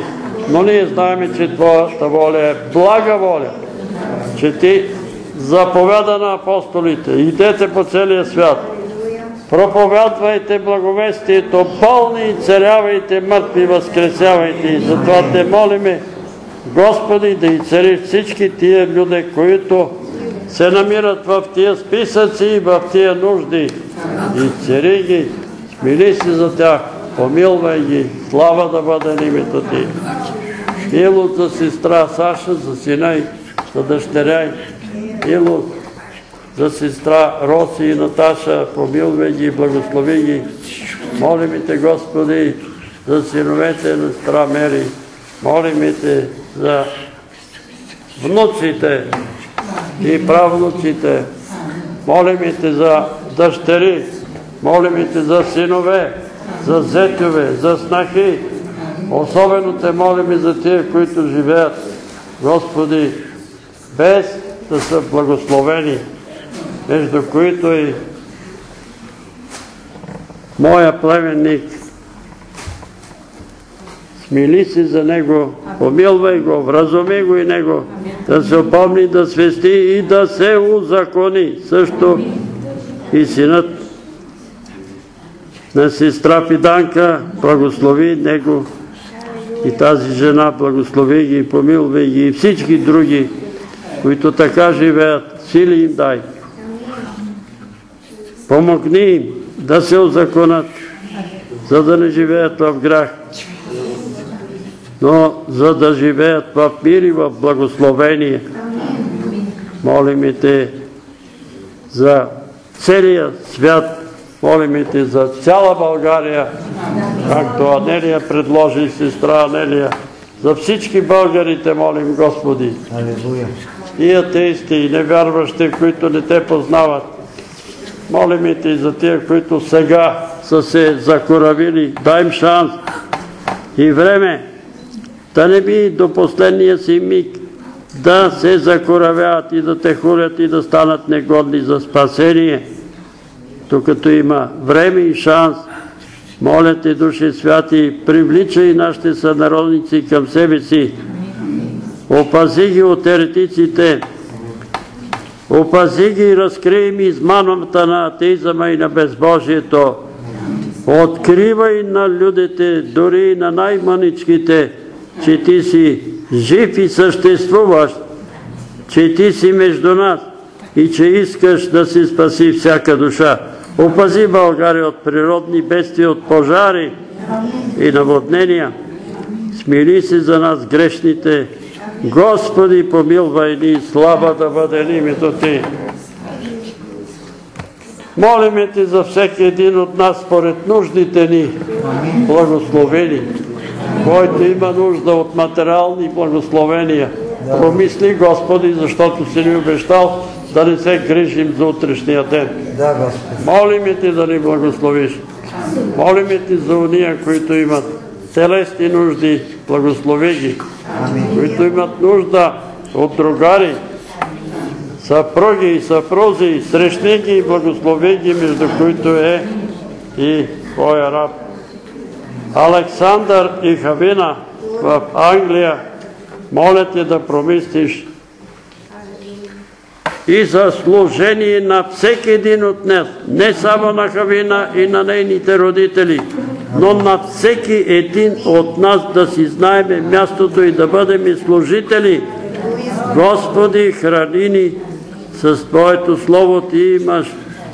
Но ние знаем, че Твоята воля е блага воля, че Ти заповяда на апостолите: идете по целия свят, проповядвайте благовестието, болни изцелявайте, мъртви възкресявайте. И затова Те молиме, Господи, да изцелиш всички тия люди, които се намират в тия списъци и в тия нужди. Изцели ги, смили се за тях, помилвай ги, слава да бъде името Ти. Милост за сестра Саша, за сина й, за дъщеря й, милост за сестра Роси и Наташа, помилвай ги, благослови ги. Молим Те, Господи, за синовете на сестра Мери, молим Те за внуците и правнуците, молим Те за дъщери, молим Те за синове, за зетове, за снахи. Особено Те молим за тия, които живеят, Господи, без да са благословени, между които и моя племенник. Смили се за него, помилвай го, вразуми го и него, да се опомни, да свести и да се узакони. Също и синът на сестра Фиданка, благослови него и тази жена, благослови ги, помилвай ги и всички други, които така живеят, сили им дай. Помогни им да се узаконят, за да не живеят в грях, но за да живеят в мир и в благословение. Молим Те за целия свят, молим Те за цяла България, както Анелия предложи, сестра Анелия. За всички българите молим, Господи. И атеисти, и невярващи, които не Те познават. Молим Те и за тия, които сега са се закоравили. Дай им шанс и време, да не би до последния си миг да се закоравяват и да Те хулят и да станат негодни за спасение. Докато има време и шанс, моля Те, Души Святи, привличай нашите сънародници към себе си. Опази ги от еретиците, опази ги и разкрий им измамата на атеизма и на безбожието. Откривай на людите, дори и на най-мъничките, че Ти си жив и съществуваш, че Ти си между нас и че искаш да си спаси всяка душа. Опази България от природни бедствия, от пожари и наводнения. Смили се за нас грешните. Господи, помилвай ни, слава да бъде името Ти. Молиме Те за всеки един от нас според нуждите ни. Благословени. Който има нужда от материални благословения, помисли, Господи, защото си ни обещал да не се грижим за утрешния ден. Молиме Те да ни благословиш. Молиме Те за уния, които имат телесни нужди, благослови ги. Които имат нужда от другари, съпруги и съпрузи, срещни ги и благослови ги, между които е и Твоя раб Александър и Хавина в Англия. Моля Те да промислиш и за служение на всеки един от нас, не само на Хавина и на нейните родители, но на всеки един от нас, да си знаеме мястото и да бъдем служители. Господи, храни ни с Твоето Слово. Ти имаш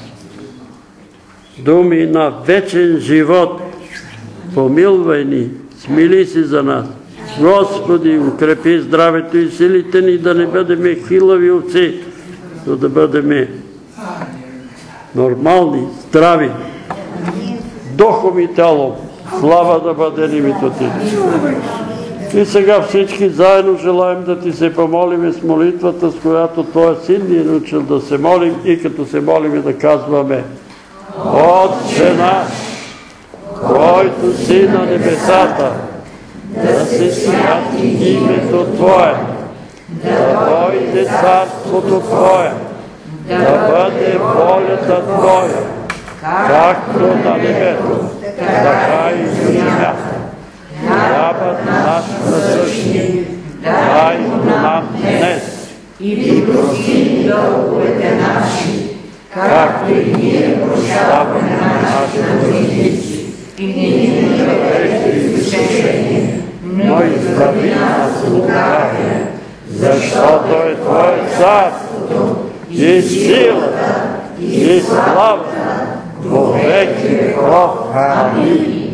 думи на вечен живот. Помилвай ни, смили се за нас. Господи, укрепи здравето и силите ни, да не бъдем хилави овци, но да бъдем нормални, здрави, духом и телом. Слава да бъде името Ти. И сега всички заедно желаем да Ти се помолим с молитвата, с която Твоя Син ни е научил да се молим, и като се молим да казваме: Отче наш, който си на небесата, да се святи името Твое, да дойде царството Твое, да бъде волята Твоя, както на небето, така и на земята. хлябът наш насъщни, дай нам днес и прости дълговете наши, както и ние прощаваме на нашите длъжници, и не ни въвеждай в изкушение, но избави нас от лукавия, защото е Твое царството и силата и славата во веки веков. Амин.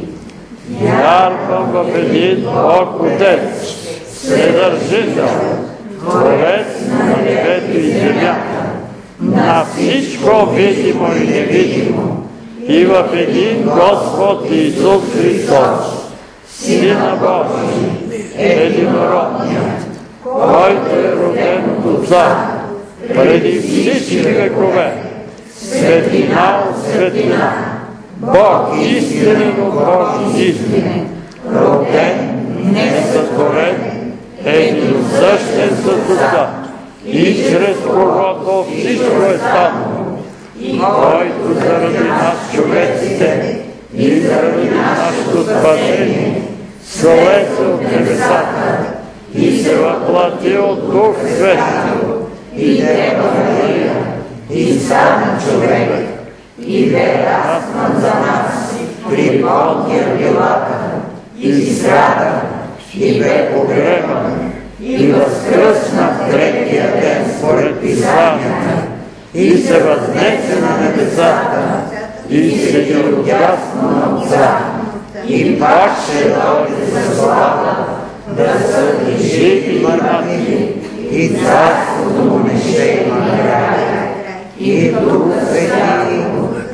Вярвам в един Бог Отец, Вседържител, Творец на небето и земята, на всичко видимо и невидимо, и в един Господ Исус Христос, Сина Божий, единородният, който е роден от Отца преди всички векове, светлина от светлина, Бог истинен от Бог истинен, роден, несътворен, единосъщен с Отца, и чрез когото всичко е станало, който заради нас човеците и заради нашето спасение слезе от небесата и се въплати от Дух Свет и Дева Мария, и стана човек, и бе разпнат за нас при Понтия Пилата, и страда, и бе погребан, и възкръсна в третия ден според Писанията, и се възнесе на небесата, и седи отдясно на Отца, и пак ще дойде за слава да съди живи и мъртви, и царството му не ще има край. И Дух Свети,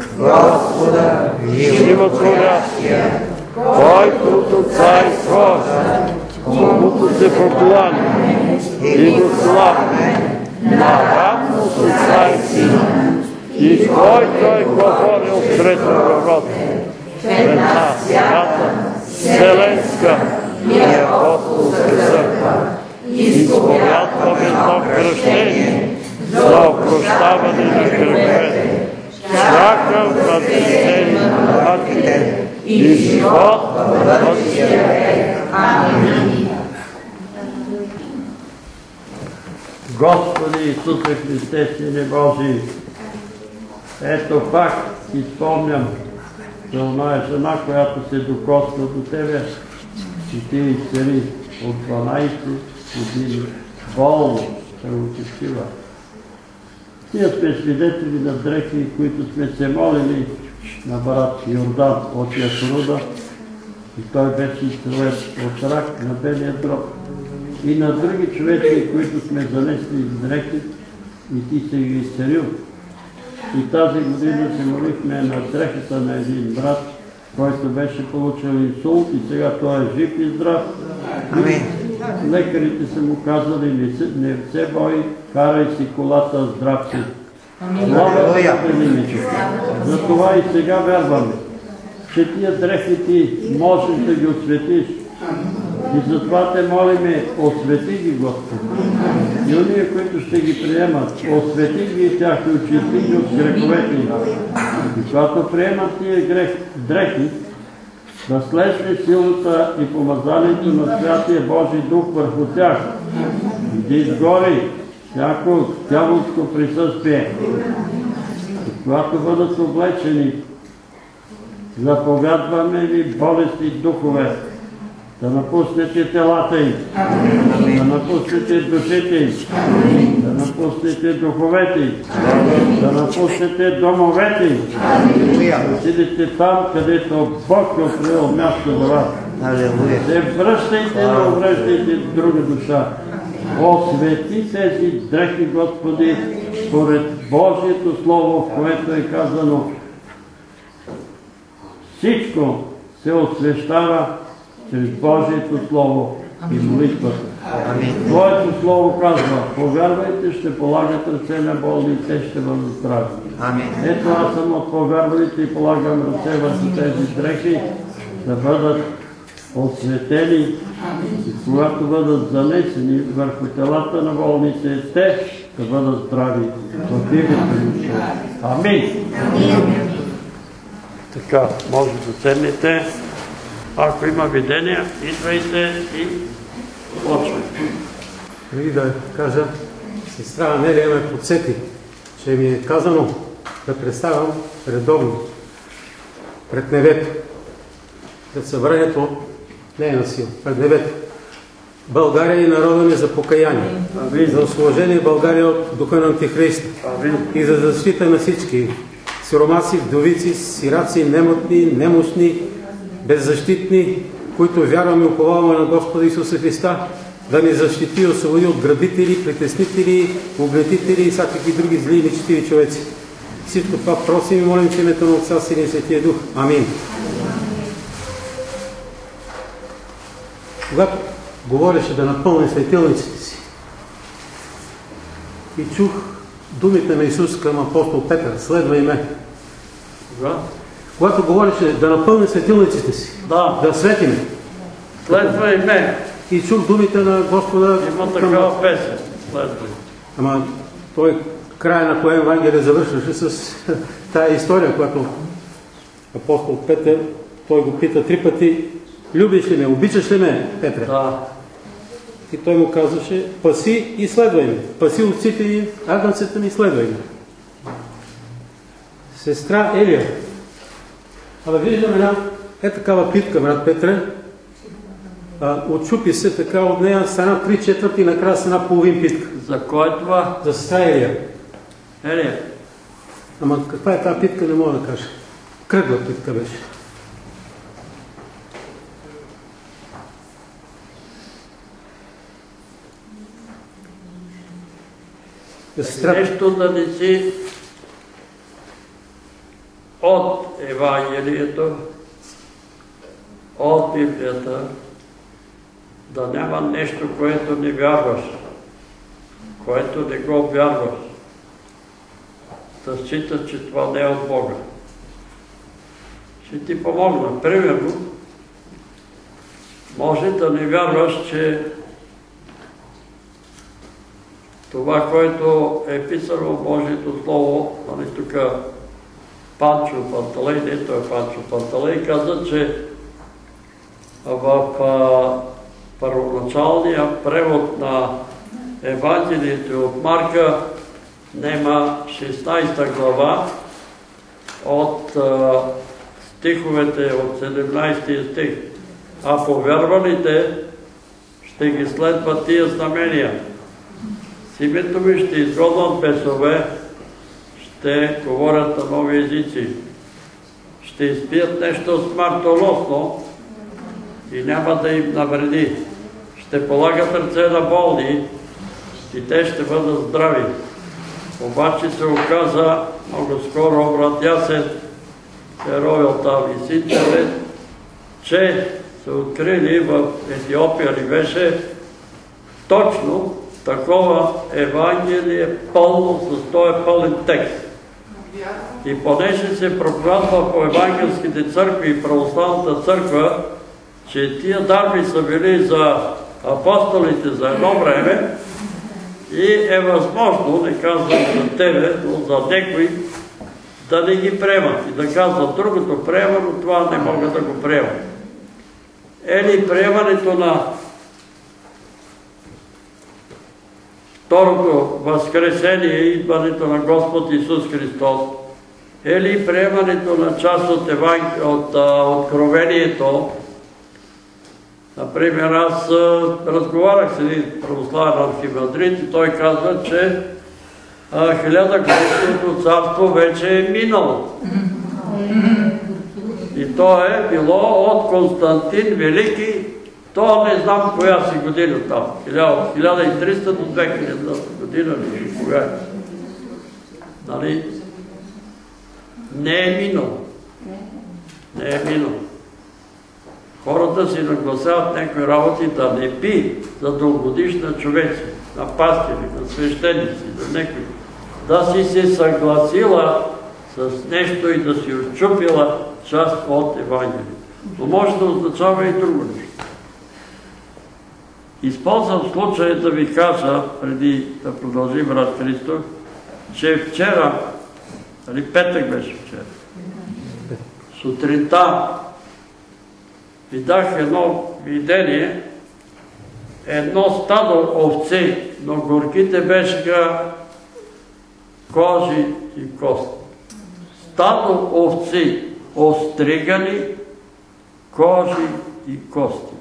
Господа, животворящия, който от Отца изхожда, комуто се покланя и го славяме, наравно с Отца и Сина, и който е говорил пред пророците, в една свята, вселенска и апостолска църква, изповядваме едно кръщение за опрощаване на греховете, чакам възнесение на мъртвите и живот в бъдещия век. Амин. Господи Исусе Христе, Сине Божий, ето пак ти спомням за оная жена, която се докосна до Тебе, и Ти изцели от 12 години болно се очистила. Ние сме свидетели на дрехи, които сме се молили на брат Йордан от Ясруда, и той беше изцелен от рак на белия дроб. И на други човеци, които сме занесли дрехи, и Ти се ги изцелил. И тази година се молихме на дрехата на един брат, който беше получил инсулт и сега той е жив и здрав. Амин. Лекарите са му казали, не се бой, карай си колата, здрав си. Слава Богу. Затова и сега вярваме, че тия дрехи Ти можеш да ги осветиш. И затова Те молиме, освети ги, Господи. И уния, които ще ги приемат, освети ги и тях и очисти ги от греховете им. И когато приемат тия дрехи, да слезне силата и помазанието на Святия Божий Дух върху тях и да изгори всяко дяволско присъствие. И когато бъдат облечени, заповядваме Ви болести духове, да напуснете телата им, да напуснете душите им, да напуснете духовете им, да напуснете домовете им, да отидете там, където Бог е определил място за вас. Не връщайте, не увреждайте друга душа. Освети тези дрехи, Господи, според Божието Слово, в което е казано: всичко се освещава чрез Божието Слово и молитвата. Твоето Слово казва: повярвайте, ще полагат ръце на болни, те ще бъдат здрави. Ето аз съм от повярвалите и полагам ръце върху тези дрехи, да бъдат осветени и когато бъдат занесени върху телата на болните, те да бъдат здрави в името на Исус. Амин. Така, може да седнете. Ако има видения, идвайте и почвайте. Преди да кажа, сестра Анелия ме подсети, че ми е казано да представям редовно пред небето, пред събранието не е на сила, пред небето. България и народа ни за покаяние, за освобождение в България от духа на Антихриста и за защита на всички сиромаси, вдовици, сираци, немотни, немощни, беззащитни, които вярваме и уповаваме на Господа Исуса Христа, да ни защити и освободи от грабители, притеснители, угнетители и всякакви други зли и нечестиви човеци. Всичко това просим и молим в името на Отца, Сина и Светия Дух. Амин. Когато говореше да напълни светилниците си и чух думите на Исус към апостол Петър, следвай ме. Когато говореше да напълни светилниците си, да светиме, следвай ме. И чух думите на Господа. Има такава песен. Следвай. Ама той края на кое Евангелие завършваше с тая история, която апостол Петър, той го пита 3 пъти: любиш ли ме, обичаш ли ме, Петре? Да. И той му казваше: паси и следвай ме. Паси овците и агънцата ми, следвай ме. Сестра Елия. Абе, виждам една такава питка, брат Петре. Отчупи се така от нея, стана 3/4 и накрая с една половин питка. За кой е това? За сестра Елия. Елия. Ама каква е тази питка, не мога да кажа. Кръгла питка беше. Нещо да не си от Евангелието, от Библията, да няма нещо, което не вярваш, което не го вярваш, да считаш, че това не е от Бога. Ще ти помогна. Примерно, може да не вярваш, че това, което е писано в Божието Слово, нали тук Панчо Панталей, не той е Панчо Панталей, каза, че в първоначалния превод на Евангелието от Марка нема 16 глава от стиховете от 17 стих. А повярвалите ще ги следват тия знамения. С името ми ще изгонват бесове, ще говорят на нови езици, ще изпият нещо смъртоносно и няма да им навреди. Ще полагат ръце на болни и те ще бъдат здрави. Обаче се оказа много скоро, брат Ясен се ровил там и с интернет, че се открили в Етиопия ли беше точно такова Евангелие пълно с този пълен текст. И понеже се проповядва по евангелските църкви и православната църква, че тия дарби са били за апостолите за едно време и е възможно, не казвам за тебе, но за някой, да не ги приемат и да казват другото приема, но това не могат да го приемат. Или приемането на второто възкресение и идването на Господ Исус Христос, или приемането на част от откровението. Например, аз разговарях с един православен архимандрит и той казва, че 1000-годишното царство вече е минало. И то е било от Константин Велики, то не знам коя си година там, 1300 до 2000 година ли, кога е. Нали? Не е минало. Не е минало. Хората си нагласяват някои работи да не би за дългогодишна човеци, на пастири, на свещеници, за някои. Да си се съгласила с нещо и да си отчупила част от Евангелието. Но може да означава и друго нещо. Използвам случая да ви кажа, преди да продължим брат Христов, че вчера, или петък беше вчера, сутринта видях едно видение, едно стадо овци, но горките бешеха кожи и кости. Стадо овци, остригани, кожи и кости.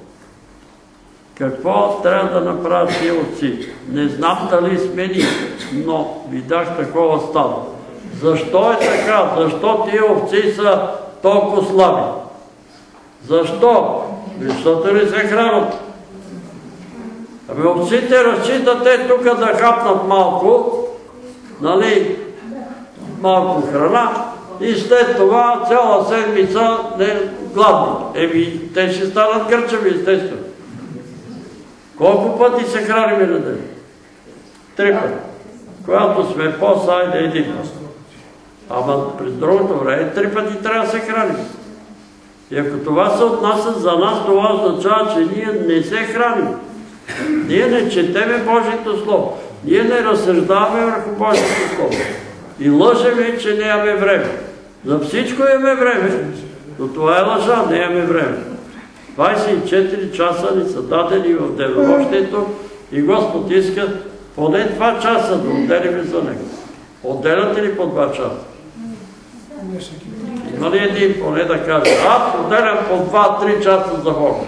Какво трябва да направят тия овци? Не знам дали сме ние, но видях такова стадо. Защо е така? Защо тия овци са толкова слаби? Защо? Защото ли се хранат? Ами овците разчитате тук да хапнат малко, нали, малко храна и след това цяла седмица не гладни. Еми, те ще станат гърчави, естествено. Колко пъти се храним на ден? 3 пъти. Когато сме по-сайде 1 път. Ама през другото време 3 пъти трябва да се храним. И ако това се отнася за нас, това означава, че ние не се храним. Ние не четеме Божието Слово. Ние не разсъждаваме върху Божието Слово. И лъжеме, че нямаме време. За всичко имаме време, но това е лъжа, нямаме време. 24 часа ни са дадени в денонощието и Господ иска поне 2 часа да отделиме за Него. Отделяте ли по 2 часа? Има ли един поне да каже, аз отделям по 2-3 часа за Бога?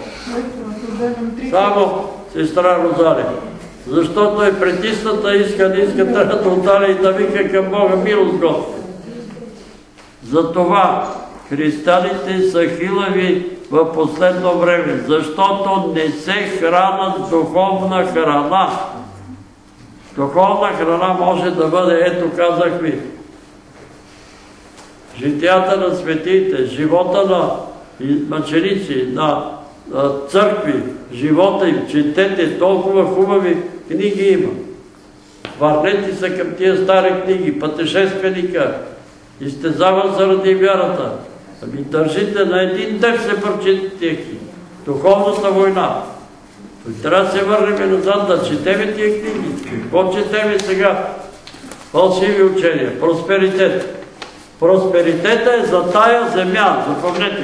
Само сестра Розалия. Защото е притисната, иска трябва да отдаля и да вика към Бога милост Господи. Затова християните са хилави в последно време, защото не се хранат духовна храна. Духовна храна може да бъде, ето казах ви, житията на светиите, живота на мъченици, на църкви, живота им, четете, толкова хубави книги има. Върнете се към тия стари книги, Пътешественика, Изтезаван заради вярата. Ами държите на един ден се прочитате тия книги. Духовната война. Трябва да се върнем назад, да четеме тия книги. Какво четеме сега? Фалшиви учения, просперитет. Просперитета е за тая земя, запомнете.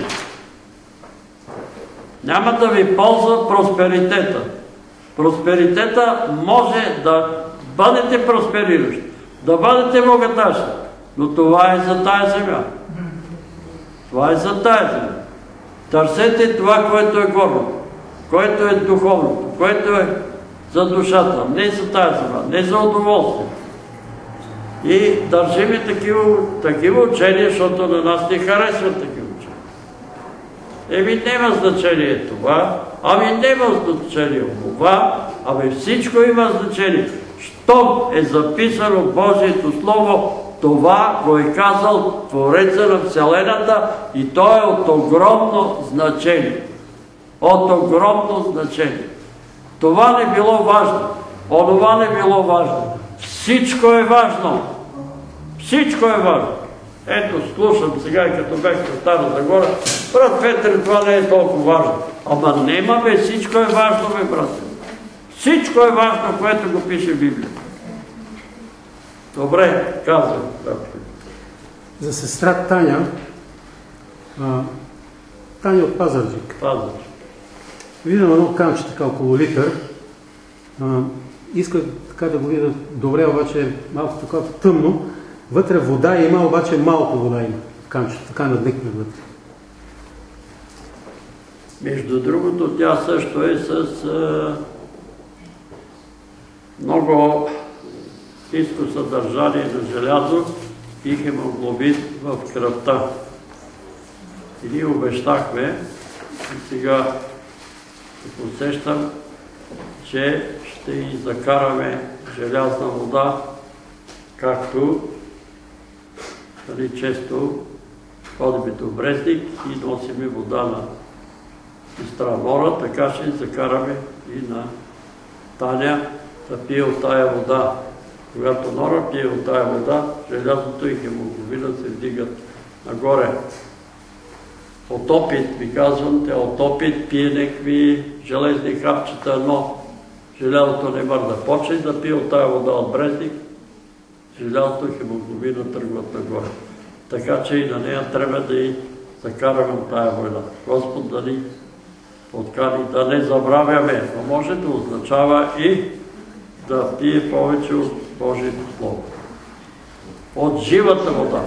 Няма да ви ползва просперитета. Просперитета може да бъдете проспериращи, да бъдете богаташи, но това е за тая земя. Това е за тая земя. Търсете това, което е горно, което е духовното, което е за душата, не за тая земя, не за удоволствие. И държиме такива учения, защото на нас не харесват такива учения. Еми няма значение това, ами няма значение това, ами всичко има значение. Щом е записано в Божието Слово, това го е казал Твореца на Вселената и то е от огромно значение. От огромно значение. Това не било важно, онова не било важно. Всичко е важно. Всичко е важно. Ето, слушам сега и като бях в Стара Загора, брат Петър, това не е толкова важно. Ама нема бе, всичко е важно, бе, брат. Всичко е важно, което го пише Библията. Добре, казвам. За сестра Таня, Таня от Пазарджик. Виждам едно камче така около литър. Иска така да го видя добре, обаче е малко така тъмно. Вътре вода има, обаче малко вода има в камчето, така надникне вътре. Между другото, тя също е с много ниско съдържание на желязо и хемоглобин в кръвта. И ние обещахме, и сега се усещам, че ще й закараме желязна вода, както често ходим до Брезник и носиме вода на сестра Нора, така ще закараме и на Таня да пие от тая вода. Когато Нора пие от тая вода, желязото и хемоглобина се вдигат нагоре. От опит, ви казвам, те от опит пие някакви железни хапчета, но желязото не мърда. Почне да пие от тая вода от Брезник, желязото и хемоглобина тръгват нагоре. Така че и на нея трябва да й закараме от тая война. Господ да ни откани да не забравяме, но може да означава и да пие повече от Божието Слово. От живата вода.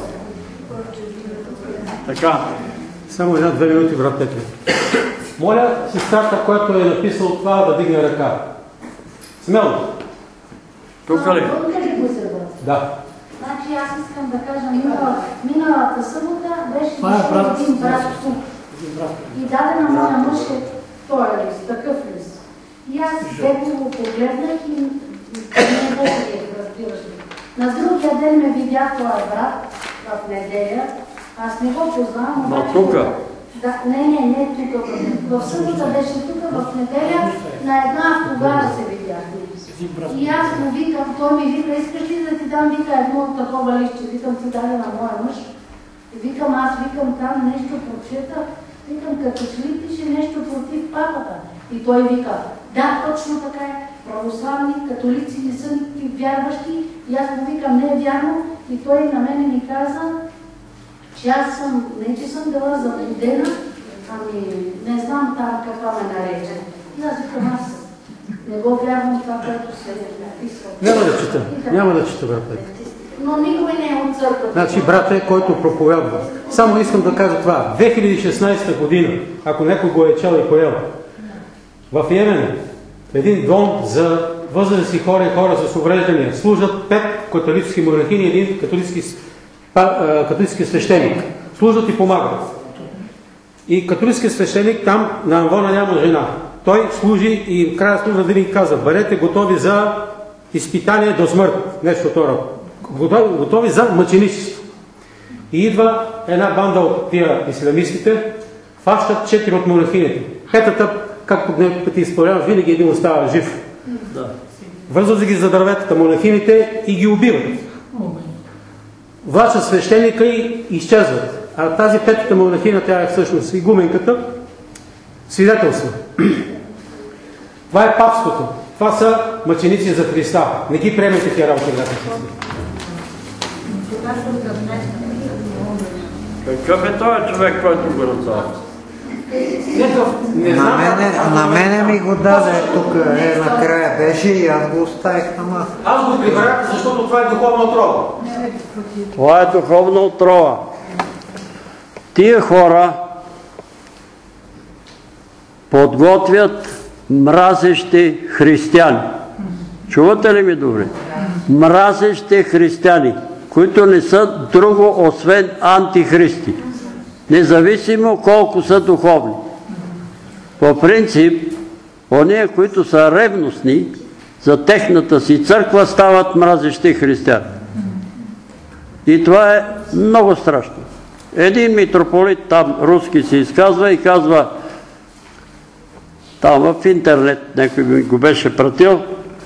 Така. Само 1-2 минути, брат Петре. Моля сестрата, която е написала това, да дигне ръка. Смело. Тук ли? Да. Значи аз искам да кажа, миналата събота беше един брат тук и даде на моя мъж този лист, такъв лист. И аз бегло го погледнах и не го приех, разбираш ли. На другия ден ме видя този брат в неделя, аз не го познавам. Но тука? Да, не тук. В събота беше тук, в неделя на една автогара се видяхме. И аз му викам, той ми вика, искаш ли да ти дам, вика, едно такова лище, викам, ти даде на моя мъж. Викам, аз викам там нещо прочета, викам, като че ли пише нещо против папата. И той вика, да, точно така е, православни, католици не са вярващи. И аз му викам, не е вярно. И той на мене ми каза, че аз съм, не че съм била заблудена, ами не знам там каква ме нарече. И аз викам, аз не го вярвам това, което се е написал. Няма да чета, брат Петре. Но никой не е от църквата. Значи брат е, който проповядва. Само искам да кажа това. 2016 година, ако някой го е чел и поел, в Йемен, един дом за възрастни хора и хора с увреждания, служат 5 католически монахини и един католически свещеник. Служат и помагат. И католически свещеник там на амвона няма жена. Той служи и в края служба винаги каза, бъдете готови за изпитание до смърт. Нещо второ. Готови за мъченичество. И идва една банда от тия ислямистите, фащат 4 от монахините. Петата, както днес пъти изпълнявам, винаги един остава жив. Вързват ги за дърветата монахините и ги убиват. Влачат свещеника и изчезват. А тази петата монахина, тя е всъщност игуменката, свидетелства. Това е папството. Това са мъченици за Христа. Не ги приемете тия работи, брат. Какъв е този човек, който го раздава? На мене ми го даде тук, накрая беше и аз го оставих на маса. Аз го прибрах, защото това е духовна отрова. Това е духовна отрова. Тия хора подготвят мразещи християни. Чувате ли ми добре? Мразещи християни, които не са друго, освен антихристи. Независимо колко са духовни. По принцип, ония, които са ревностни за техната си църква, стават мразещи християни. И това е много страшно. Един митрополит там, руски, се изказва и казва, там в интернет, някой го беше пратил,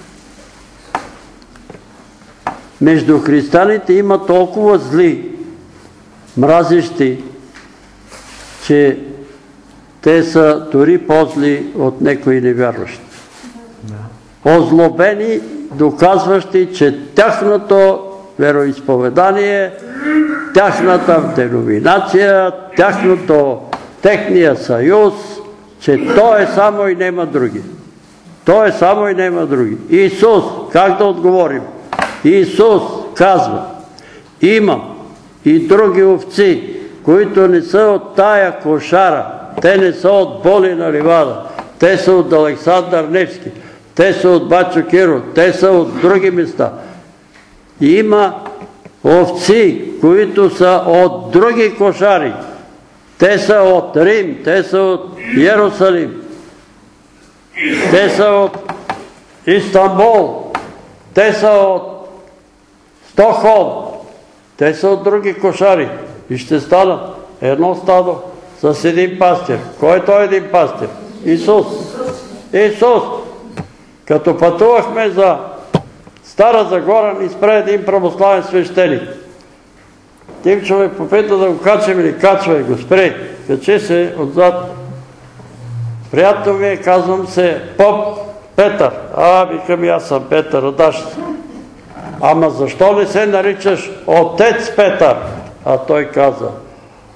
между християните има толкова зли, мразещи, че те са дори по-зли от някои невярващи. Озлобени, доказващи, че тяхното вероизповедание, тяхната деноминация, техния съюз, че то е само и нема други. То е само и нема други. Исус, как да отговорим? Исус казва, има и други овци, които не са от тая кошара, те не са от Боли на Ливада, те са от Александър Невски, те са от Бачо Киро, те са от други места. Има овци, които са от други кошари. Те са от Рим, те са от Йерусалим, те са от Истанбул, те са от Стокхолм, те са от други кошари. И ще станат едно стадо с един пастир. Кой е той един пастир? Исус. Исус. Като пътувахме за Стара Загора, ни спре един православен свещеник. Тимчо ме попита да го качим или качвай го, спре. Качи се отзад. Приятно ми е, казвам се поп Петър. Викам и аз съм Петър, отдаш се. Ама защо не се наричаш отец Петър? А той каза,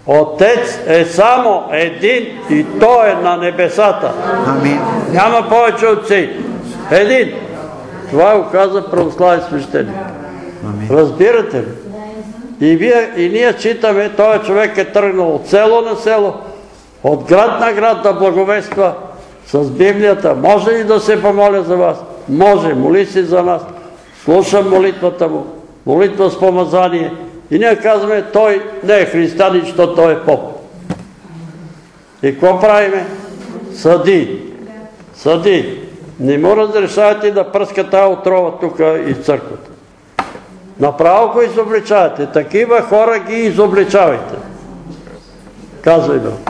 Отец е само един и Той е на небесата. Амин. Няма повече отци. Един. Това го каза православен свещеник. Разбирате ли? И ние читаме, този човек е тръгнал от село на село, от град на град да благовества с Библията. Може ли да се помоля за вас? Може. Моли си за нас. Слушам молитвата му. Молитва с помазание. И ние казваме, той не е християнин, защото той е поп. И какво правиме? Съди. Съди. Не му разрешавате да пръска тая отрова тук и църквата. Направо го изобличавате. Такива хора ги изобличавайте. Казвай го.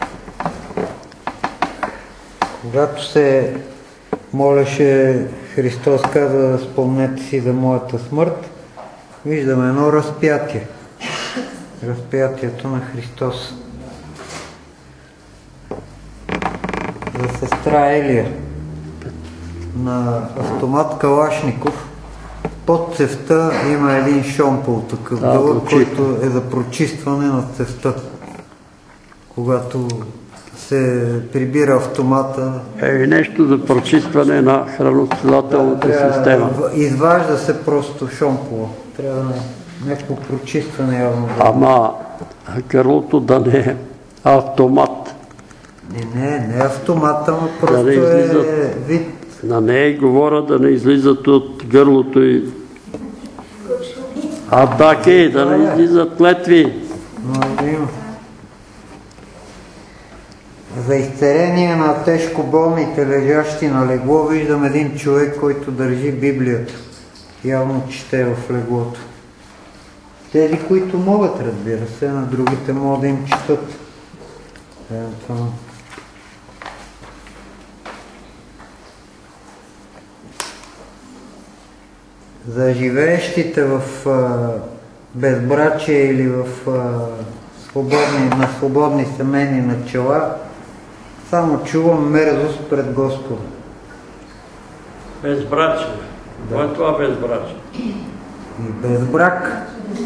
Когато се молеше, Христос каза, спомнете си за моята смърт, виждаме едно разпятие. Разпятието на Христос. За сестра Елия на автомат Калашников под цевта има един шомпол такъв дълъг, който е за прочистване на цевта. Когато се прибира автомата. Нещо за прочистване на храносмилателната система. Изважда се просто шомпола. Трябва някакво прочистване явно. Ама гърлото да не е автомат. Не автомат, ама просто е вид. На нея говоря да не излизат от гърлото и атаки, да не излизат клетви. За изцеление на тежко болните, лежащи на легло, виждам един човек, който държи Библията. Явно чете в леглото. Тези, които могат, разбира се, на другите могат да им четат. За живеещите в безбрачие или в на свободни семейни начала, само чувам мерзост пред Господа. Безбрачие. Кой е това безбрачие? И безбрак.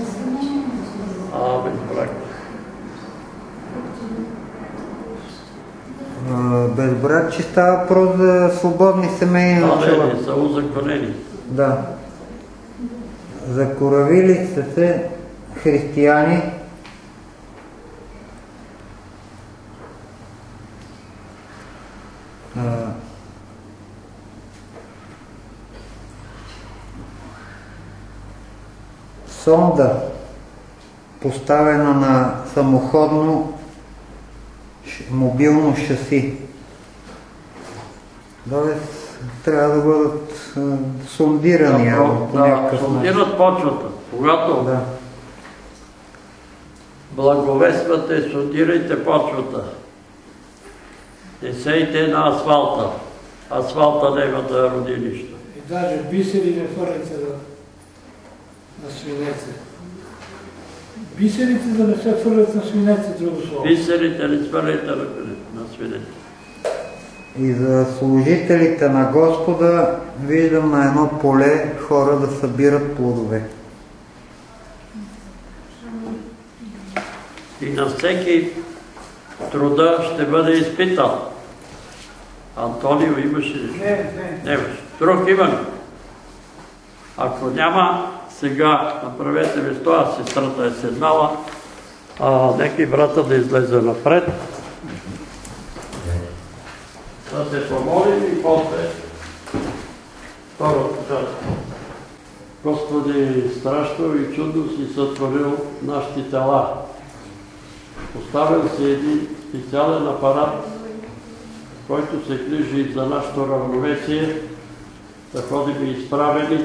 Безбрак. Безбрачие става въпрос за свободни семейни начала. Са узаконени. Да. Закоравили сте се християни, сонда, поставена на самоходно мобилно шаси. Трябва да бъдат сондирани по някакъв начин. Сондират почвата. Когато благовествате, сондирайте почвата. Не сейте на асфалта. Асфалта няма да роди нищо. И даже бисери не хвърляте на свинеце. Бисерите да не се хвърлят на свинеце, друго слово. Бисерите не хвърляте на свинеце. И за служителите на Господа виждам на едно поле хора да събират плодове. И на всеки труда ще бъде изпитан. Антонио имаше ли? Не. Друг има ли? Ако няма, сега направете место, сестрата е седнала, нека брата да излезе напред. Да се помолим и после втората част. Господи, страшно и чудно си сътворил нашите тела. Поставил си един специален апарат, който се грижи за нашето равновесие, да ходим изправени,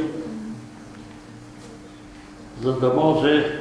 за да може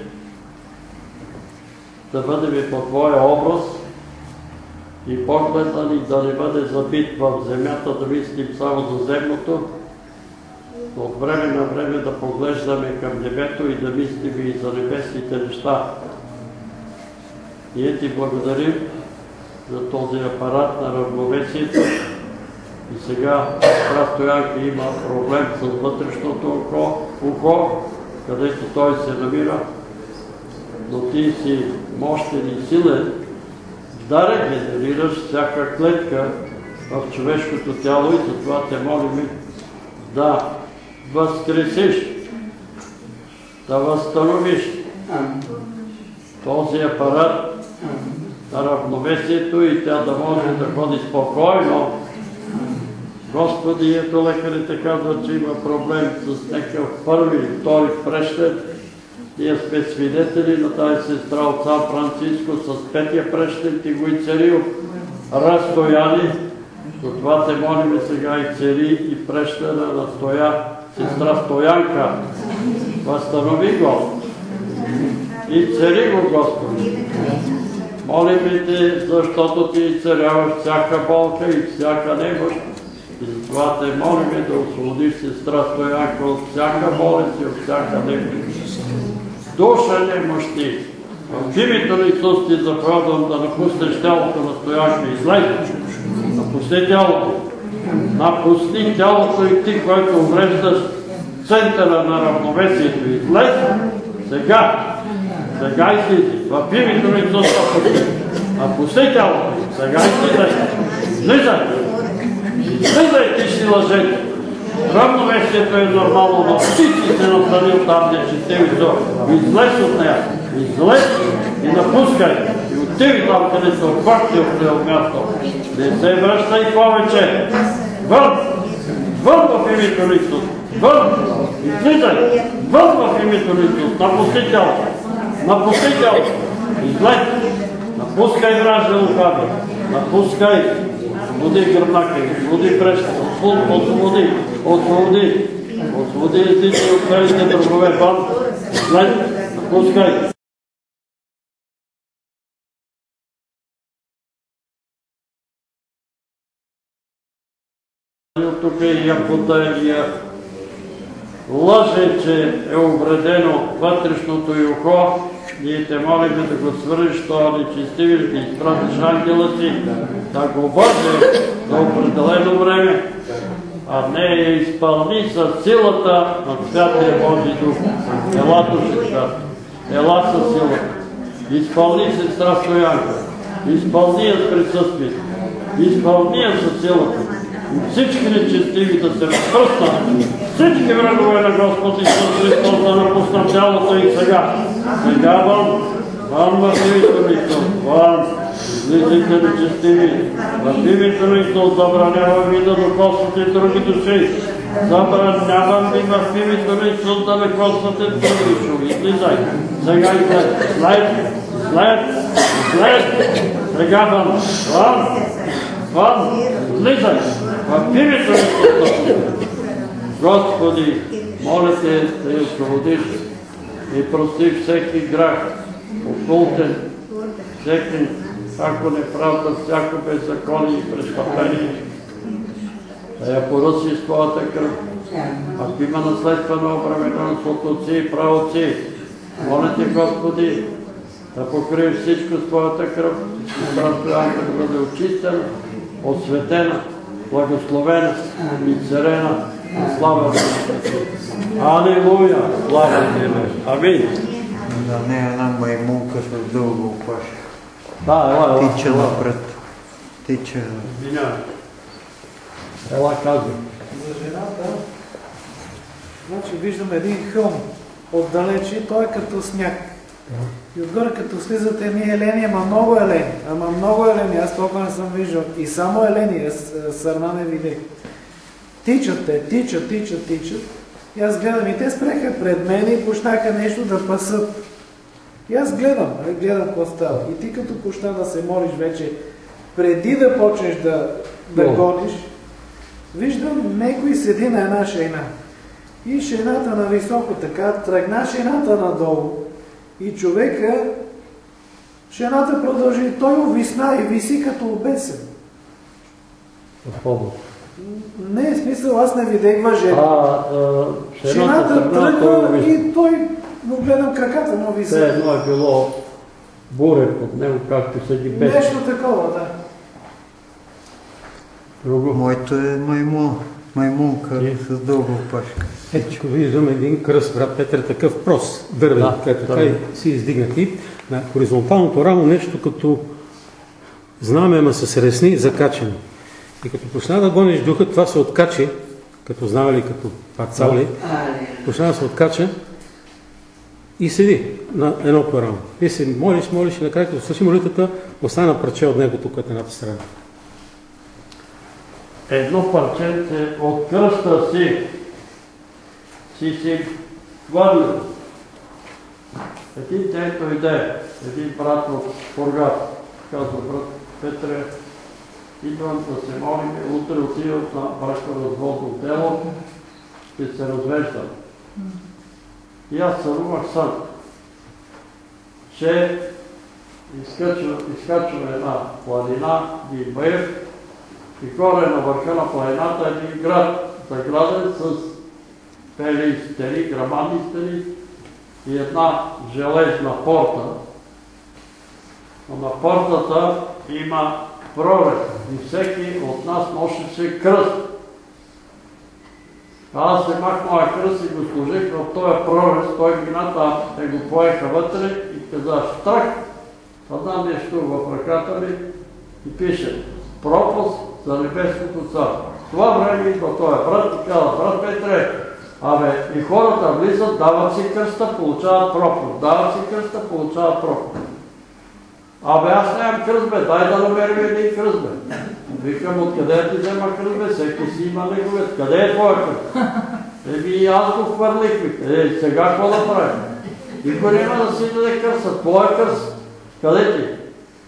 да бъдем по Твоя образ и погледът ни да не бъде забит в земята, да мислим само за земното, но от време на време да поглеждаме към небето и да мислим и за небесните неща. Ние Ти благодарим за този апарат на равновесието и сега брат Стоянка има проблем с вътрешното ухо, където той се намира. но ти си мощен и силен да регенерираш всяка клетка в човешкото тяло и затова те молим да възкресиш, да възстановиш този апарат на равновесието и тя да може да ходи спокойно. Господи, ето лекарите казват, че има проблем с някакъв първи или втори прещет. Ние сме свидетели на тази сестра от Сан Франциско с петия прещет и го и царил разстояни. Затова те молим сега и цари и прещена на сестра Стоянка. Възстанови го и цари го, Господи. Молим те, защото ти царяваш всяка болка и всяка немощ. И затова те молим да освободиш сестра Стоянка от всяка болест и от всяка немощ. Душа немощни. В името на Исус ти заповядвам да напуснеш тялото на Стоянка. Излез. Напусни тялото. Напусни тялото и ти, който увреждаш центъра на равновесието. Излез. Сега. Сега излизи. В името на Исус напусни тялото. Сега излизай. Излизай. Излизай, ти си лъжете. Равновесието е нормално, но ти си се настанил там, де че те излез от нея. Излез и напускай. И отиви там, където пак ти отидел място. Не се връщай повече. Вън! Вън в името на Исус. Вън! Излизай! Вън в името на Исус. Напусти тялото. Напусти тялото. Излез! Напускай вражда лукави. Напускай! Освободи гръбнака, освободи прещата, освободи, освободи, освободи езици от белите дъргове, бан, след, напускай. Тук и Апотелия лъже, че е увредено вътрешното и ухо. Ние те молим да го свържиш, това нечестивиш, да изпратиш ангела си, да го върже за определено време, а не я изпълни със силата на Святия Божий Дух. Ела, душечка, ела със силата. Изпълни сестра Стоянка, изпълни я с присъствието, изпълни я със силата. И всички нечестиви да се разпръснат, всички врагове на Господ Исус Христос да напуснат тялото и сега. Сега вън в името на Исус, вън, излизайте нечестиви. В името на Исус забранявам ви да докосвате други души. Забранявам ви в името на Исус да докосвате други души. Излизай. Сега излез. След. Сега вън. Вън. Излизай. В името на Исус. Господи, моля те да я освободиш и прости всеки грях, окултен, всеки, ако неправда, всяко беззаконие и престъпление, да я поръси с Твоята кръв. Ако има наследствена обремененост от отци и праотци, моля те, Господи, да покриеш всичко с Твоята кръв, Стоянка да бъде очистена, осветена, благословена и царена. Слава Богу! Алилуя! Слава Тебе! Амин! За нея една маймунка с дълго опаш. Да, ела. Тича напред. Тича. Ела, казвай. За жената, значи виждам един хълм отдалече, той е като сняг. И отгоре като слизат едни елени, ама много елени, аз толкова не съм виждал. И само елени, сърна не видях. Тичат. И аз гледам, и те спреха пред мен и почнаха нещо да пасат. И аз гледам какво става. И ти като почна да се молиш вече, преди да почнеш да гониш, виждам некой седи на една шейна. И шейната на високо така, тръгна шейната надолу. И човека, шейната продължи, той увисна и виси като обесен. Не, в смисъл, аз не видях въжето. Шейната тръгва и той го гледам краката, но виси. Все едно е било буре под него, както седи без. Нещо такова, да. Друго. Моето е маймун. Маймунка с дълга опашка. Ето виждам един кръст, брат Петър, такъв прост, дървен, така и си издигнати. На хоризонталното рамо нещо като знаме, ама с ресни закачени. И като почна да гониш духа, това се откачи, като знаме ли, като парцали, почна да се откача и седи на едното рамо. И се молиш и накрая, като свърши молитвата, остана парче от него тук от едната страна. Едно парченце от кръста си хвърли. Един ден дойде, един брат от Бургас, казва: брат Петре, идвам да се молим, утре отивам на бракоразводно дело, ще се развеждам. И аз сънувах сън, че изкачваме една планина, един баев, и горе на върха на планината един град, заграден с бели стени, грамадни стени и една железна порта. Но на портата има прорез и всеки от нас носеше кръст. Аз вземах моя кръст и го сложих в този прорез, той мината те го поеха вътре и каза: штрак, една нещо в ръката ми и пише: пропуск за небеското царство. В това време идва този брат и каза: брат Петре, и хората влизат, дават си кръста, получават пропуск. Дават си кръста, получават пропуск. Аз нямам кръст, дай да намерим един кръст, Викам: откъде ти взема кръст, всеки си има неговият. Къде е твоя кръст? Аз го хвърлих, сега какво да правим? Никой няма да си даде кръста. Твоя кръст, къде ти?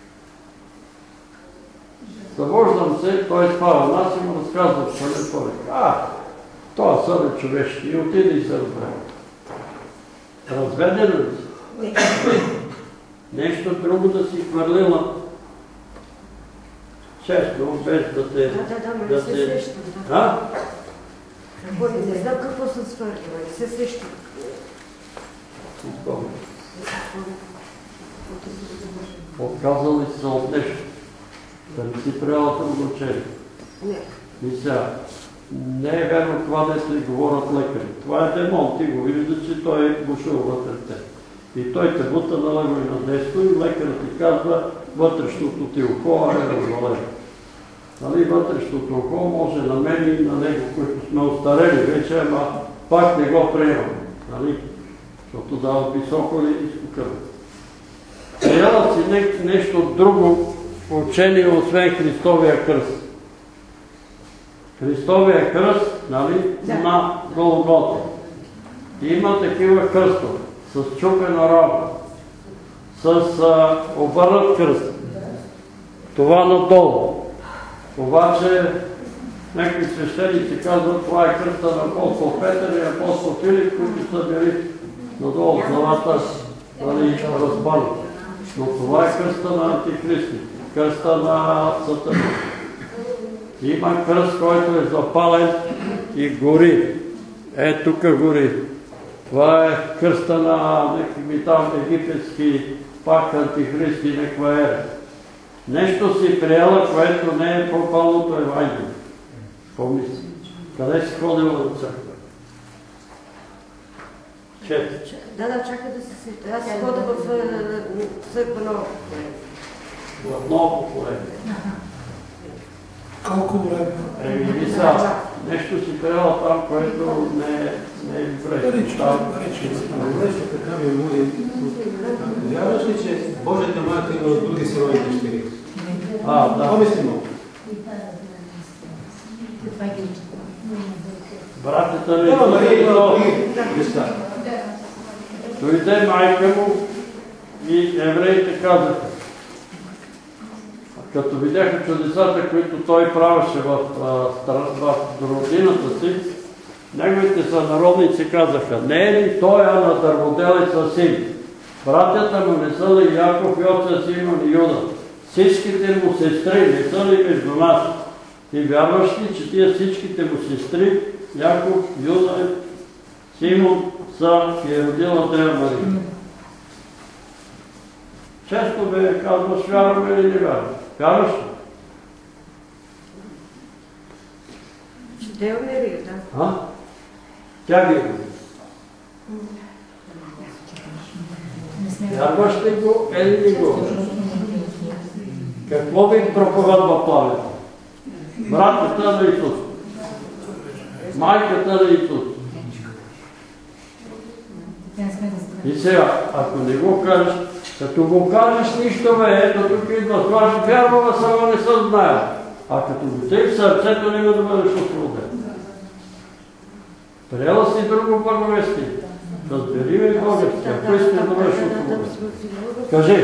Завождам се, той спава нас и му разказва, че не той. Това сън е човешки и отиде и се разбере. Разведено ли си? Нещо друго да си хвърлила. Често, без да те... Да, се срещам. Не знам какво съм свършила, не се срещам. Отказал ли си от нещо? Да не си приела трудночение? Не. И сега, не е верно това, дето ли говорят лекари. Това е демон, ти го вижда, че той е бушил вътре те. И той те бута наляво и надесто и лекарът ти казва: вътрешното ти ухо е развалено. Вътрешното ухо може на мен и на него, които сме остарели вече, ама пак не го приемам. Защото дава високо и изкукаме. Приела си нещо друго учение, освен Христовия кръст. Христовия кръст, на Голгота. Има такива кръстове, с чупена роба, с обърнат кръст. Това надолу. Обаче някои свещеници казват: това е кръста на апостол Петър и апостол Филип, които са били надолу в главата разпънати. Но това е кръста на антихристи, кръста на Сатана. Има кръст, който е запален и гори. Тук гори. Това е кръста на някакви там египетски пак антихристи, някаква ера. Нещо си приела, което не е пропалното Евангелие. Помисли. Къде си ходила на църква? Да, чакай да се сета. Аз хода в църква Ново поколение. В Ново поколение. Колко време? Нещо си приела там, което не е добре. Така ми моли. Вярваш ли, че Божията майка има от други сирови дъщери? Да. Помисли много. Братята ми дойде майка му и евреите казаха, като видяха чудесата, които той правеше в родината си, неговите сънародници казаха: не е ли той на дърводелица син? Братята му не са ли Яков, Йосиф, Симон и Юда? Всичките му сестри не са ли между нас? Ти вярваш ли, че тия всичките му сестри, Яков, Юда, Симон, са и родила Дева Мария? Често бе казваш: вярваме или не вярваме? Вярваш ли? Те умери, да. А? Тя ги е. Вярваш ли го или не го? Какво ви проповядва Павел? Братята на Исус. Майката на Исус. И сега, ако не го кажеш, като го кажеш нищо ето тук идва това, ще вярвала, само не съм знаел. А като го тъй в сърцето, няма да бъдеш освободен. Приела си друго благовестие. Разбери ми български, ако искаш да бъдеш освободен. Кажи.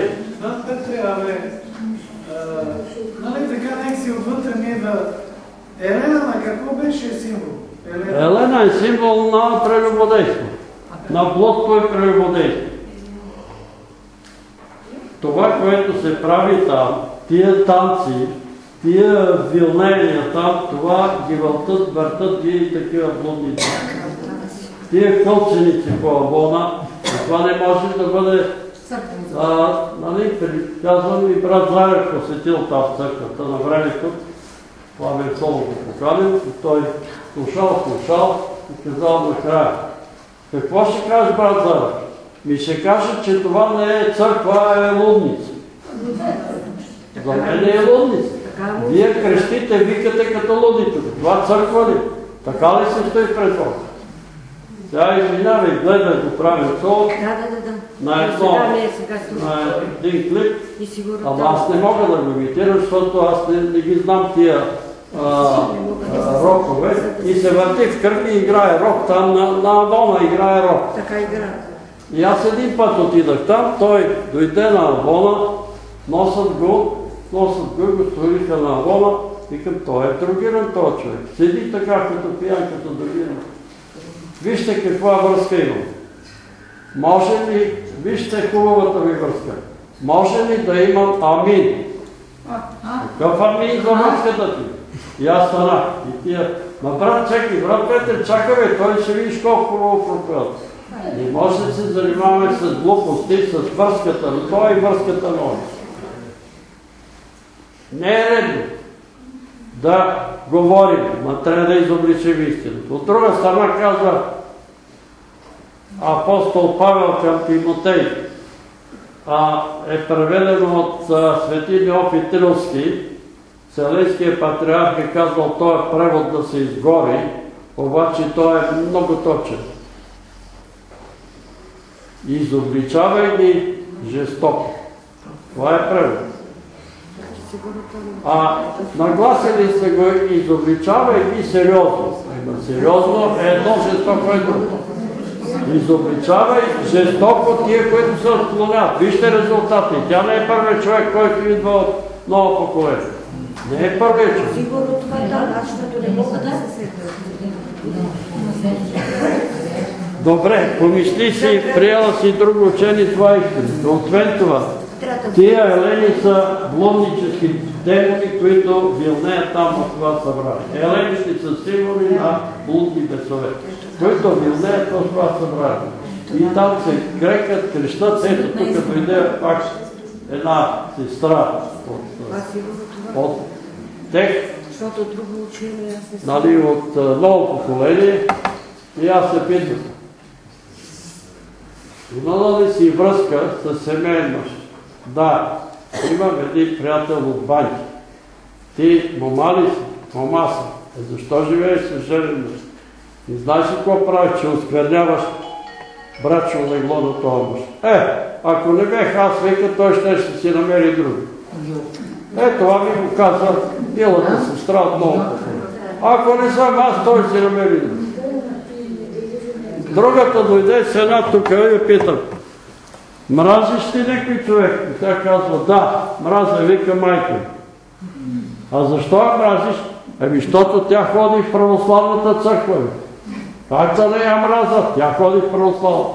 Нали така нека си отвътре ми да... Елена на какво беше символ? Елена е символ на прелюбодейство. На блудство и прелюбодейство. Това, което се прави там, тия танци, тия вилнения там, това ги въртат ги такива блудни танци. Тия кълценици по Авона, това не може да бъде... Казвам и брат Заев посетил тази църквата на времето, Пламен Соло го поканил, и той слушал и казал накрая: какво ще каже брат Заев? Ми ще каже, че това не е църква, а е лудница. За мен е лудница. Вие крещите, викате като лудите. Това църква ли? Така ли се стои пред вас? Сега извинявай, гледай го правим сол на един клип, ама аз не мога да го имитирам, защото аз не ги знам тия рокове и се върти в кръг и играе рок, там на Авона играе рок. Така играе. И аз един път отидах там, той дойде на Авона, носят го стоиха на Авона, викам, той е другиран този човек. Седи така като пиян, като другиран. Вижте каква връзка имам. Може ли, вижте хубавата ми връзка, може ли да имам амин? Какъв амин за връзката ти? И аз станах. И тия, брат, чакай, брат Петър, чакай, той ще видиш колко хубаво проповядва. Не може да се занимаваме с глупости, с връзката на той и връзката на он. Не е редно да говорим, но трябва да изобличим истината. От друга страна казва апостол Павел към Тимотей, е преведено от свети Неофит Рилски, Вселенския патриарх е казал този превод да се изгори, обаче той е много точен. Изобличавай ги жестоко. Това е превод. Нагласили се го изобличавай ги сериозно. Сериозно е едно, жестоко е друго. Изобличавай жестоко тия, които се отклоняват. Вижте резултати. Тя не е първият човек, който идва от ново поколение. Не е първият човек. Сигурно това е да, защото не мога да се сетя. Добре, помисли си, приела си друго учение, това е истина. Освен това, тия елени са блуднически демони, които вилнеят там в това събрание. Елените са символи на блудни бесове, които вилнеят в това събрание. И там се крекат, крещат. Ето тук дойде пак една сестра от тех, от ново поколение, и аз се питам: имала ли си връзка с семейен мъж? Да, имам един приятел от банки. Ти мома ли си? Мома съм. Защо живееш с женен мъж? И знаеш ли какво правиш, че оскверняваш брачно легло на този мъж? Ако не бех аз, века, той ще си намери други. Това ми го казва милата сестра от ново поколение. Ако не съм аз, той си намери други. Другата дойде с една тук и я питам: мразиш ли някой човек? И тя казва: да, мразя, вика майка. А защо я мразиш? Защото тя ходи в православната църква. Как да не я мраза? Тя ходи в православната.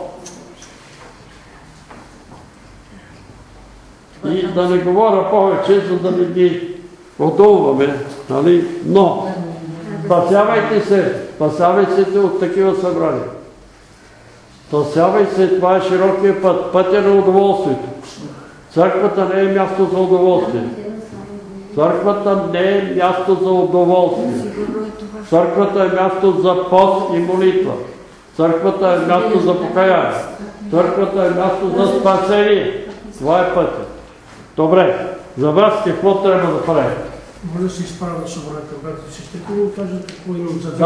И да не говоря повече, за да не ги отдолваме, нали? Но спасявайте се от такива събрания. Спасявай се, това е широкия път, пътя на удоволствието. Църквата не е място за удоволствие. Църквата не е място за удоволствие. Църквата е място за пост и молитва. Църквата е място за покаяние. Църквата е място за спасение. Това е пътя. Добре, за вас какво трябва да правим? Може да се изправя да събора към братите си, ще да кажа какво имам за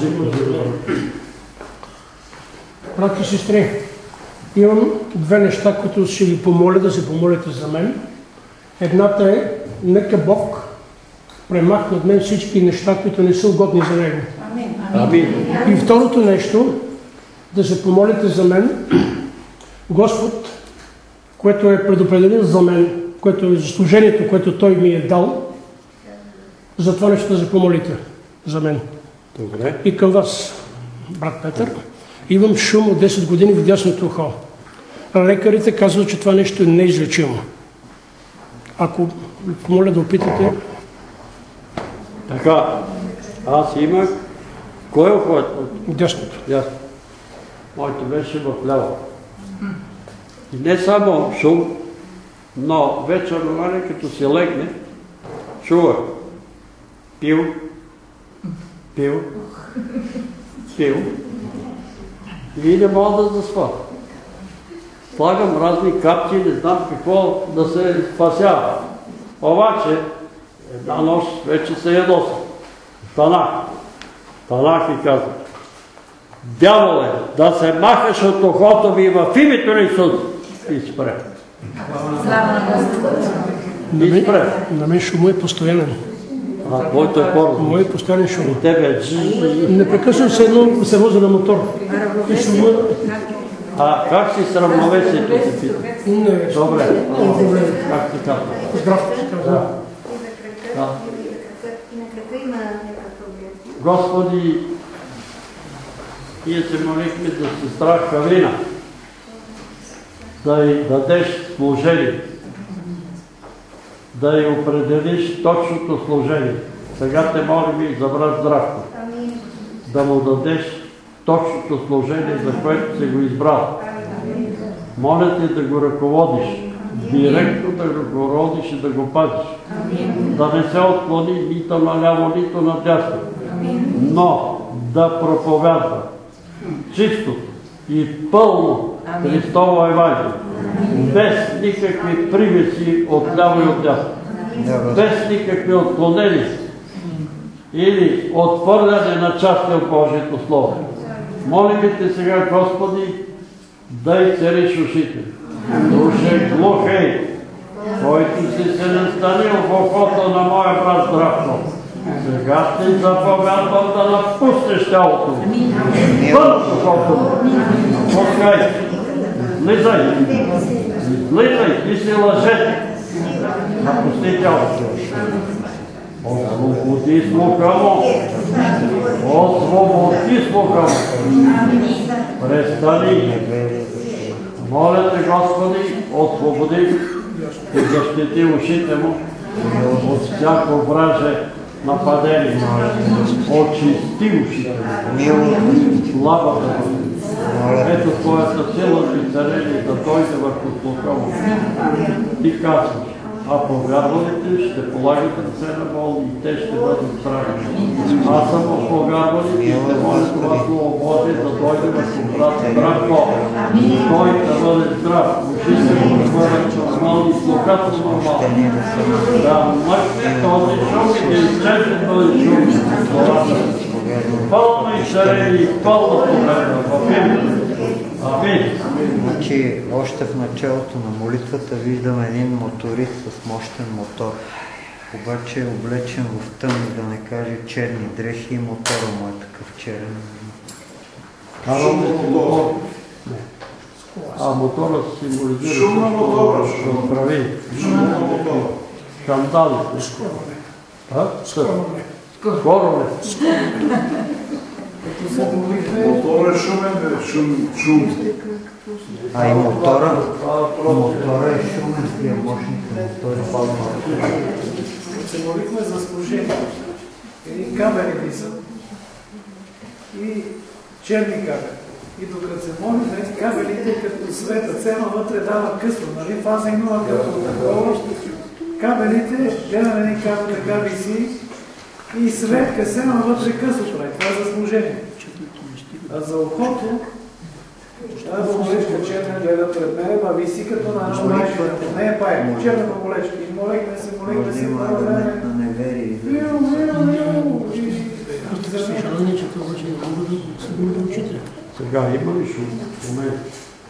Брати и сестри, имам две неща, които ще ви помоля да се помолите за мен. Едната е, нека Бог премахне от мен всички неща, които не са угодни за Него. Амин. И второто нещо, да се помолите за мен, Господ, което е предопределил за мен, което е за служението, което Той ми е дал, за това нещо да се помолите за мен. Добре. И към вас, брат Петър, имам шум от 10 години в дясното ухо. Лекарите казват, че това нещо е неизлечимо. Ако ви помоля да опитате... Така, аз имах... Кой е ухо? Дясното. Моето беше в ляво. И не само шум, но вечер нормално, като се легне, чувах. Пил. И не мога да заспа. Слагам разни капки, не знам какво да се спасява. Обаче, една нощ вече се ядосам. Станах и казах: дяволе, да се махаш от ухото ми в името на Исус. И спре. На мен шумо е постоянен. Моето е по-различно. Мой е постоянен шум. И тебе непрекъснато се возя на мотор. И шума... как си с равновесието се пита? Добре. Как ти казва? Здрав, се казва. И на кръка има някакъв проблем. Господи, ние се молихме за сестра Каврина, да й дадеш служение, да й определиш точното служение. Сега те молим и за брат Здравко, да му дадеш точното служение, за което си го избрал. Моля те да го ръководиш, директно да го ръководиш и да го пазиш. Да не се отклони нито наляво, нито надясно, но да проповядва чисто и пълно Христово Евангелие, без никакви привеси от ляво и от дясно, без никакви отклонения или отхвърляне на части от Божието Слово. Молим те сега, Господи, дай цариш ушите. Душе глухей, който си се настанил в ухото на моя брат Здравко. Сега ще заповядвам да напуснеш тялото ми. Вън от ухото ми. Пускай. Влизай. Влизай и си лъжете. Напусти тялото. Освободи слуха му. Освободи слуха му. Престани. Моля те, Господи, освободи и защити ушите му от всяко враже нападение. Очисти ушите му, слабата му. Ето твоята сила и царение да дойде върху слуха му. Ти казваш: а повярвалите ще полагат ръце на болни и те ще бъдат здрави. Аз съм в повярвалите и ще моля това Слово Божие да дойде върху брат Здравко. Той да бъде здрав, ушите му да бъдат нормални, слухата нормални. Да мъкне този шум и да изчезне този шум. Пълно изцеление и пълна победа в името. Амин. Значи, още в началото на молитвата виждам един моторист с мощен мотор. Обаче облечен в тъмни, да не каже черни дрехи, и мотора му е такъв черен. Мотора символизира шум на мотора. прави. Скандалите. Скоро ли? Мотора е шумен, шум. А и мотора е шумен, тия мощните мотори. Се молихме за служение. Едни камери висят и черни камери. И докато се молихме, кабелите като света, цена вътре дава късно, нали? Фаза има като такова. кабелите, гледаме един кабел така виси и свет касема вътре късо прави. Това е за служение. А за ухото, тази боболечка черна гледа пред мен, а виси като на една майка. Не е пай, черна боболечка. И молекме се това време. Сега има ли шум? Момент.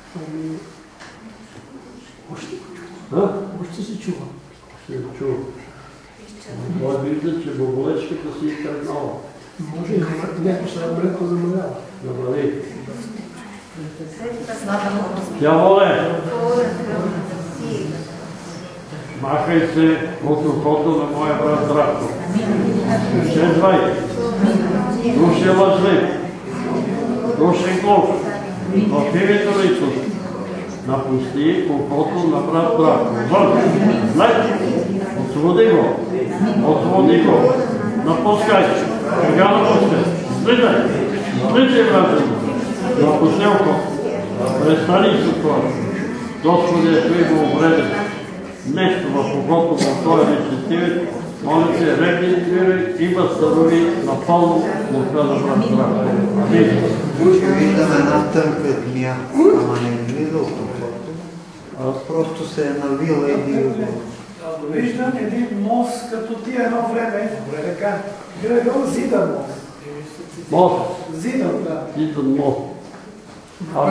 Още се чува. Ще чува. Той вижда, че боболечката си е тръгнала. Може и някой сега млеко замалява. Намали. Тя воле! Махай се от ухото на моя брат Здравко. Изчезвай! Души лъжли! Души глух! В името на Исус! Напусти ухото на брат Здравко. Вън! След! Освободи го! Освободи го! Напускай! Сега напускай! Слизай! Слизай, брат! Напусни ухото! Престани с това! Господи, ако има обреден нещо в ухото на този нечестивец, моля се, регистрирай и възстанови напълно мощта на брат Здравко. Амин. Ще виждам една тънка змия, ама не влиза от ухото, а просто се е навила и дива. Виждам един мост, като тия едно време, така, гледал зидан мост. Мост? Зидан, да. Зидан мост. Ами,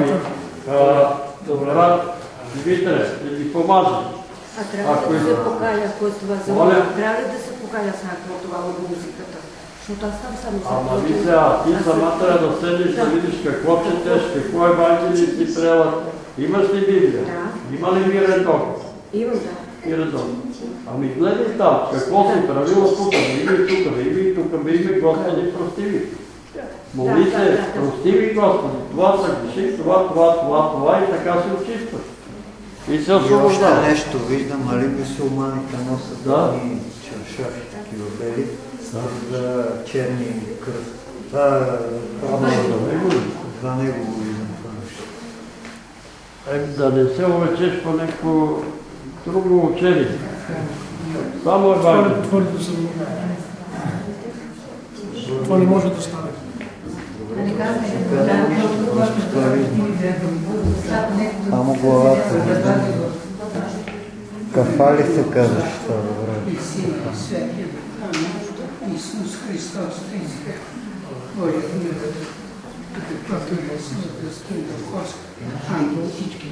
брат Димитре, да ти помажа. А трябва ли да се покаля, ако това за трябва ли да се покаля с това от музиката? Защото аз само Ама ви сега, ти сама трябва да седнеш да видиш какво четеш, какво Евангелие си прела. Имаш ли Библия? Има ли мирен дом? Имам, да. Мирен дом. Ами гледай там, какво си правила тук, да име Господи, прости ми. Моли се, прости ми Господи, това са греши, това и така се очистваш. И се освобождава. И още нещо виждам, нали мюсюлманите носят едни чаршафи, такива бели, с черни кръст. За него го виждам това нещо. Да не се увечеш по някакво друго учение. Само Евангелие. Това не може да стане. Само главата. Кафали се казваш това време. Исус Христос, Божия мир, каквато е силата в Хоск, ангел всички.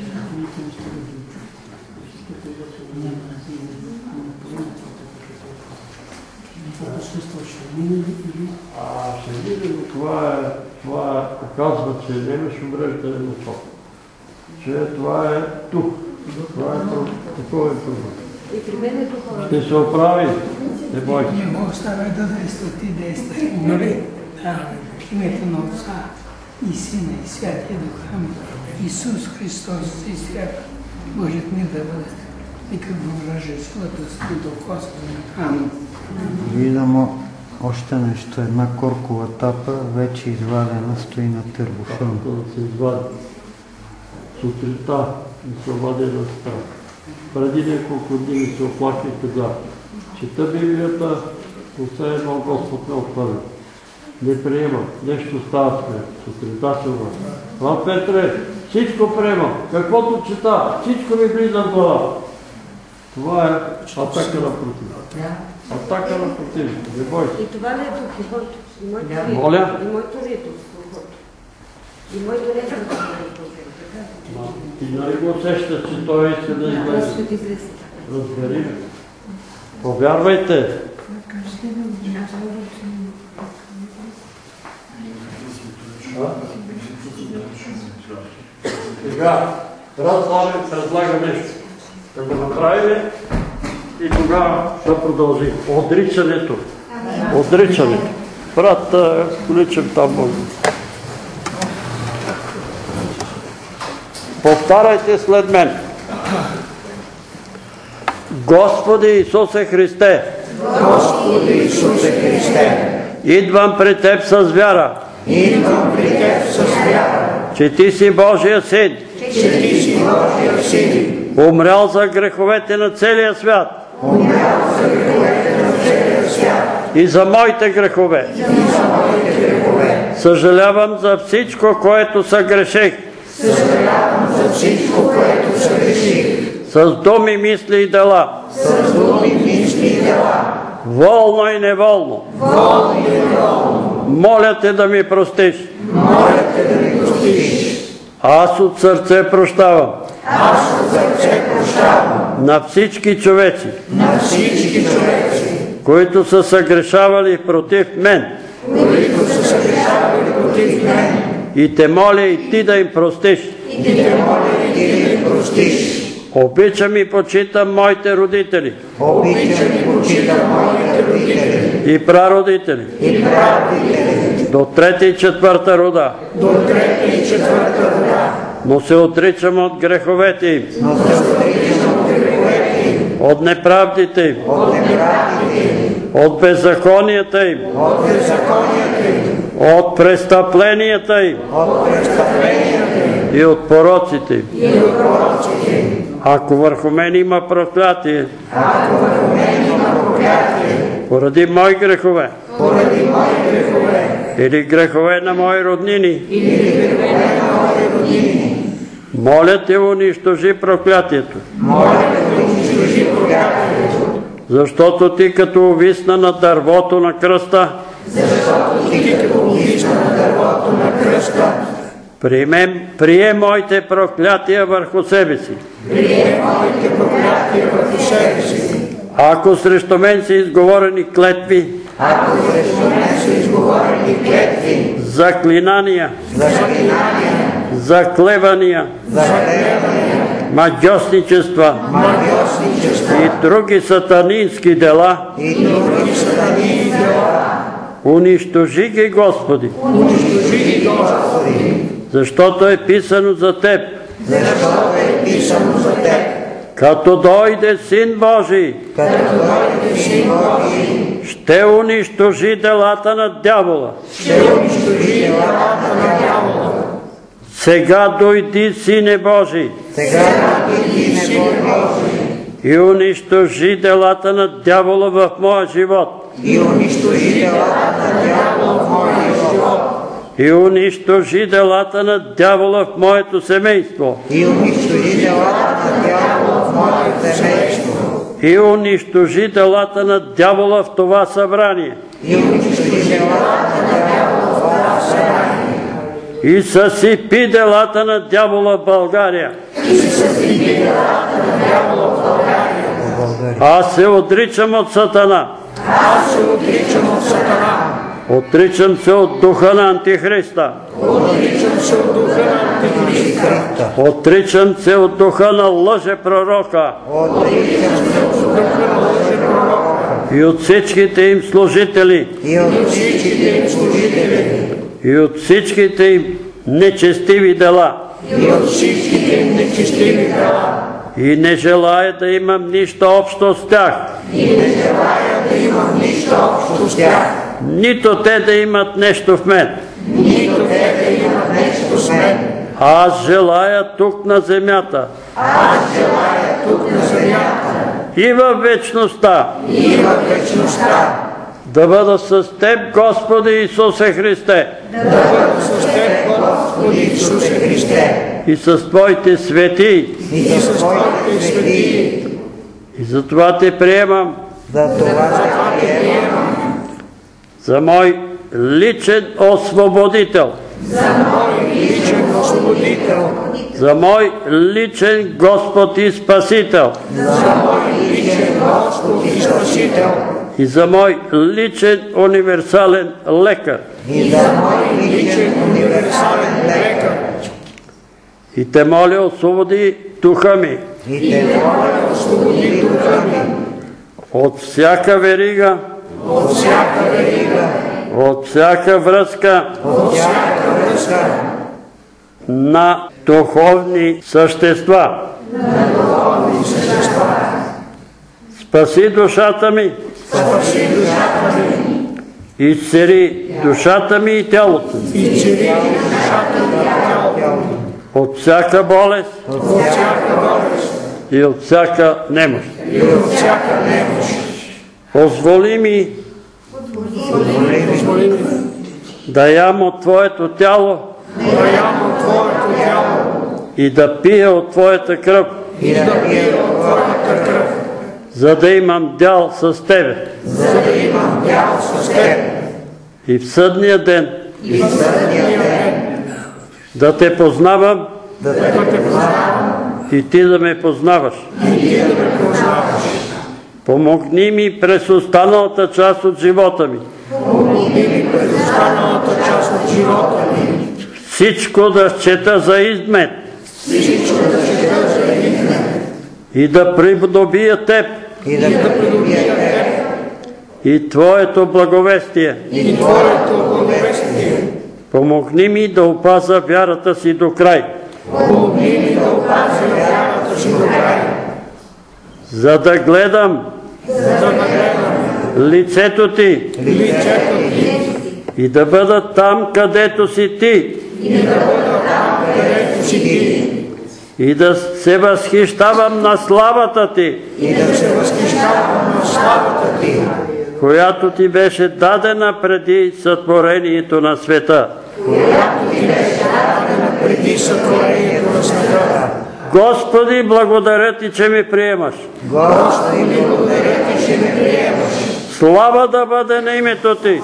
Ще видим, това показва, че нямаш увреждане на това. Че това е тук. Това е такова е това. И при мен е тук. Ще се оправи. Не бойте. Не мога става да действа, ти действай. Нали? В името на Отца и Сина и Святия Дух. Исус Христос и свят. Божият мир да бъде. И как въвлажа силата си до Хоск. Амин. Виждам още нещо. Една коркова тапа, вече извадена, стои на търбушон. Да се извади. Сутринта ми се обади на страх. Преди няколко дни се оплака и каза, чета Библията, все едно Господ ме отхвърля. Не приемам, нещо става с мен. Сутринта се обади. Брат Петре, всичко приемам, каквото чета, всичко ми влиза в глава. Това е атака на против. Атака на против. Не бойся. И това не е тук, и моето. И моето не Моля? И моето не е тук. И моето не е тук. Ти нали го усещаш, че той иска да излезе? Разбери ме. Повярвайте. Сега, брат Славен предлага нещо. Да го направим и тогава да продължим. Отричането. Отричането. Брат, количам там много. Повтаряйте след мен. Господи Исусе Христе, Господи Исусе Христе, идвам при Теб с вяра, че Ти си Божия Син, умрял за греховете на целия свят и за моите грехове. Съжалявам за всичко, което съгреших. С думи, мисли и дела. Волно и неволно. Моля те да ми простиш. Аз от сърце прощавам. На всички човеци, които са съгрешавали против мен. И те моля и ти да им простиш. Обичам и почитам моите родители. И прародители. До трета и четвърта рода. Но се отричам от греховете им. От неправдите им. От беззаконията им. От престъпленията им. И от пороците им. Ако върху мен има проклятие, поради мои грехове, или грехове на мои роднини, моля те, унищожи проклятието. Защото ти като увисна на дървото на кръста, прие моите проклятия върху себе си. Ако срещу мен са изговорени клетви, заклинания, заклевания, магьосничества и други сатанински дела, унищожи ги, Господи, защото е писано за Теб. Като дойде Син Божий, ще унищожи делата на дявола. Сега дойди, Сине Божий, и унищожи делата на дявола в моя живот. И унищожи делата на дявола в моето семейство. И унищожи делата на дявола в това събрание. И съсипи делата на дявола в България. Аз се отричам от Сатана. Отричам се от духа на Антихриста. Отричам се от духа на лъжепророка. И от всичките им служители. И от всичките им нечестиви дела. И не желая да имам нищо общо с тях. Нито те да имат нещо в мен. Аз желая тук на земята. И във вечността. Да бъда с Теб, Господи Исусе Христе. И с Твоите свети. И затова Те приемам за мой личен освободител. За мой личен Господ и Спасител. И за мой личен универсален лекар. И Те моля, освободи духа ми от всяка верига, от всяка връзка на духовни същества. Спаси душата ми, изцели душата ми и тялото ми от всяка болест и от всяка немощ. Позволи ми да ям от Твоето тяло и да пия от Твоята кръв, за да имам дял с Тебе. И в съдния ден да Те познавам и Ти да ме познаваш. Помогни ми през останалата част от живота ми. Всичко да счета за измет и да придобия Теб и Твоето благовестие. Помогни ми да опазя вярата си до край. За да гледам лицето Ти и да бъда там, където си Ти. И да се възхищавам на славата Ти, която Ти беше дадена преди сътворението на света. Господи, благодаря Ти, че ме приемаш. Слава да бъде на името Ти.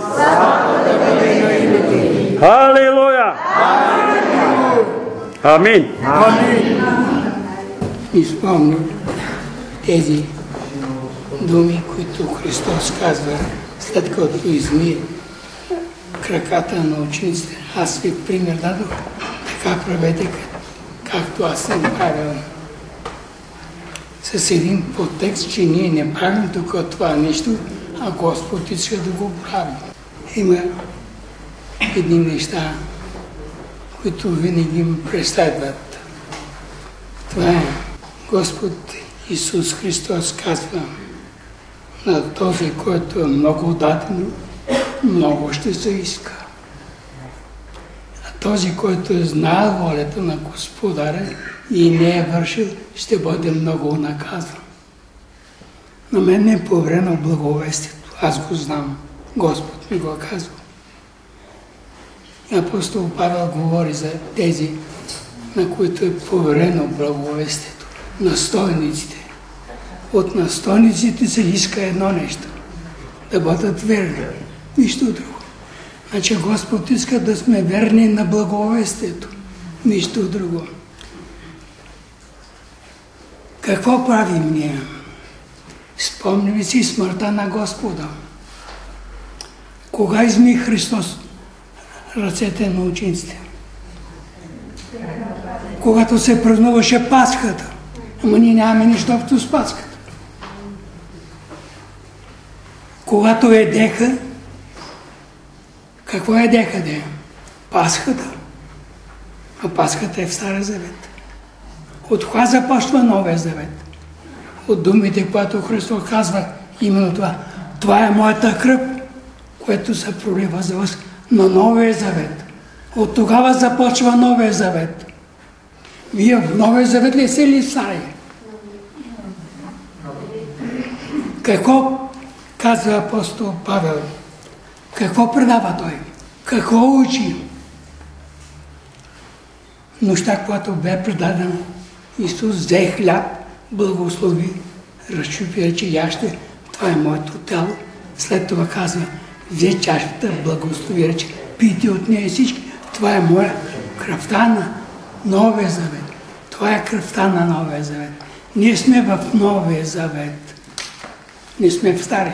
Халилуя! Амин! Изпомням тези думи, които Христос казва, след като измие краката на учениците. Аз ви пример дадох, така правете, както аз съм правил. С един подтекст, че ние не правим тук това нещо, а Господ иска да го прави. Има едни неща, които винаги ме преследват. Това е Господ Исус Христос казва на този, който е много дадено, много ще се иска. А този, който е знаел волята на Господаря и не е вършил, ще бъде много наказан. На мен не е поверено благовестието. Аз го знам. Господ ми го казва. Апостол Павел говори за тези, на които е поверено благовестието. Настойниците. От настойниците се иска едно нещо. Да бъдат верни. Нищо друго. Значи Господ иска да сме верни на благовестието. Нищо друго. Какво правим ние? Спомним си смъртта на Господа. Кога изми Христос ръцете на учениците? Когато се празнуваше Пасхата. Ама ние нямаме нищо общо с Пасхата. Когато едеха, какво едеха де? Пасхата. А Пасхата е в Стария Завет. От кога започва Новия Завет? От думите, които Христос казва именно това. Това е моята кръв, което се пролива за вас на Новия Завет. От тогава започва Новия Завет. Вие в Новия Завет ли се ли в Стария? Какво казва апостол Павел? Какво предава той? Какво учи? Нощта, когато бе предадена, Исус взе хляб, благослови, разчупи, рече, яще, това е моето тяло. След това казва, взе чашата, благослови, рече, пийте от нея всички, това е моя кръвта на Новия Завет. Това е кръвта на Новия Завет. Ние сме в Новия Завет. Не сме в Стария.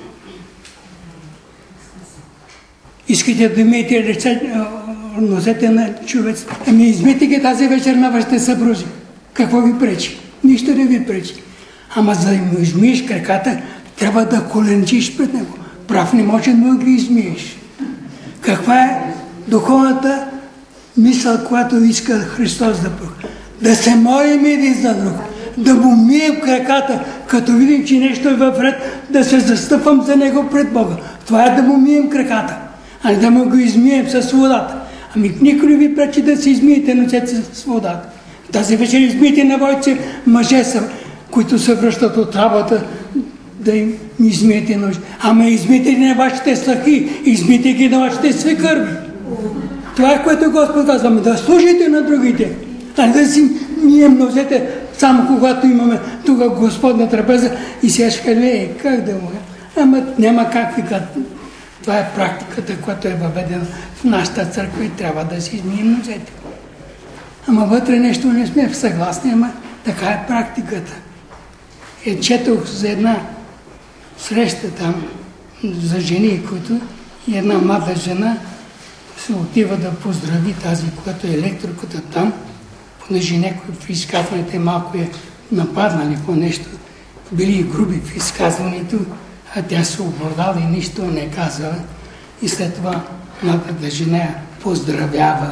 Искате да имеете носете на човец. Ами измийте ги тази вечер на вашите съпрузи. Какво ви пречи? Нищо не ви пречи. Ама за да му измиеш краката, трябва да коленчиш пред него. Прав не може да ги измиеш. Каква е духовната мисъл, която иска Христос да пък? Да се молим един за друг. Да му мием краката, като видим, че нещо е в ред, да се застъпвам за него пред Бога. Това е да му мием краката, а не да му го измием с водата. Ами никой не ви пречи да се измиете носете с водата. Тази вечер измийте на вашите мъже, които се връщат от работа, да им измийте ножи. Ама измийте на вашите сахи, измийте ги на вашите свекърви. Това е което Господ казва, да служите на другите, а не да си мием нозете, само когато имаме тук Господна трапеза и сега ще кажем, как да му е? Ама няма как викат. Това е практиката, която е въведена в нашата църква и трябва да си измием нозете. Ама вътре нещо не сме съгласни, ама така е практиката. Четох за една среща там за жени, които и една млада жена се отива да поздрави тази, която е електриката там, понеже някой в изказването малко е нападнали по нещо, били груби в изказването, а тя се обордала и нищо не казва. И след това младата жена я поздравява,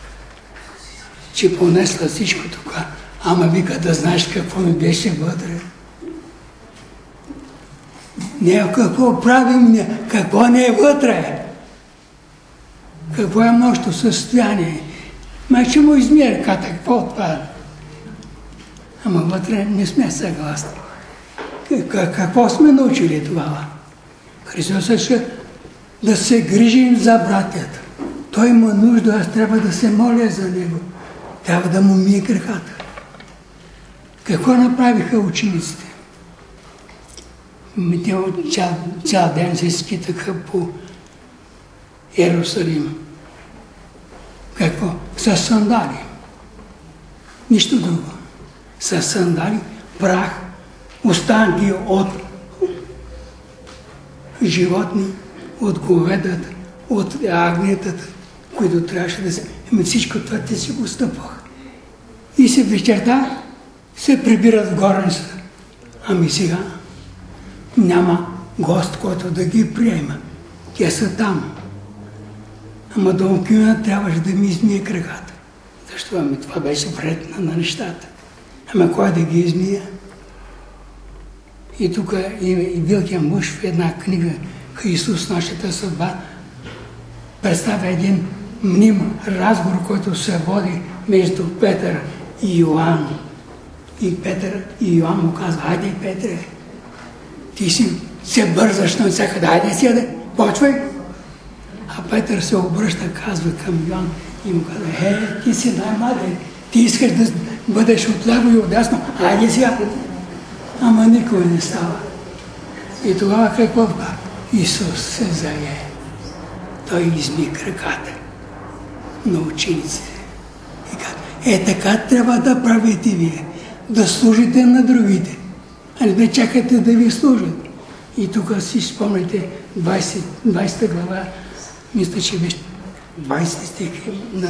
че понесла всичко тук. Ама вика, да знаеш какво ми беше вътре. Не какво правим, какво не е вътре. Какво е нашето състояние. Ма ще му измия ръката, какво отпада. Ама вътре не сме съгласни. Какво сме научили тогава? Христос иска да се грижим за братята. Той има нужда, аз трябва да се моля за него. Трябва да му мие краката. Какво направиха учениците? Те цял ден се скитаха по Иерусалим. Какво? С сандали. Нищо друго. С сандали, прах, останки от животни, от говедата, от агнетата, които трябваше да се... Всичко това те си го стъпваха. И се вечерта се прибират в горницата. Ами сега няма гост, който да ги приема. Те са там. Ама домакинът трябваше да ми измие краката. Защо? Ами това беше вред на нещата. Ама кой да ги измие? И тук и Вилхелм Буш в една книга Христос, нашата съдба, представя един мним разговор, който се води между Петър и Йоан. И Петър и Йоан му казва, хайде, Петре, ти си се бързаш на всякъде, хайде си, почвай. А Петър се обръща, казва към Йоан и му казва, ти си най-младен, ти искаш да бъдеш отляво и отдясно, хайде сега. Ама никой не става. И тогава какво прави? Исус се зае. Той изми краката на учениците. И казва, така трябва да правите вие. Да служите на другите. А не да чакате да ви служат. И тук си спомняте 20 глава, мисля, че беше 20 стих на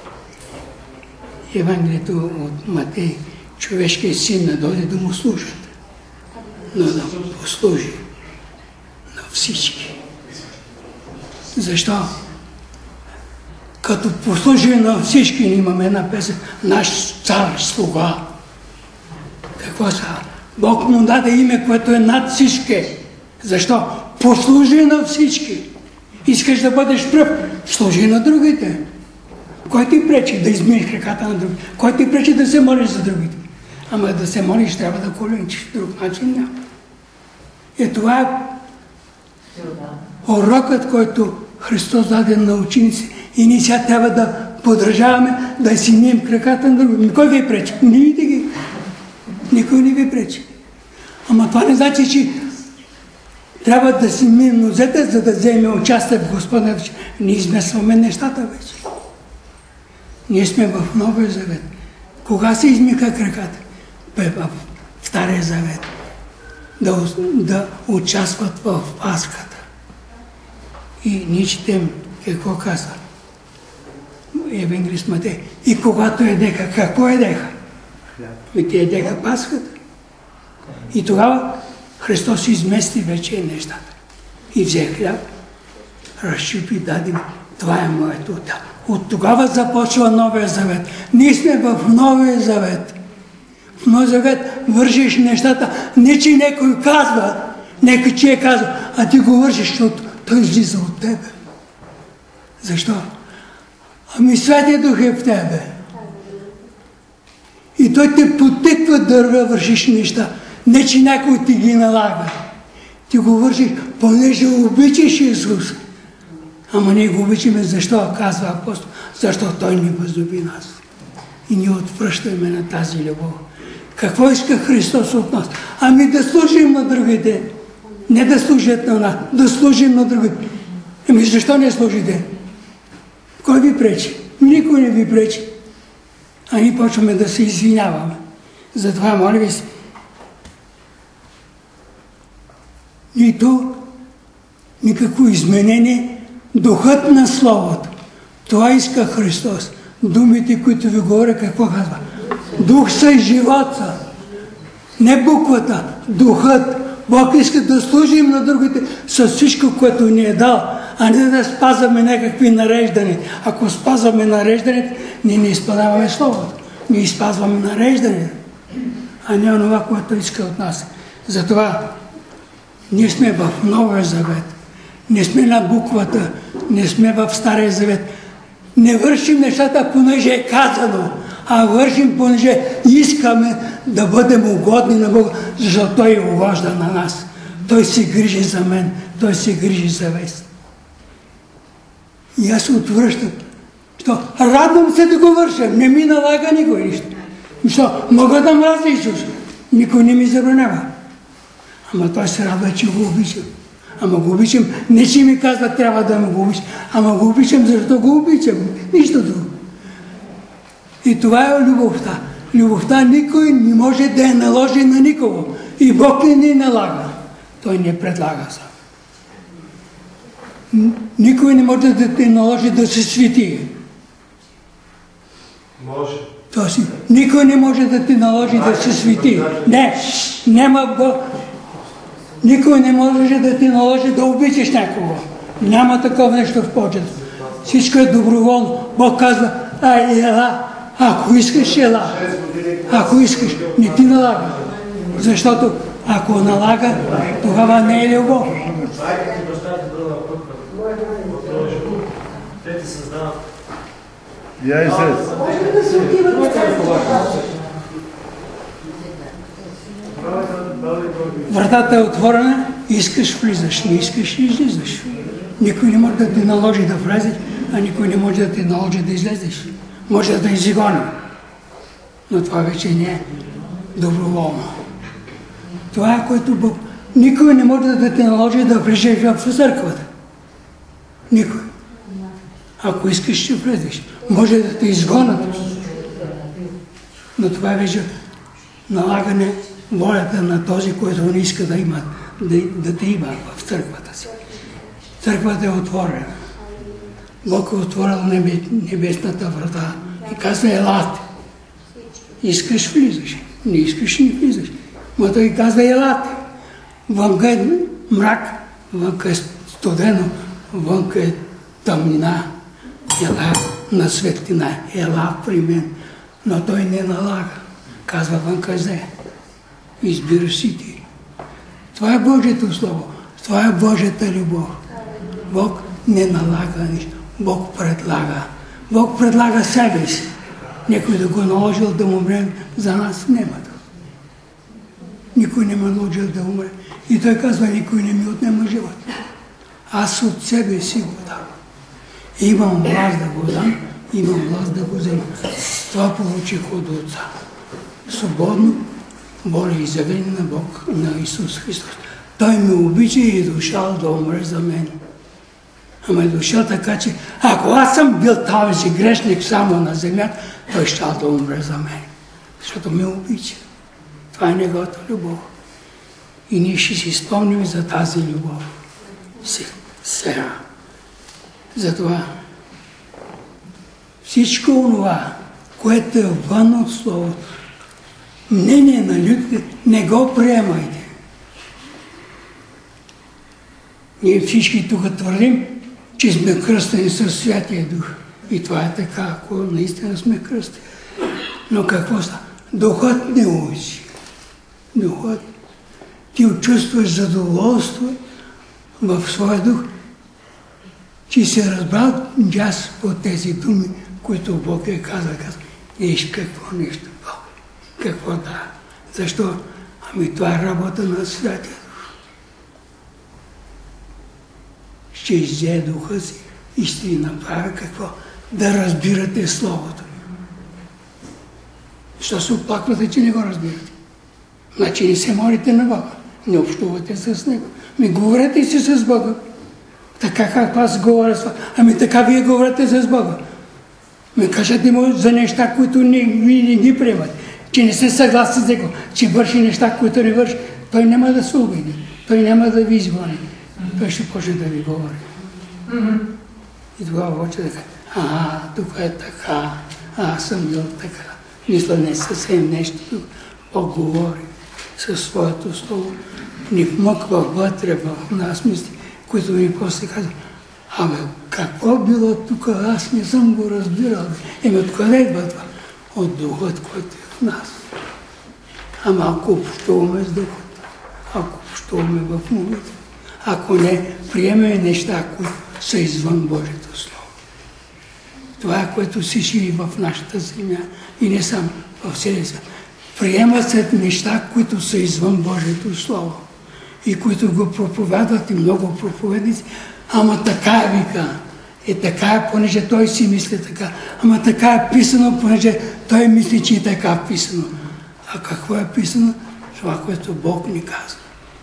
Евангелието от Матей. Човешкият син не дойде да му служат, но да послужи на всички. Защо? Като послужи на всички, имаме една песен, наш цар, слуга. Какво са? Бог му даде име, което е над всички. Защо? Послужи на всички. Искаш да бъдеш пръв, служи на другите. Кой ти пречи да измиеш краката на другите? Кой ти пречи да се молиш за другите? Ама да се молиш, трябва да коленчиш. Друг начин няма. И това е урокът, който Христос даде на ученици. И ние сега трябва да подражаваме, да си мием краката на другите. Кой ви пречи? Не видите ги. Никой не ви пречи. Ама това не значи, че трябва да си мием нозете, за да вземем участие в Господа. Ние измесваме нещата вече. Ние сме в Новия завет. Кога се измика краката? В Стария завет. Да участват в Пасхата. И ние четем какво казва Евангелист Матей. И когато едеха, какво едеха? Те едеха Пасхата. И тогава Христос измести вече нещата. И взе хляб, разщупи, даде. Това е моето тяло. От тогава започва Новия завет. Ние сме в Новия завет. В Новия завет вършиш нещата, не че някой казва, някой че е казва, а ти го вършиш, защото той излиза от тебе. Защо? Ами Святия Дух е в тебе. И той те потеква да вършиш неща. Не, че някой ти ги налага. Ти го вършиш, понеже обичаш Исус. Ама ние го обичаме, защо, казва апостол? Защото Той ни възлюби нас. И ние отвръщаме на тази любов. Какво иска Христос от нас? Ами да служим на другите. Не да служат на нас, да служим на другите. Ами защо не служите? Кой ви пречи? Никой не ви пречи. А ние почваме да се извиняваме. Затова, моля ви се, нито никакво изменение, духът на Словото. Това иска Христос. Думите, които ви говоря, какво казва? Дух са и живот са. Не буквата, духът. Бог иска да служим на другите с всичко, което ни е дал, а не да спазваме някакви нареждания. Ако спазваме нареждането, ние не изпълняваме Словото. Ние изпазваме нареждането, а не онова, което иска от нас. Затова ние сме в Новия Завет. Не сме на буквата, не сме в Стария Завет. Не вършим нещата, понеже е казано, а вършим, понеже искаме да бъдем угодни на Бога, защото Той е угожда на нас. Той се грижи за мен, Той се грижи за вас. И аз се отвръщам. Радвам се да го върша, не ми налага никой нищо. Мога да мразя Исус, никой не ми забранява. Ама Той се радва, че го обичам. Ама го обичам, не че ми казва, трябва да му го обичам. Ама го обичам, защото го обичам. Нищо друго. И това е любовта. Любовта никой не може да я наложи на никого. И Бог не ни налага. Той не предлага сам. Никой не може да те наложи да се свети. Може. Никой не може да ти наложи да се свети. Не, няма Бог. Никой не може да ти наложи да обичаш някого. Няма такова нещо в почет. Всичко е доброволно. Бог казва, ела, ако искаш, ела. Ако искаш, не ти налага. Защото ако налага, тогава не е любов. Те ти създават. Вратата е отворена, искаш влизаш, не искаш излизаш. Никой не може да ти наложи да влезеш, а никой не може да ти наложи да излезеш. Може да изгони. Но това вече не е доброволно. Това е което Бог. Никой не може да те наложи да влезеш в църквата. Никой. Ако искаш, ще влезеш. Може да те изгонят. Но това е вече налагане волята на този, който не иска да има, да те има в църквата си. Църквата е отворена. Бог е отворил небесната врата и казва, елате. Искаш, влизаш. Не искаш, не влизаш. Но той казва, елате. Вънка е мрак, вънка е студено, вънка е тъмнина. Ела на светлина, ела при мен. Но той не налага. Казва, вънка зе. Избираш си ти. Това е Божието Слово. Това е Божията любов. Бог не налага нищо. Бог предлага. Бог предлага себе си. Някой да го наложил да умре за нас, няма да. Никой не ме наложил да умре. И той казва, никой не ми отнема живот. Аз от себе си го давам. Имам власт да го дам, имам власт да го взема. Това получих от Отца. Свободно воля и изявление на Бог, на Исус Христос. Той ме обича и е дошъл да умре за мен. Ама е дошъл така, че ако аз съм бил този грешник само на земята, той ще да умре за мен. Защото ме обича. Това е неговата любов. И ние ще си спомним за тази любов. Сега. Затова всичко онова, което е вън от Словото, мнение на людите, не го приемайте. Ние всички тук твърдим, че сме кръстени със Святия Дух. И това е така, ако наистина сме кръстени. Но какво става? Духът не учи. Духът. Ти чувстваш задоволство в своя дух, че се разбрал джаз от тези думи, които Бог е казал. Виж какво нещо Бог. Какво да? Защо? Ами това е работа на Святия Дух. Ще иззе духа си и ще ви направя какво? Да разбирате Словото. Защо се оплаквате, че не го разбирате? Значи не се молите на Бога, не общувате с Него. Ми говорете си с Бога. Така както аз говоря с Бога. Ами така вие говорите с Бога. Ми кажете му за неща, които вие не ги приемате. Че не се съгласите с Него, че върши неща, които не върши. Той няма да се обиди. Той няма да ви изгони. Той ще почне да ви говори. И тогава почне да каже, тук е така, аз съм бил така. Мисля не съвсем нещо тук. Бог говори със своето слово. Ни вмъква вътре в нас мисли, които ми после казват, какво било тук, аз не съм го разбирал. Откъде идва това? От Духът, който е в нас. Ама ако общуваме с Духът, ако общуваме в молитва, ако не приемем неща, които са извън Божието Слово. Това е, което се шири в нашата земя и не само в целия свят. Приемат се неща, които са извън Божието Слово и които го проповядват и много проповедници. Ама така е, вика. Така е, понеже той си мисли така. Ама така е писано, понеже той мисли, че е така писано. А какво е писано? Това, което Бог ни казва.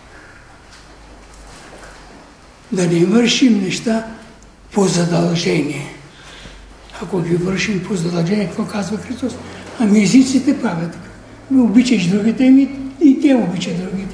Да не вършим неща по задължение. Ако ги вършим по задължение, какво казва Христос? Ами езиците правят така. Обичаш другите, и те обичат другите.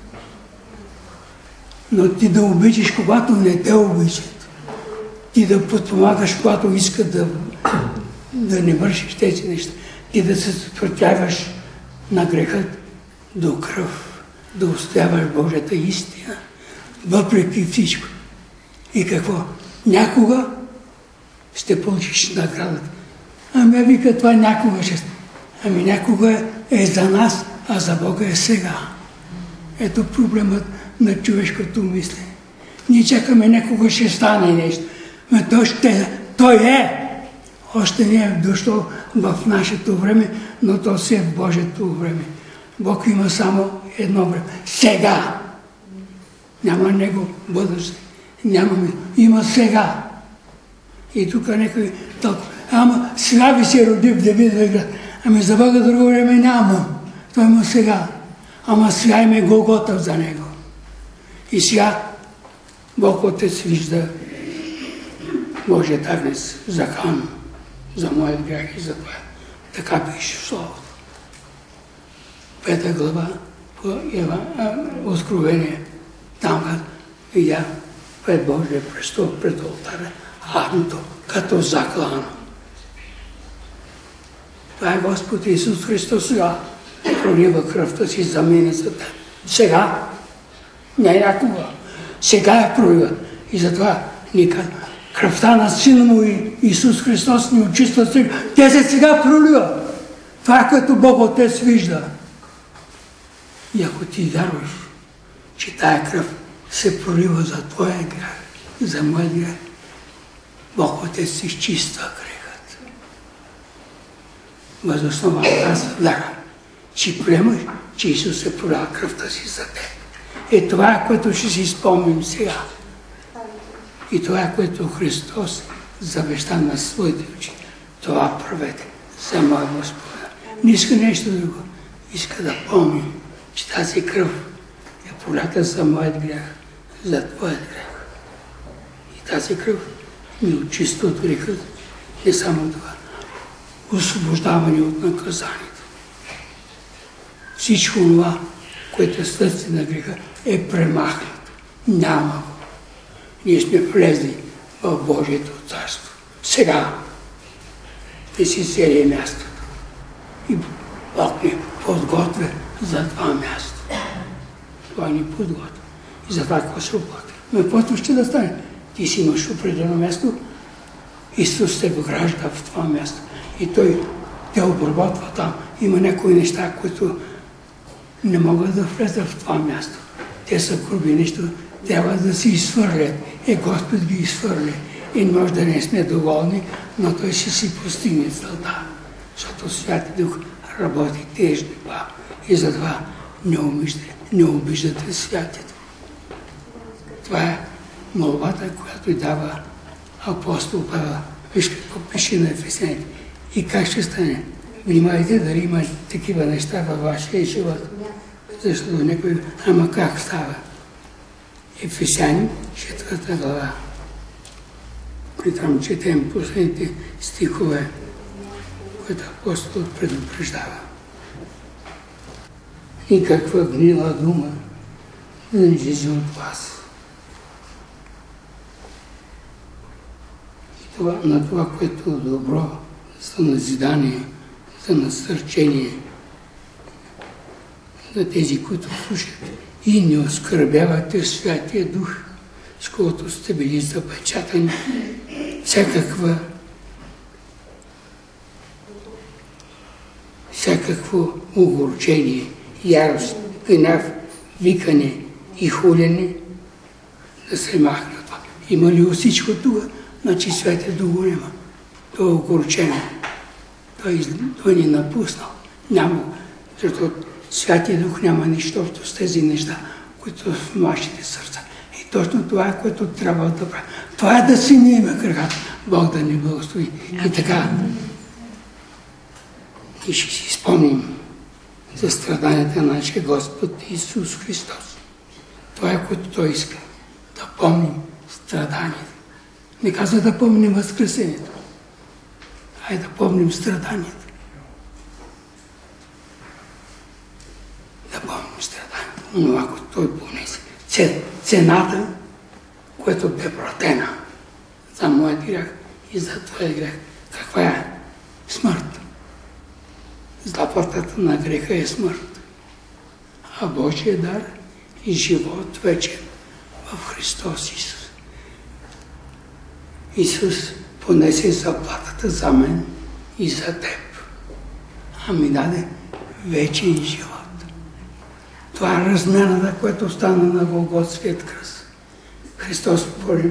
Но ти да обичаш, когато не те обичат. Ти да подпомагаш, когато искат да не вършиш тези неща. Ти да се протягаш на грехът до кръв, да устояваш Божията истина, въпреки всичко. И какво? Някога ще получиш наградата. Ами вика, това някога ще... Ами някога е за нас, а за Бога е сега. Ето проблемът на човешкото мислене. Ние чакаме някога ще стане нещо. Но той е. Още не е дошло в нашето време, но то си е в Божието време. Бог има само едно време. Сега. Няма него бъдеще. Има сега. И тук някой толкова. Ама сега ви се роди в Давидовия град. Ами за Бога друго време няма. Той има сега. Ама сега има Голгота за него. И сега Бог Отец вижда Божият агнец за хан, за моят грях и за това. Така пише в Словото. 5 глава по Откровение. Там видя пред Божия престол, пред алтаря, агнето, като заклано. Това е Господ Исус Христос сега. Пролива кръвта си за мен и за теб. Сега. Не някога. Сега е пролива. И затова ни казва, кръвта на Сина му Исус Христос ни очиства сега. Те се сега пролива. Това е което Бог Отец вижда. И ако ти вярваш, че тая кръв се пролива за твоя грях, за моя грях, Бог Отец си изчиства грехът. Въз основа на тази вяра, че приемаш, че Исус е пролял кръвта си за теб. И това е, което ще си спомним сега. И това е, което Христос завеща на своите учени. Това правете за моя Господа. Не иска нещо друго. Иска да помним, че тази кръв е пролята за моят грях, за твоят грях. И тази кръв ни очиства от грехът. Не само това. Освобождаване от наказанието. Всичко това, което е следствие на греха, е премахнато. Няма го. Ние сме влезли в Божието царство. Сега не си взели мястото. И Бог ни подготвя за това място. Това ни подготвя. И за това какво се оплаква. Но каквото ще да стане? Ти си имаш определено място, Исус те вгражда в това място. И Той те обработва там. Има някои неща, които не могат да влезат в това място. Те са груби нещо, трябва да си изхвърлят. Господ ги изхвърли. И може да не сме доволни, но Той ще си постигне целта. Защото Святи Дух работи тежко и затова не обиждате святите. Това е молбата, която й дава апостол Павел. Виж какво пише на Ефесяните. И как ще стане? Внимайте дали има такива неща във вашия живот. Защото някой, ама как става? Ефесяни, 4 глава. И там четем последните стихове, които апостол предупреждава. И каква гнила дума да не излезе от вас. И на това, което е добро, за назидание, за насърчение на тези, които слушат. И не оскърбявате Святия Дух, с когото сте били запечатани всякакво огорчение, ярост, гняв, викане и хулене да се махне това. Има ли всичко това? Значи Святия Дух го няма. Той е огорчен. Той ни напуснал. Няма. Защото Святия Дух няма нищо общо с тези неща, които в нашите сърца. И точно това е, което трябва да прави. Това е да си ниеме краката. Бог да ни благослови. И така. И ще си спомним за страданията на нашия Господ Исус Христос. Това е, което Той иска. Да помним страданията. Не казва да помним възкресението. Айде да помним страданията. Да помним страданията. Но ако Той понесе цената, която бе платена за моят грях и за твоя грех. Каква е? Смърт. Заплатата на греха е смърт. А Божия дар е живот вечен в Христос Исус. Исус понесе заплатата за мен и за теб. А ми даде вечен живот. Това е размяната, която стана на Голготският кръст. Христос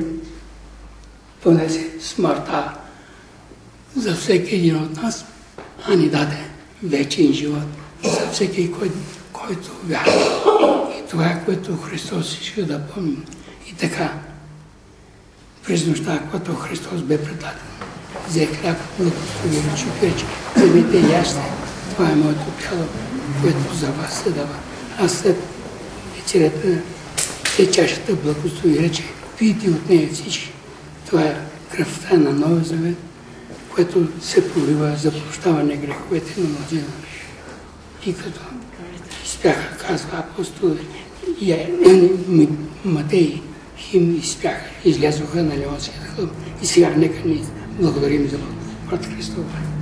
понесе смъртта за всеки един от нас, а ни даде вечен живот за всеки, който вярва. И това е, което Христос иска да помни. И така, през нощта, когато Христос бе предаден, взе хляб, благослови ръчи, рече, вземете и яжте. Това е моето тяло, което за вас се дава. А след вечерята взе чашата, благослови рече, пийте от нея всички. Това е кръвта на Новия Завет, което се пролива за прощаване греховете на мнозина. И като изпяха, казва апостол Матей, хим изпяха, излязоха на Леонския хълм. И сега нека ни благодарим за брат Христов.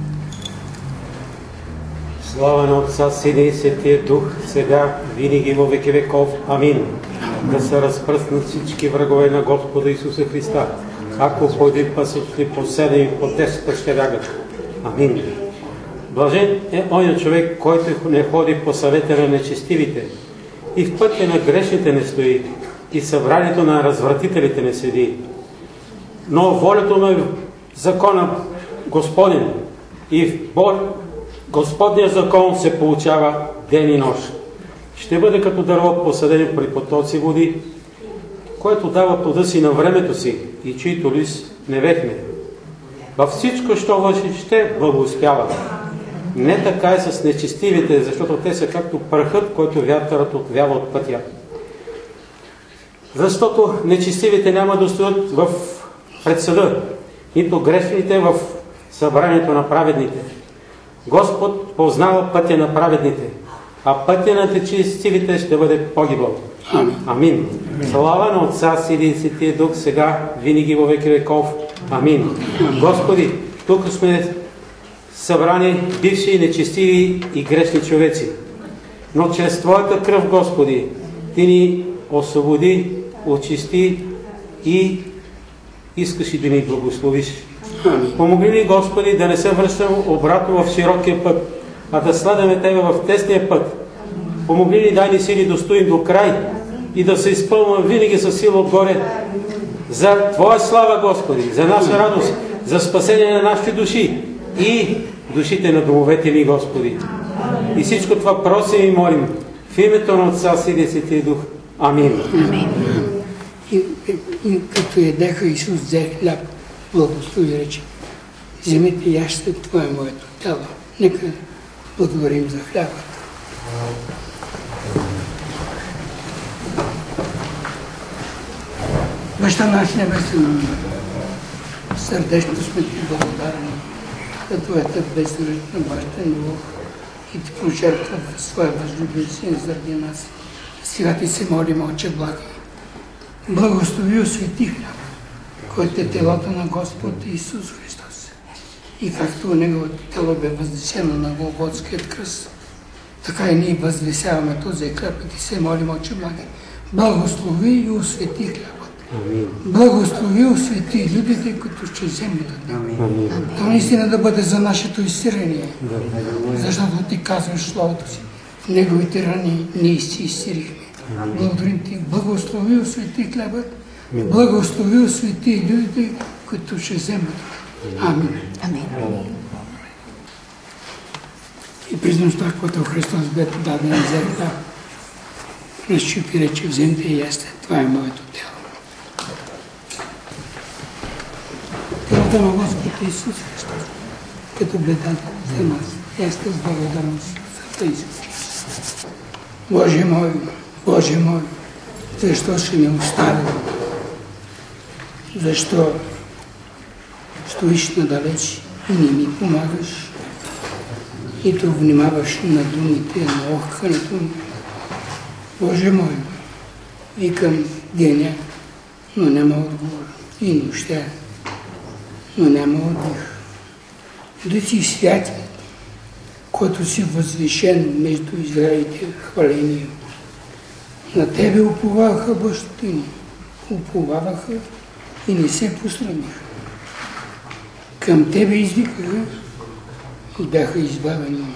Слава на Отца, Сина и Светия Дух, сега, винаги во веки веков. Амин. Да се разпръснат всички врагове на Господа Исуса Христа. Ако по един път ще по 7 и по 10 ще бягат. Амин. Блажен е оня човек, който не ходи по съвета на нечестивите, и в пътя на грешните не стои, и в събранието на развратителите не седи. Но волята му е в закона Господен, и в Господния закон се получава ден и нощ. Ще бъде като дърво посадено при потоци води, което дава плода си на времето си и чието лист не вехне. Във всичко, що върши, ще благоуспява. Не така е с нечестивите, защото те са както прахът, който вятърът отвява от пътя. Защото нечестивите няма да стоят пред съда, нито грешните в събранието на праведните. Господ познава пътя на праведните, а пътя на нечестивите ще бъде погибъл. Амин. Слава на Отца, Сина и Светия Дух, сега, винаги во веки веков. Амин. Господи, тук сме събрани бивши, нечестиви и грешни човеци. Но чрез Твоята кръв, Господи, Ти ни освободи, очисти и искаш и да ни благословиш. Помогни ни, Господи, да не се връщам обратно в широкия път, а да следваме Тебе в тесния път. Помогни ни, дай ни сили да стоим до край и да се изпълним винаги със сила отгоре за Твоя слава, Господи, за наша радост, за спасение на нашите души и душите на домовете ни, Господи. И всичко това просим и молим в името на Отца, Сина и Светия Дух. Амин. И като ядеха, Исус взе хляб, благослови, рече: вземете и яжте, това е моето тяло. Нека благодарим за хляба. Баща наш небесен, сърдечно сме ти благодарни за твоята безръчна баща любов и ти пожертва в своя възлюбен син заради нас. Сега ти се молим, Отче благи, благослови освети хляб, който е телото на Господ Исус Христос. И както неговото тело бе възнесено на Голготският кръст, така и ние възвисяваме този хляб и ти се молим, Отче благи, благослови и освети хлябът. Благослови и освети людите, които ще вземат от него. То наистина да бъде за нашето изцеление, защото ти казваш словото си. В неговите рани ние си изцелихме. Благодарим ти. Благослови и освети хлябът. Благослови и освети людите, които ще вземат. Амин. И през нощта, когато Христос бе подаден и взе хляб, разчупи, рече: вземте и ясте, това е моето тело. Телото на Господ Исус Христос, като бе даден за нас. Ясте с благодарност за тези случаи. Боже мой, защо ще ме остави? Защо стоиш надалеч и не ми помагаш? И то внимаваш на думите, на охкането ми. Боже мой, викам деня, но няма отговор. И нощта, но няма отдих. Да си святият, който си възвишен между Израилите, хваление. На Тебе уповаваха бащите ни, уповаваха и не се посрамиха. Към Тебе извикаха и бяха избавени.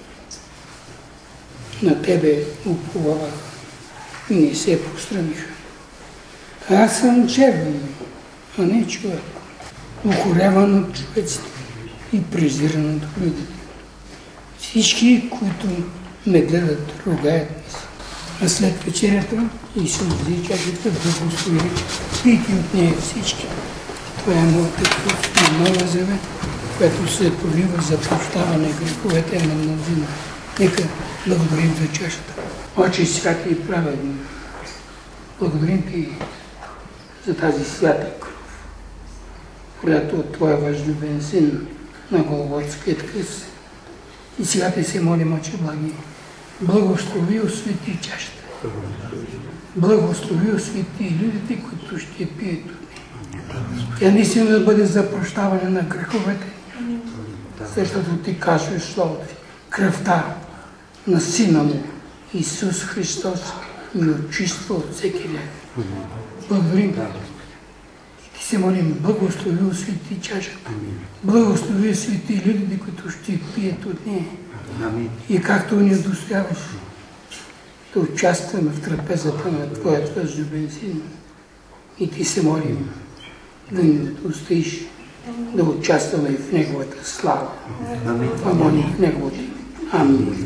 На Тебе уповаваха и не се посрамиха. Аз съм червен, а не човек, укоряван от човеците и презиран от людите. Всички, които ме гледат, ругаят ми се. А след вечерята Исус взе чашата, благослови, пийте от нея всички. Това е моята кръв на Нова завет, която се пролива за прощаване греховете на мнозина. Нека благодарим за чашата. Отче святи и праведни, благодарим ти за тази свята кръв, която от Твоя възлюбен син на Голготският кръст. И сега те се молим, Отче благи, благослови, освети чашата. Благослови, освети людите, които ще пият от нея. Тя наистина да бъде за прощаване на греховете, защото ти казваш словото си. Кръвта на Сина му, Исус Христос, ни очиства от всеки грех. Благодарим. Ти се молим, благослови, освети чашата. Благослови, освети людите, които ще пият от нея. И както ни удостояваш да участваме в трапезата на Твоят възлюбен син. И ти се молим да ни удостоиш да участваме в Неговата слава. Това молим в Неговото име. Амин.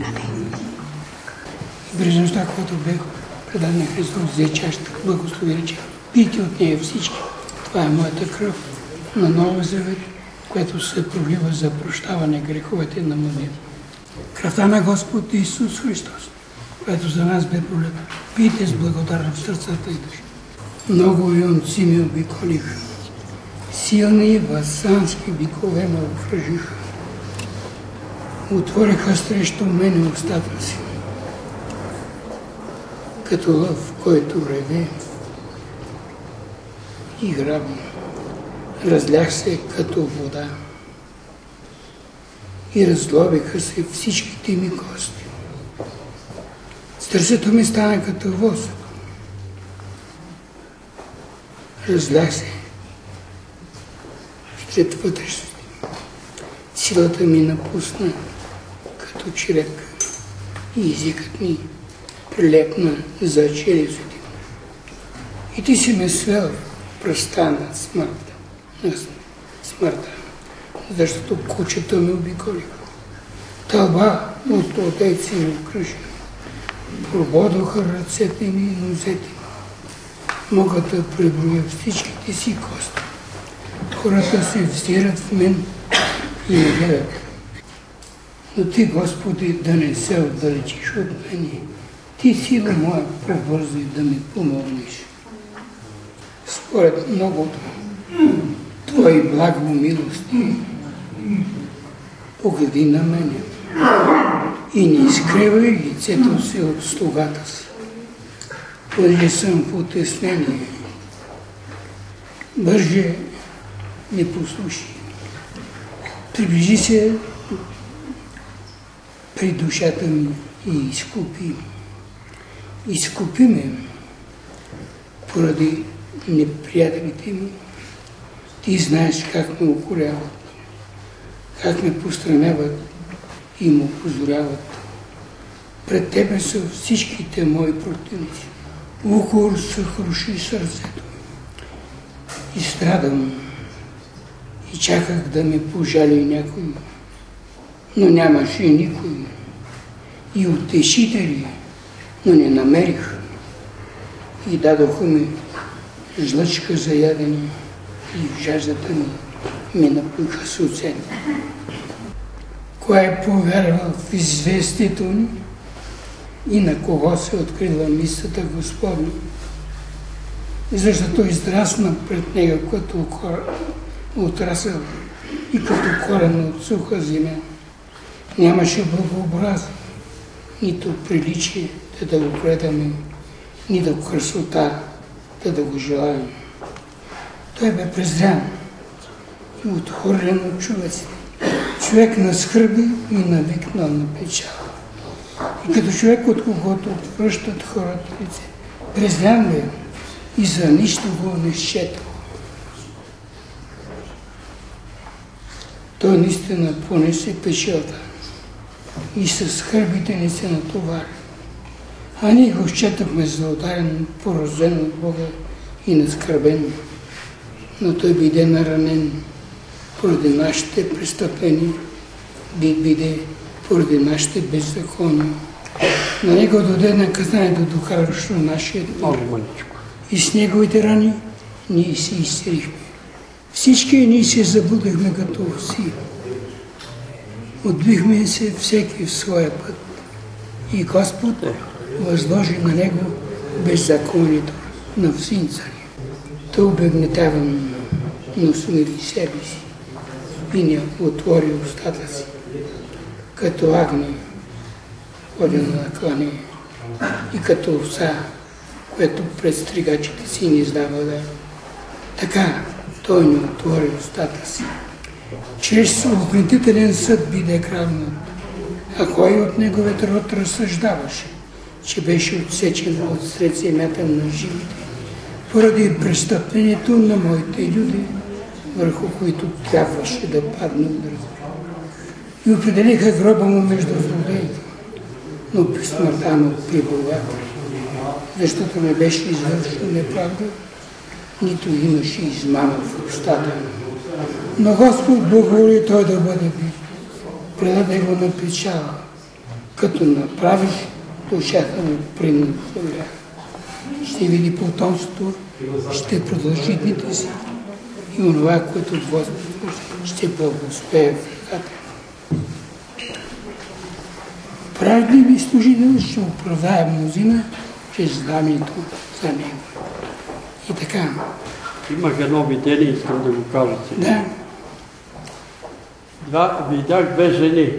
През нощта, когато бях предаден на Христос, взе чашата, благослови, рече: пийте от нея всички. Това е моята кръв на Нова завет, която се пролива за прощаване греховете на мнозина. Кръвта на Господ Исус Христос, която за нас бе пролита. Пийте с благодарност в сърцата и души. Много юнци ми обиколиха. Силни васански бикове ме обкръжиха. Отвориха срещу мене устата си. Като лъв, който реве и граби. Разлях се като вода. И разглобиха се всичките ми кости. Сърцето ми стана като восък. Разлях се след вътрешност. Силата ми напусна като чирек и езикът ми прилепна за челюстите. И ти си ме свел в пръста на смъртта, защото кучета ме обиколиха. Тълба от стотейци ми окръжи. Прободоха ръцете ми и нозете ми. Мога да преброя всичките си кости. Хората се взират в мен и ме гледат. Но Ти, Господи, да не се отдалечиш от мене. Ти, сила моя, побързай да ми помогнеш. Според многото Твои благо милости, погледи на мене и не изкривай лицето си от слугата си, понеже съм в утеснение. Бърже не послушай. Приближи се при душата ми и изкупи. Изкупи ме поради неприятелите ми. Ти знаеш как ме укоряват, как ме постраняват и ме опозоряват. Пред Тебе са всичките мои противници. Укор съкруши сърцето ми. И страдам. И чаках да ме пожали някой, но нямаше никой. И утешители, но не намерих. И дадоха ми жлъчка за ядене и в жаждата ми напоиха с оцет. Кой е повярвал в известието ни и на кого се открила мисълта Господня? Защото израсна пред него като отрасъл и като корен от суха земя. Нямаше благообразие, нито приличие да го гледаме, нито красота да го желаем. Той бе презрян и отхвърлен от човеците. Човек на скърби и навикнал на печал. И като човек, от когото отвръщат хората лице. Презрян бе и за нищо го не счетал. Той наистина понесе печалта и с скърбите не се натовари. А ние го счетахме за ударен, поразен от Бога и наскърбен. Но той биде наранен поради нашите престъпления, биде поради нашите беззакония. На него дойде наказанието, докаращо нашия мир. И с неговите рани ние се изцелихме. Всички ние се забудихме като овци. Отбихме се всеки в своя път. И Господ възложи на него беззаконието на всинца ни. Той обегнетяван, но смири себе си и не отвори устата си. Като агне, ходя на клане и като овца, което пред стригачите си не издава да. Така той не отвори устата си. Чрез огнетителен съд биде грабнат, а кой от неговият род разсъждаваше, че беше отсечен от сред земята на живите, поради престъплението на моите люди, върху които трябваше да падне удар. И определиха гроба му между злодеите, но при смъртта му прибавява, защото не беше извършена неправда, нито имаше измама в устата. Но Господ благоволи той да бъде бит. Предаде го на печала. Като направиш, душата му принудя. Ще види потомството, ще продължи дните си и онова, което Господ ще благословее в ръката. Праведливи служител ще оправдае мнозина чрез знамето за него. И така. Имах едно видение, искам да го кажа сега. Да. Видях две жени.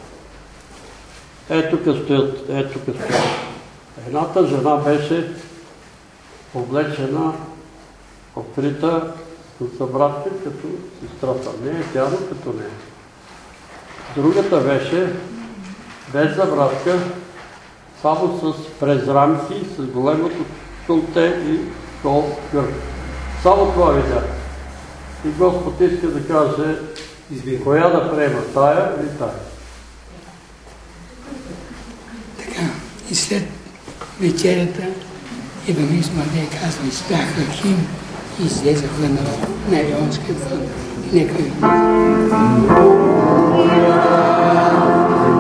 Ето тук стоят. Едната жена беше облечена, покрита с събратка като сестрата. Не е тяно като не. Другата беше без забратка, само с презрамки, с големото кълте и гол гърб. Само това видях. И Господ иска да каже, коя да приема, тая или тая. Така, и след вечерята Иванис Мадей казва, изпяха хим и излезаха на Ионския фон. Нека ви.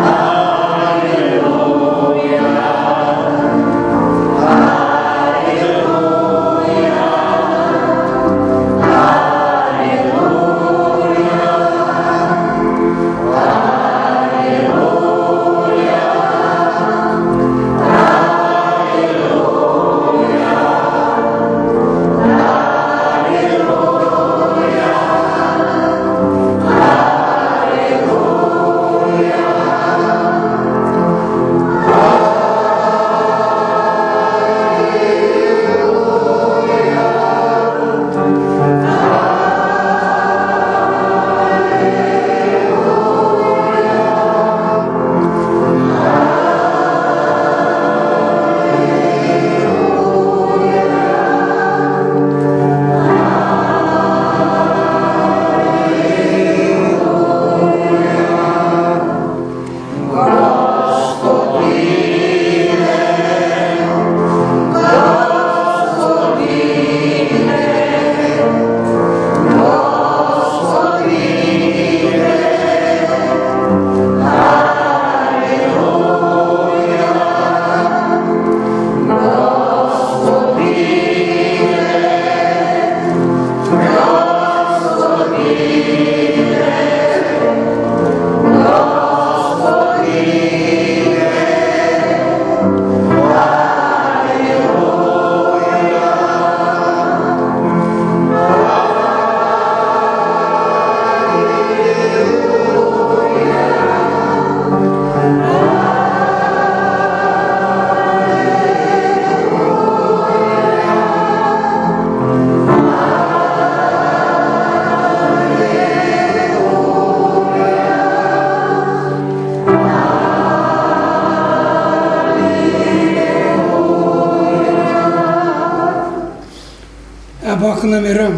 Бог на мира,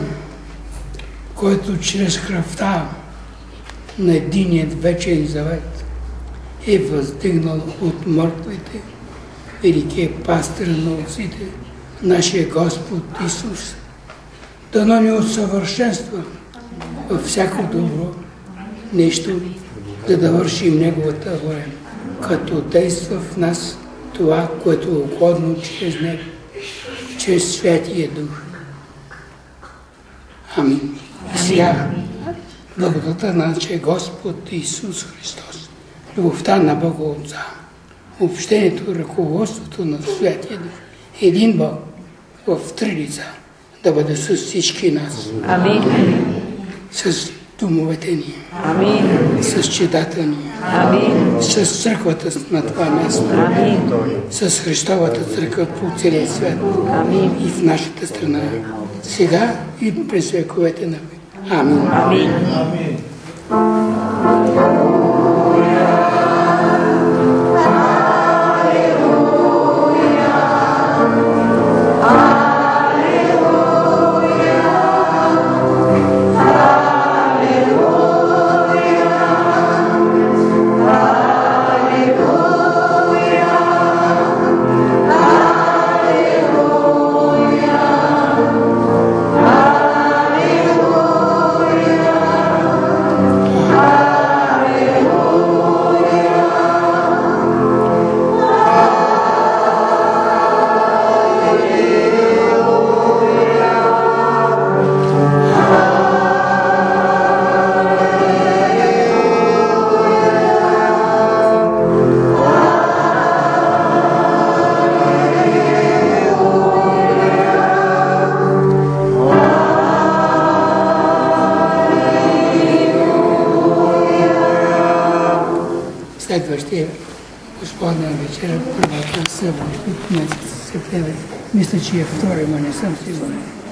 който чрез кръвта на единият вечен завет е въздигнал от мъртвите великия пастир на овците, нашия Господ Исус, дано ни усъвършенства във всяко добро нещо, за да вършим Неговата воля, като действа в нас това, което е угодно чрез Него, чрез Святия Дух. Амин. И сега, благодата на нашия Господ Исус Христос, любовта на Бога Отца, общението, ръководството на Святия Дух, един Бог в три лица, да бъде с всички нас. Амин. С домовете ни. Амин. С чедата ни. Амин. С църквата на това място. Амин. С Христовата църква по целия свят. Амин. И в нашата страна. Сега и през вековете на век. Амин. Амин. Амин. Следващия Господна вечера, първата събота от месец септември. Мисля, че е втори, но не съм сигурен.